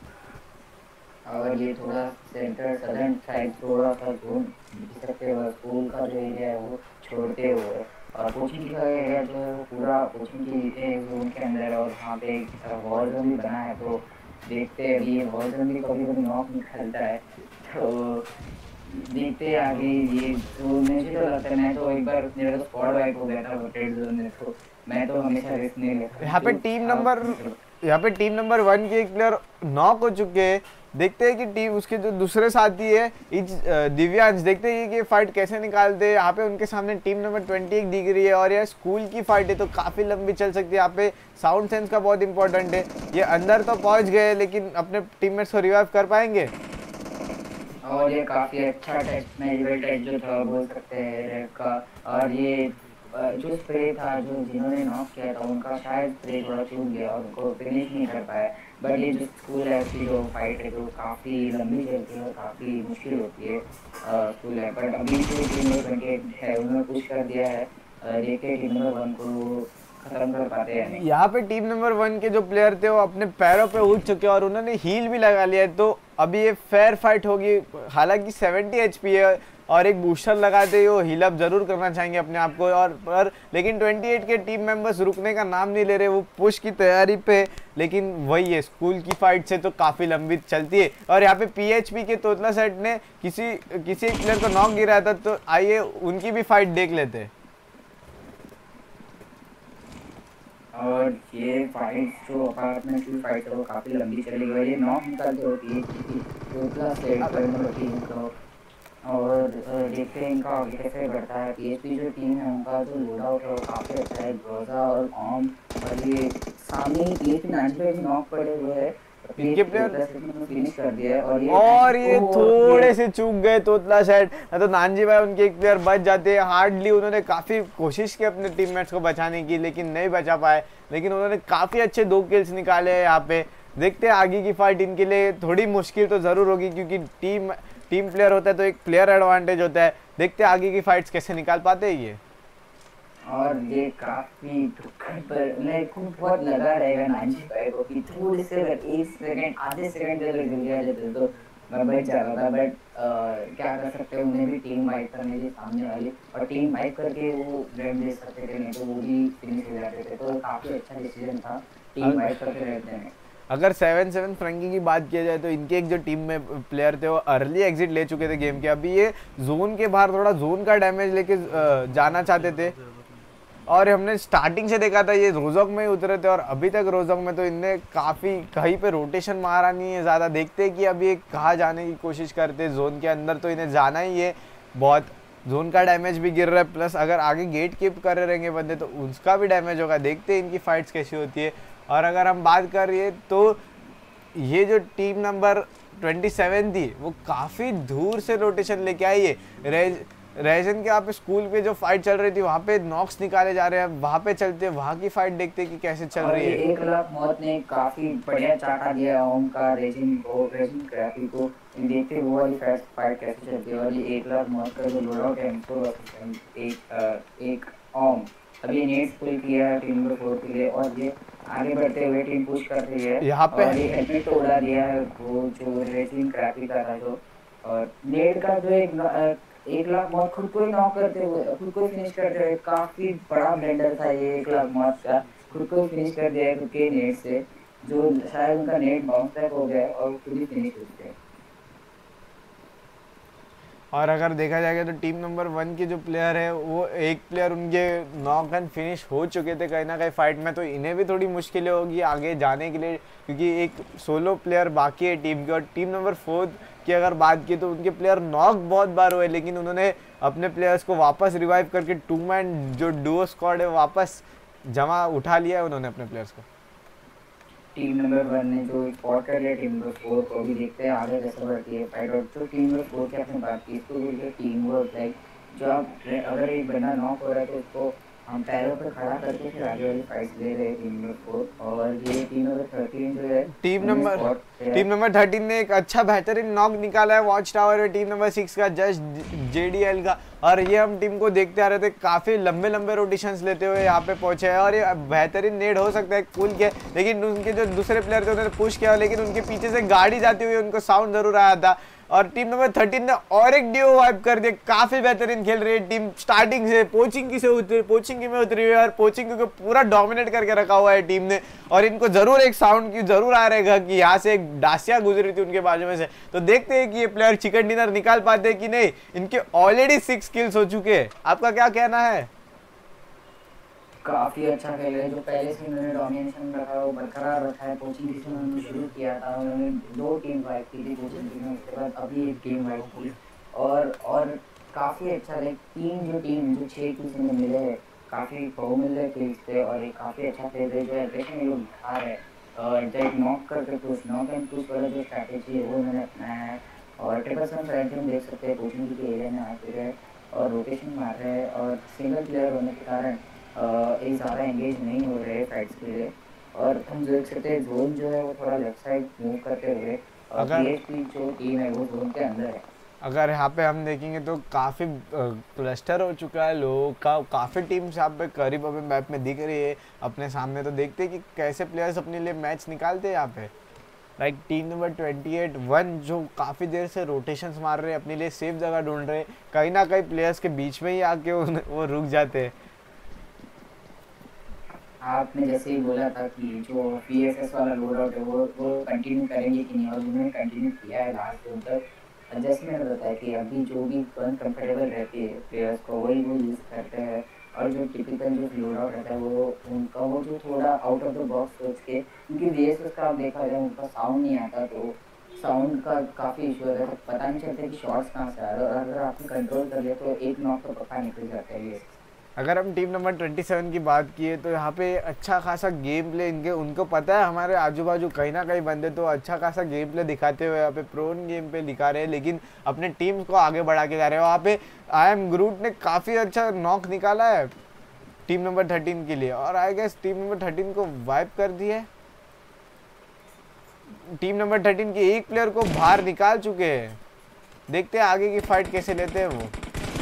S3: और ये थोड़ा सेंटर सदर्न साइड थोड़ा सा जोन जिस सकते हो, स्कूल का जो एरिया है वो छोड़ते हुए, और कोचिंग का एरिया जो है वो पूरा कोचिंग की जोन के अंदर है, और वहाँ पे एक वॉर जोन भी बना है। तो देखते हैं अभी ये वॉर जोन भी कभी कभी नॉक निकलता है, तो देखते हैं आगे ये। तो मुझे तो लगता है, मैं तो एक बार मेरा तो स्क्वाड वाइप हो गया था रेड जोन में, तो मैं तो हमेशा रिस्क नहीं लेता।
S1: यहाँ पे टीम नंबर यहाँ पे टीम नंबर वन के एक प्लेयर नॉक हो चुके हैं। देखते हैं कि टीम उसके जो दूसरे साथी है इज दिव्यांश, देखते हैं कि फाइट कैसे निकालते हैं। यहाँ पे उनके सामने टीम नंबर ट्वेंटी एक दिख रही है और यह स्कूल की फाइट है तो काफ़ी लंबी चल सकती है। यहाँ पे साउंड सेंस का बहुत इंपॉर्टेंट है। ये अंदर तो पहुँच गए लेकिन अपने टीममेट्स को रिवाइव कर पाएंगे।
S3: और ये काफ़ी अच्छा टेस्ट मैनेजमेंट टेस्ट जो था बोल सकते हैं रेड का। और ये जो स्प्रे था जो जिन्होंने नॉक किया था उनका शायद स्प्रे थोड़ा चूक गया और उनको फिनिश नहीं कर पाया। बट ये जो स्कूल है उसकी जो फाइट है तो काफ़ी लंबी चलती है और काफ़ी मुश्किल होती है स्कूल है। बट अभी जो टीम नंबर ट्वेंटी है उन्होंने पुश कर दिया है, देखते टीम नंबर वन को खत्म कर पाते हैं।
S1: यहाँ पे टीम नंबर वन के जो प्लेयर थे वो अपने पैरों पे उठ चुके हैं और उन्होंने हील भी लगा लिया है, तो अभी ये फेयर फाइट होगी। हालांकि सेवेंटी एचपी है और एक बूस्टर लगाते ही वो हील अप जरूर करना चाहेंगे अपने आप को, और पर लेकिन अट्ठाईस के टीम मेंबर्स रुकने का नाम नहीं ले रहे, वो पुश की तैयारी पे। लेकिन वही है, स्कूल की फाइट से तो काफ़ी लंबी चलती है। और यहाँ पे पीएचपी के तोतला सेट ने किसी किसी एक प्लेयर को नॉक गिराया था, तो आइए उनकी भी फाइट देख लेते हैं।
S3: और ये फाइट जो अपार्टमेंट की फाइट है वो काफ़ी लंबी चलेगी और ये नॉक निकलते होती है तोतला सेट नंबर तीन को। और देखते हैं इनका आगे कैसे बढ़ता है। पीएचपी जो टीम है उनका जो लोड आउट है वो काफ़ी अच्छा है। ग्रोजा और ऑम और ये सामने पीएचपी नाइन्टी पे नॉक पड़े हुए हैं,
S1: इनके प्लेयर
S3: फिनिश कर दिया है। और ये
S1: और ये थोड़े से चूक गए तोतला सेट, ना तो नानजी भाई उनके एक प्लेयर बच जाते हैं। हार्डली उन्होंने काफ़ी कोशिश की अपने टीममेट्स को बचाने की लेकिन नहीं बचा पाए, लेकिन उन्होंने काफ़ी अच्छे दो किल्स निकाले हैं यहाँ पे। देखते हैं आगे की फाइट इनके लिए थोड़ी मुश्किल तो ज़रूर होगी क्योंकि टीम टीम प्लेयर होता है तो एक प्लेयर एडवांटेज होता है। देखते हैं आगे की फाइट्स कैसे निकाल पाते हैं ये।
S3: और ये काफी दुखद पर मेरे को बहुत लगा रहेगा नानजी भाई को कि थोड़े से अगर एक सेकंड आधे सेकंड अगर गिर गया जाते तो मैं बच जाता था। बट क्या कर सकते हैं, उन्हें भी टीम वाइप करने की सामने वाली, और टीम वाइप करके वो रेड ले सकते थे, नहीं तो वो भी फिनिश हो जाते थे। तो काफी अच्छा डिसीजन था टीम वाइप करके रहते हैं।
S1: अगर सेवन सेवन फ्रैंकी की बात किया जाए तो इनके एक जो टीम में प्लेयर थे वो अर्ली एग्जिट ले चुके थे गेम के। अभी ये जोन के बाहर थोड़ा जोन का डैमेज लेके जाना चाहते थे और हमने स्टार्टिंग से देखा था ये रोजोक में ही उतरे थे और अभी तक रोजोक में तो इनने काफ़ी कहीं पे रोटेशन मारा नहीं है ज़्यादा। देखते हैं कि अभी ये कहाँ जाने की कोशिश करते हैं। जोन के अंदर तो इन्हें जाना ही है, बहुत जोन का डैमेज भी गिर रहा है, प्लस अगर आगे गेट कीप कर रहेंगे बंदे तो उसका भी डैमेज होगा। देखते हैं इनकी फाइट्स कैसी होती है। और अगर हम बात कर रही है तो ये जो टीम नंबर सत्ताईस थी वो काफ़ी दूर से रोटेशन लेके आई है। रेज रेजन के यहाँ पे स्कूल पे जो फाइट चल रही थी वहाँ पे नॉक्स निकाले जा रहे हैं, वहाँ पे चलते हैं, वहाँ की फाइट देखते हैं कि कैसे चल रही है।
S3: एक लाख मौत ने काफी बढ़िया चाटा दिया ओम का रेजिन को, रेजिन ग्राफी को। देखते वो वाली फाइट कैसे चलती है। और ये एक लाख मौत का जो लोड आउट है इनको एक एक ओम अभी नेट पुल किया है टीम नंबर फोर के लिए और ये आगे बढ़ते हुए टीम पुश कर रही है।
S1: यहाँ पे
S3: ये हेलमेट उड़ा दिया है वो जो रेजिन ग्राफी का था जो, और नेट का जो एक एक लाख मौत खुद को ही नॉक करते हुए खुद को फिनिश करते हुए काफी बड़ा ब्लेंडर था ये एक लाख मौत का। खुद को फिनिश कर दिया खुद के नेट से, जो शायद उनका नेट बाउंस बैक हो गया और खुद ही फिनिश हो गया।
S1: और अगर देखा जाएगा तो टीम नंबर वन के जो प्लेयर है वो एक प्लेयर उनके नॉक एंड फिनिश हो चुके थे कहीं ना कहीं फाइट में, तो इन्हें भी थोड़ी मुश्किलें होगी आगे जाने के लिए क्योंकि एक सोलो प्लेयर बाकी है टीम की। और टीम नंबर फोर की अगर बात की तो उनके प्लेयर नॉक बहुत बार हुए लेकिन उन्होंने अपने प्लेयर्स को वापस रिवाइव करके टू मैन जो डुओ स्क्वाड है वापस जमा उठा लिया है उन्होंने अपने प्लेयर्स को।
S3: टीम नंबर वन ने जो स्पॉट कर लिया टीम नंबर फोर को, भी देखते हैं आगे कैसे बढ़ती है फाइट। और जो टीम नंबर फोर की आपने बात की, इसको बोलते टीम वर्क। लाइक जो आप अगर एक बंदा नॉक हो रहा है तो उसको हम पैरों पर खड़ा करके फिर आगे वाली फाइट ले रहे हैं टीम नंबर फोर। और ये टीम नंबर थर्टीन जो है
S1: team number team number thirteen ने एक अच्छा बेहतरीन नॉक निकाला है वॉच टावर में टीम नंबर सिक्स का, जस्ट जेडीएल का। और ये हम टीम को देखते आ रहे थे, काफ़ी लंबे लंबे रोटेशंस लेते हुए यहाँ पे पहुंचे हैं। और ये बेहतरीन नेड हो सकता है कूल के, लेकिन उनके जो दूसरे प्लेयर थे उन्होंने पुश किया, लेकिन उनके पीछे से गाड़ी जाती हुई उनको साउंड जरूर आया था। और टीम नंबर थर्टीन ने और एक डिओ वाइप कर दिया। काफी बेहतरीन खेल रही है टीम, स्टार्टिंग से पोचिंग की से उतरी पोचिंग की में उतरी हुई है और पोचिंग को पूरा डोमिनेट करके रखा हुआ है टीम ने। और इनको जरूर एक साउंड की जरूर आ रहेगा कि यहाँ से एक डासिया गुजरी थी उनके बाजू में से। तो देखते हैं कि ये प्लेयर चिकन डिनर निकाल पाते हैं कि नहीं। इनके ऑलरेडी सिक्स किल्स हो चुके हैं, आपका क्या कहना है?
S3: काफी अच्छा खेल रहे हैं। जो पहले से उन्होंने डोमिनेशन रखा वो बरकरार रखा है। कोचिंग टीम में उन्होंने शुरू किया था, उन्होंने दो टीम वाइप की थी कोचिंग टीम में, उसके बाद अभी एक टीम वाइप की। और और काफी अच्छा लाइक तीन जो टीम जो छह किल्स में मिले हैं, काफी बहु मिल रहे किल्स थे। और एक काफी अच्छा खेल रहे जो एग्रेशन ये लोग दिखा रहे हैं, जो एक नॉक करके पुश नॉक एंड पुश वाला जो स्ट्रैटेजी है वो उन्होंने अपनाया है। और ट्रिपल सेवन फ्रैंक हम देख सकते हैं कोचिंग के एरिया में आ चुके हैं और रोटेशन मार रहे हैं। और सिंगल प्लेयर होने के कारण एक ज़्यादा एंगेज नहीं हो रहे फाइट्स के लिए। और हम देख सकते हैं जोन जो है वो थोड़ा लेफ्ट साइड मूव करते हुए, और पीएचपी जो टीम है वो जोन के अंदर है।
S1: अगर यहाँ पे हम देखेंगे तो काफ़ी क्लस्टर हो चुका है लोगों का, काफ़ी टीम्स यहाँ पे करीब अभी मैप में दिख रही है अपने सामने। तो देखते हैं कि कैसे प्लेयर्स अपने लिए मैच निकालते हैं यहाँ पे। Like team number twenty eight one जो काफ़ी देर से रोटेशंस मार रहे हैं, अपने लिए सेफ जगह ढूंढ रहे हैं, कहीं ना कहीं प्लेयर्स के बीच में ही आके वो रुक जाते हैं।
S3: आपने जैसे ही बोला था कि जो पीएसएस वाला लोड आउट है वो वो कंटिन्यू करेंगे कि नहीं, और उन्होंने कंटिन्यू किया है लास्ट दिन तक। जैसे मैंने बताया कि अभी जो भी कंफर्टेबल रहती है प्लेयर्स को वही वो यूज़ करते हैं। और जो टिपिकल जो लोड आउट रहता है वो उनका वो जो थोड़ा आउट ऑफ द बॉक्स सोच के, क्योंकि वीएसएस का आप देखा जाए उनका साउंड नहीं आता, तो साउंड का काफ़ी इशू है, तो पता नहीं चलता कि शॉट्स कहाँ से आ रहे हैं। और अगर आपने कंट्रोल कर लिया तो एक नॉक तो पक्का निकल जाता है वीएसएस।
S1: अगर हम टीम नंबर सत्ताईस की बात किए तो यहाँ पे अच्छा खासा गेम प्ले इनके उनको पता है, हमारे आजू बाजू कहीं ना कहीं बंदे तो अच्छा खासा गेम प्ले दिखाते हुए यहाँ पे प्रोन गेम पे दिखा रहे हैं, लेकिन अपने टीम को आगे बढ़ा के जा रहे हैं। वहाँ पे आई एम ग्रूट ने काफ़ी अच्छा नॉक निकाला है टीम नंबर थर्टीन के लिए, और I guess team number thirteen को वाइप कर दिया है। टीम नंबर थर्टीन के एक प्लेयर को बाहर निकाल चुके हैं। देखते हैं आगे की फाइट कैसे लेते हैं वो।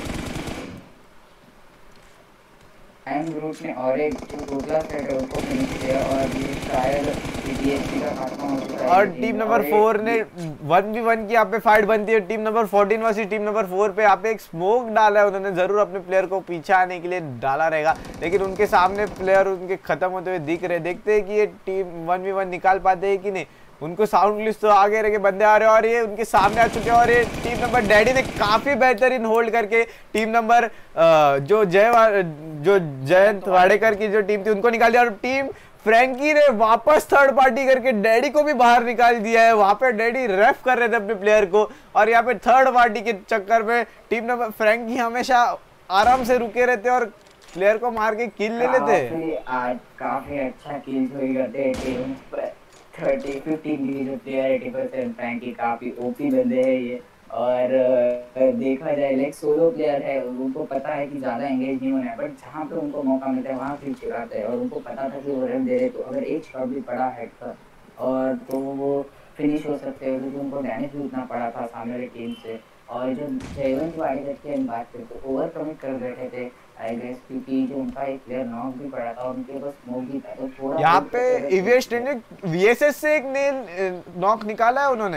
S3: एंड ग्रुप ने और एक जो टोटला सेट है उसको फिनिश किया, और ये शायद बीएसपी का खात्मा हो चुका है।
S1: और टीम नंबर फोर ने वन वी वन की यहाँ पे फाइट बनती है। Team number fourteen versus team number four पे यहाँ पे एक स्मोक डाला है उन्होंने, जरूर अपने प्लेयर को पीछे आने के लिए डाला रहेगा, लेकिन उनके सामने प्लेयर उनके खत्म होते हुए दिख रहे। देखते हैं कि ये टीम वन वी वन निकाल पाते हैं कि नहीं। उनको साउंड लिस्ट तो आगे रह के बंदे आ रहे हैं और ये उनके सामने आ चुके हैं। और ये टीम नंबर डैडी ने काफी बेहतरीन होल्ड करके टीम नंबर जो जय जो जयंत वाडेकर की जो टीम थी उनको निकाल दिया। और टीम फ्रैंकी ने वापस थर्ड पार्टी करके डैडी को भी बाहर निकाल दिया है। वहां पे डैडी रेफ कर रहे थे अपने प्लेयर को, और यहाँ पे थर्ड पार्टी के चक्कर में टीम नंबर फ्रैंकी हमेशा आराम से रुके रहते और प्लेयर को मार के किल ले लेते।
S3: आज काफी अच्छा किल हुई करते टीम थर्टी फिफ्टीन की जो प्लेयर एटी परसेंट फ्रैंकी काफी ओपी बंदे हैं ये। और देखा जाए लाइक सोलो प्लेयर है, उनको पता है कि ज़्यादा एंगेज नहीं होना है, बट जहाँ पे उनको मौका मिलता है वहाँ फिर चिढ़ाते हैं। और उनको पता था कि वो रन दे रहे, तो अगर एक शॉट भी पड़ा हेड का और तो वो फिनिश हो सकते हैं, क्योंकि उनको डैमेज भी उतना पड़ा था सामने वाली टीम से। और जो जयवंत वाडेकर की हम बात करें तो ओवर कमिट कर बैठे थे आई गेस, क्योंकि जो उनका एक प्लेयर नॉक भी पड़ा था, उनके पास स्मोक भी था, तो थोड़ा
S1: यहाँ पे ईवीएस ने वीएसएस से एक नेल नॉक निकाला है उन्होंने।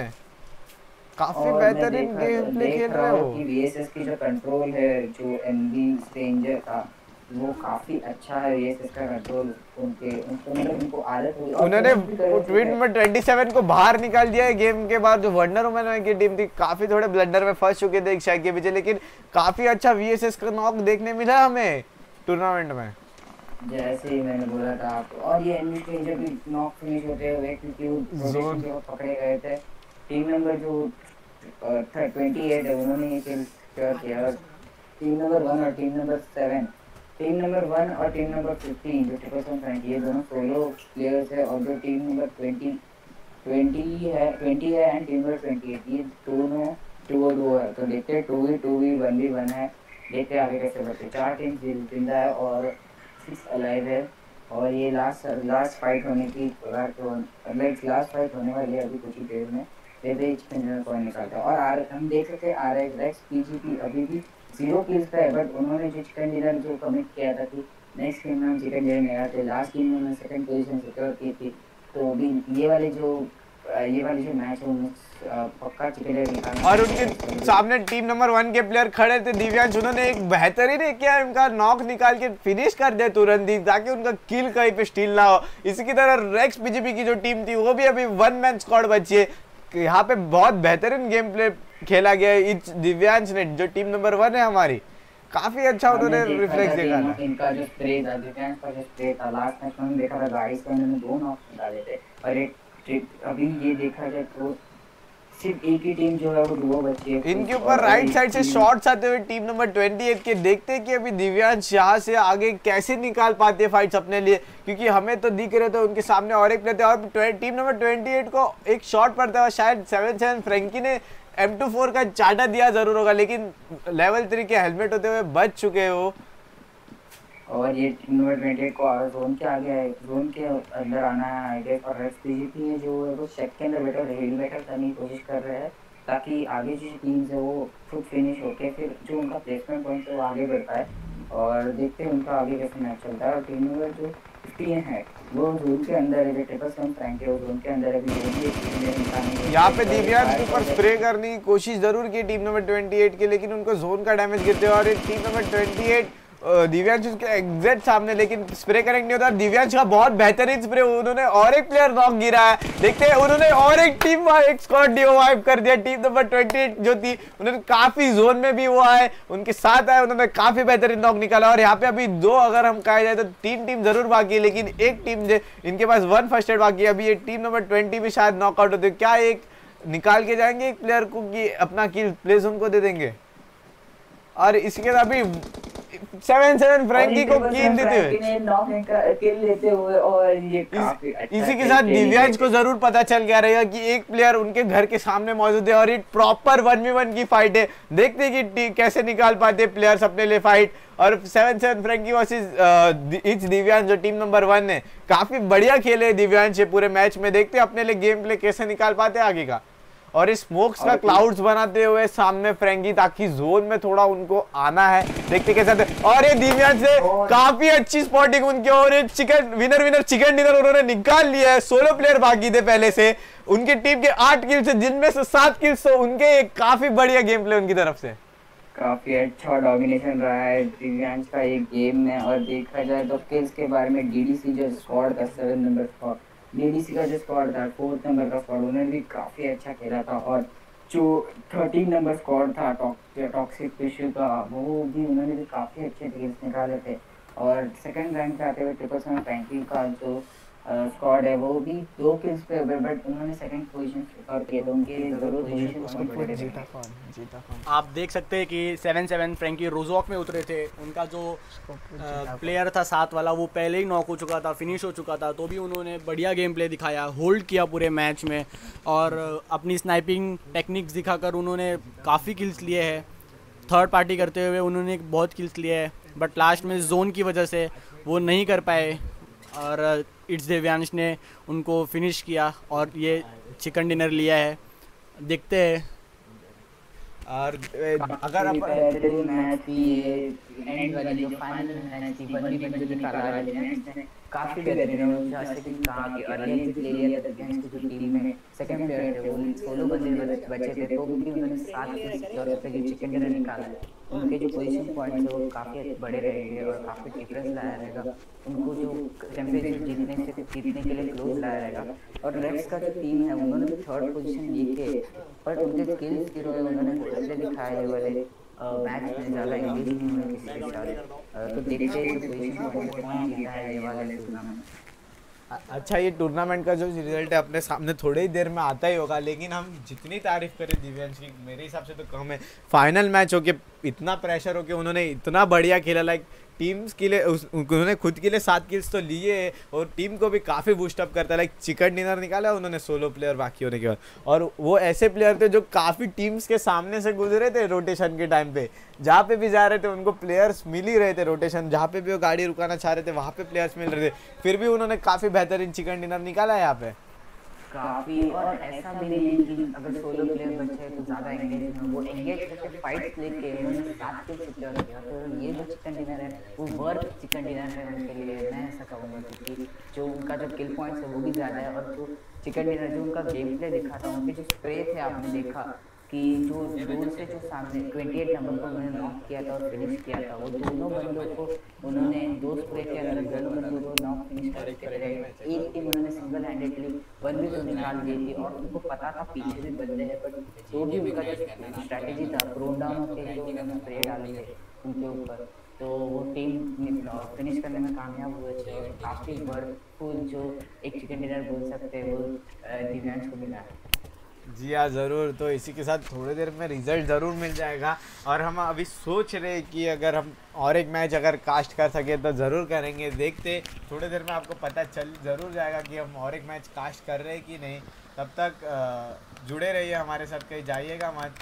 S1: काफी बेहतरीन गेम प्ले खेल रहे हो।
S3: वीएसएस की जो कंट्रोल है, जो एमबी स्ट्रेंजर था वो काफी अच्छा है। वीएसएस का कंट्रोल उनके उनको मतलब उनको आदत हुई।
S1: उन्होंने ट्वीट नंबर सत्ताईस को बाहर निकाल दिया है गेम के बाद। जो वंडर वुमन की टीम थी काफी थोड़े ब्लंडर में फंस चुके थे एक शायद के पीछे, लेकिन काफी अच्छा वीएसएस का नॉक देखने मिला हमें टूर्नामेंट में,
S3: जैसे ही मैंने बोला था आपको। और ये एमबी स्ट्रेंजर भी नॉक फिनिश होते हुए क्योंकि वो पोजीशन पे पकड़े गए थे। टीम नंबर जो अट्ठाईस है उन्होंने ये किल किया। टीम नंबर वन और team number seven team number one और टीम नंबर फिफ्टीन जो ट्रिपल सेवन फ्रैंकी ये दोनों सोलो प्लेयर्स है, और जो टीम नंबर ट्वेंटी ट्वेंटी है ट्वेंटी है and team number twenty eight ये दोनों टू टू है। तो देखते हैं two v two v one v one है, देखते हैं आगे कैसे बढ़ते। चार टीम जिंदा है और सिक्स अलाइव है, और ये लास्ट लास्ट फाइट होने की लाइक लास्ट फाइट होने वाली है अभी कुछ ही देर में। देखते ही चिकन कौन निकालता है। और आर हम देख सकते हैं आर एक्स रेक्स पीजीपी अभी भी जीरो किल्स पे है, बट उन्होंने जो चिकन डिनर जो कमिट किया था कि नेक्स्ट गेम में हम चिकन डिनर में आए थे, लास्ट गेम में उन्होंने सेकंड पोजीशन सिक्योर की थी। तो अभी ये वाले जो ये वाली जो मैच है उनमें पक्का चिकन डिनर निकालना।
S1: और उनके सामने टीम नंबर वन के प्लेयर खड़े थे दिव्यांश, उन्होंने एक बेहतरीन किया, उनका नॉक निकाल के फिनिश कर दिया तुरंत ही, ताकि उनका किल कहीं पे स्टील ना हो। इसी की तरह रेक्स पीजीपी की जो टीम थी वो भी अभी वन मैन स्क्वाड बची है। यहाँ पे बहुत बेहतरीन गेम प्ले खेला गया है इस दिव्यांश ने, जो टीम नंबर वन है हमारी, काफी अच्छा उन्होंने रिफ्लेक्स दिखाया।
S3: इनका जो स्प्रे था दिव्यांश का जो स्प्रे था लास्ट मैच में हम देखा था गाइस का इन्होंने दो नॉक डाले थे, और एक अभी ये देखा जाए तो सिर्फ एक ही टीम जो है वो दो बची है।
S1: इनके ऊपर राइट साइड से शॉट्स आते हुए टीम नंबर अट्ठाईस के, देखते हैं कि अभी दिव्यांश यहाँ से आगे कैसे निकाल पाते हैं फाइट्स अपने लिए, क्योंकि हमें तो दिख रहे थे उनके सामने और एक प्लेयर थे, और टीम नंबर अट्ठाईस को एक शॉट पड़ता है, शायद सेवन सेवन फ्रैंकी ने एम टू फोर का चाटा दिया जरूर होगा, लेकिन लेवल थ्री के हेलमेट होते हुए बच चुके हैं वो।
S3: और ये टीम नंबर अट्ठाईस को जोन के आगे है, जोन के अंदर आना है आई गेस, और रेक्स पीजीपी है जो है वो शेक के अंदर बैठे हेड बैटर करने की कोशिश कर रहे हैं, ताकि आगे जो टीम्स है वो खुद फिनिश होके फिर जो उनका प्लेसमेंट पॉइंट है वो आगे बढ़ पाए। और देखते हैं उनका आगे कैसे मैच चलता है। और टीम नंबर जो फिफ्टीन है वो जोन के अंदर है, जो ट्रिपल सेवन फ्रैंक है वो जोन के अंदर है।
S1: यहाँ पे दिव्यांश के ऊपर स्प्रे करने की कोशिश जरूर की टीम नंबर अट्ठाईस के, लेकिन उनको जोन का डैमेज गिरते हैं, और टीम नंबर अट्ठाईस दिव्यांश उसके एग्जैक्ट सामने, लेकिन स्प्रे करेक्ट नहीं होता। दिव्यांश का बहुत बेहतरीन स्प्रे, उन्होंने और एक प्लेयर नॉक गिरा है, देखते हैं उन्होंने और एक टीम एक स्क्वाड डिओ वाइप कर दिया। टीम नंबर अट्ठाईस जो थी उन्होंने काफी जोन में भी वो आए, उनके साथ आए, उन्होंने काफी बेहतरीन नॉक निकाला। और यहाँ पे अभी दो अगर हम कहा जाए तो तीन टीम जरूर बाकी है, लेकिन एक टीम जो इनके पास वन फर्स्ट एड बाकी है। अभी ये टीम नंबर ट्वेंटी भी शायद नॉकआउट होते, क्या एक निकाल के जाएंगे एक प्लेयर को कि अपना किल प्लेस उनको दे देंगे। और इसके बाद अभी सेवन सेवन फ्रैंकी को किल देते हुए
S3: किल लेते हुए, और ये काफी अच्छा
S1: इसी के साथ दिव्यांश को जरूर पता चल गया रहेगा कि एक प्लेयर उनके घर के सामने मौजूद है, और ये प्रॉपर वन वी वन की फाइट है। देखते हैं कि कैसे निकाल पाते हैं प्लेयर्स अपने लिए फाइट। और सेवन सेवन फ्रैंकी वर्सेस इच दिव्यांश जो टीम नंबर वन है, काफी बढ़िया खेले दिव्यांश पूरे मैच में। देखते हैं अपने लिए गेम प्ले कैसे निकाल पाते हैं आगे का। और इस स्मोक्स का क्लाउड्स बनाते हुए सामने फ्रैंकी, ताकि जोन में थोड़ा उनको आना है, देखते कैसे आते। और ये दिव्यांश से काफी अच्छी स्पॉटिंग उनके, और एक chicken winner winner chicken dinner उन्होंने निकाल लिया है। सोलो प्लेयर बाकी थे पहले से, उनकी टीम के आठ किल्स जिनमें से सात किल्स तो उनके, काफी बढ़िया गेम प्ले उनकी तरफ से।
S3: काफी अच्छा डोमिनेशन रहा है दिव्यांश का एक गेम में। और देखा जाए तो किल्स के बारे में डीडीसी जो स्क्वाड का सेवन नंबर स्क्वाड डीडीसी का जो स्क्वाड था फोर्थ नंबर का स्क्वाड, उन्होंने भी काफी अच्छा खेला था। और जो थर्टीन नंबर स्क्वाड था टॉक्सिक फिशर का, वो भी उन्होंने भी काफी अच्छे किल्स निकाले थे। और सेकंड रैंक पे आते हुए ट्रिपल सेवन फ्रैंकी का जो स्क्वाड है वो भी दो किल्स पे, बट उन्होंने सेकंड पोजीशन सिक्योर किया, तो उनके जरूर पोजीशन जीता कौन जीता कौन
S7: आप देख सकते हैं कि सेवन सेवन फ्रैंकी रोजॉक में उतरे थे। उनका जो प्लेयर था साथ वाला वो पहले ही नॉक हो चुका था, फिनिश हो चुका था, तो भी उन्होंने बढ़िया गेम प्ले दिखाया, होल्ड किया पूरे मैच में, और अपनी स्नाइपिंग टेक्निक्स दिखाकर उन्होंने काफ़ी किल्स लिए हैं। थर्ड पार्टी करते हुए उन्होंने बहुत किल्स लिए हैं, बट लास्ट में जोन की वजह से वो नहीं कर पाए, और इट्स दिव्यांश ने उनको फिनिश किया और ये चिकन डिनर लिया है। देखते हैं।
S1: और अगर आप
S3: मैच थी ये एंड वाली जो फाइनल मैच थी वन वी वन जो निकाला है, काफी बेहतरीन है। जैसे कि कहा कि अर्ली प्लेयर दिव्यांश की जो टीम में सेकंड प्लेयर थे वो सोलो बंदे बचे थे, तो भी उन्होंने सात किल्स और अपने चिकन डिनर निकाला है। उनके जो पोजीशन पॉइंट्स है वो काफ़ी बड़े रहेंगे और काफ़ी डिफरेंस लाया रहेगा, उनको जो चैंपियनशिप जीतने से जीतने के लिए क्लोज लाया रहेगा। और रेक्स का जो टीम है उन्होंने भी थर्ड पोजीशन ली थी, पर उनके स्किल्स की रोए उन्होंने अच्छे दिखाए वाले मैच में ज़्यादा इंगेज नहीं हुए किसी के साथ। तो देखते हैं कि पोजीशन कौन जीता है ये वाले टूर्नामेंट।
S1: अच्छा, ये टूर्नामेंट का जो रिजल्ट है अपने सामने थोड़ी ही देर में आता ही होगा, लेकिन हम जितनी तारीफ करें दिव्यांश की मेरे हिसाब से तो कम है। फाइनल मैच हो के इतना प्रेशर हो के उन्होंने इतना बढ़िया खेला, लाइक टीम्स के लिए उस उन्होंने खुद के लिए सात किल्स तो लिए है और टीम को भी काफ़ी बूस्टअप करता है। लाइक चिकन डिनर निकाला उन्होंने सोलो प्लेयर बाकी होने के बाद, और वो ऐसे प्लेयर थे जो काफ़ी टीम्स के सामने से गुजरे थे रोटेशन के टाइम पे, जहाँ पे भी जा रहे थे उनको प्लेयर्स मिल ही रहे थे रोटेशन, जहाँ पे भी वो गाड़ी रुकाना चाह रहे थे वहाँ पे प्लेयर्स मिल रहे थे, फिर भी उन्होंने काफ़ी बेहतरीन चिकन डिनर निकाला है यहाँ पे।
S3: काफी, और ऐसा भी नहीं है कि अगर सोलो प्लेयर बचे तो ज्यादा एंगेज हो, वो एंगेज करके फाइट्स लेके उन्होंने सात किल सिक्योर किया। तो ये जो चिकन डिनर है वो वर्थ चिकन डिनर है उनके लिए, मैं ऐसा कहूँगा, क्योंकि जो उनका जो किल पॉइंट्स है वो भी ज़्यादा है, और जो चिकन डिनर जो उनका गेम प्ले दिखा था, उनके जो स्प्रे थे आपने देखा कि जो दूर से जो सामने अट्ठाईस नंबर को उन्होंने नॉक किया था और फिनिश किया था, वो दोनों बंदों को उन्होंने दो स्प्रे के अंदर दोनों बंदों को नॉक फिनिश करके रहे। एक टीम उन्होंने सिंगल हैंडेडली बंदे तो निकाल दी थी और उनको पता था पीछे भी बंदे हैं, बट जो भी उनका जो स्ट्रैटेजी था प्रोन डाउन होते जो उन्होंने स्प्रे डाले थे उनके ऊपर, तो वो टीम फिनिश करने में कामयाब हुए थे। और काफ़ी वर्थफुल जो एक चिकन डिनर बोल सकते हैं वो दिव्यांश को मिला है।
S1: जी हाँ ज़रूर, तो इसी के साथ थोड़ी देर में रिज़ल्ट ज़रूर मिल जाएगा, और हम अभी सोच रहे हैं कि अगर हम और एक मैच अगर कास्ट कर सके तो ज़रूर करेंगे। देखते थोड़ी देर में आपको पता चल ज़रूर जाएगा कि हम और एक मैच कास्ट कर रहे हैं कि नहीं। तब तक जुड़े रहिए हमारे साथ, कहीं जाइएगा मत।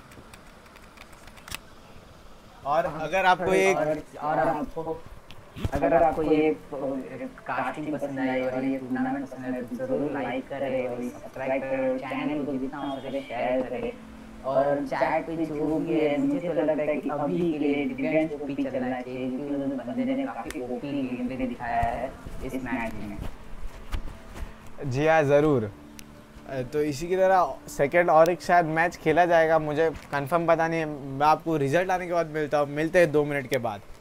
S1: और अगर आपको एक
S3: और आपको अगर आपको ये कास्टिंग पसंद आए और ये टूर्नामेंट पसंद आए तो जरूर लाइक करें और सब्सक्राइब करें, चैनल को जितना हो सके शेयर करें, और चैट पे जो भी है मुझे तो लगता है कि अभी के लिए दिव्यांश को भी चलना चाहिए, क्योंकि उन्होंने बंदे ने काफ़ी ओपी गेम प्ले दिखाया है इस मैच में।
S1: जी हाँ ज़रूर, तो इसी की तरह सेकंड और एक शायद मैच खेला जाएगा, मुझे कंफर्म पता नहीं है, मैं आपको रिजल्ट आने के बाद मिलता हूँ, मिलते हैं दो मिनट के बाद।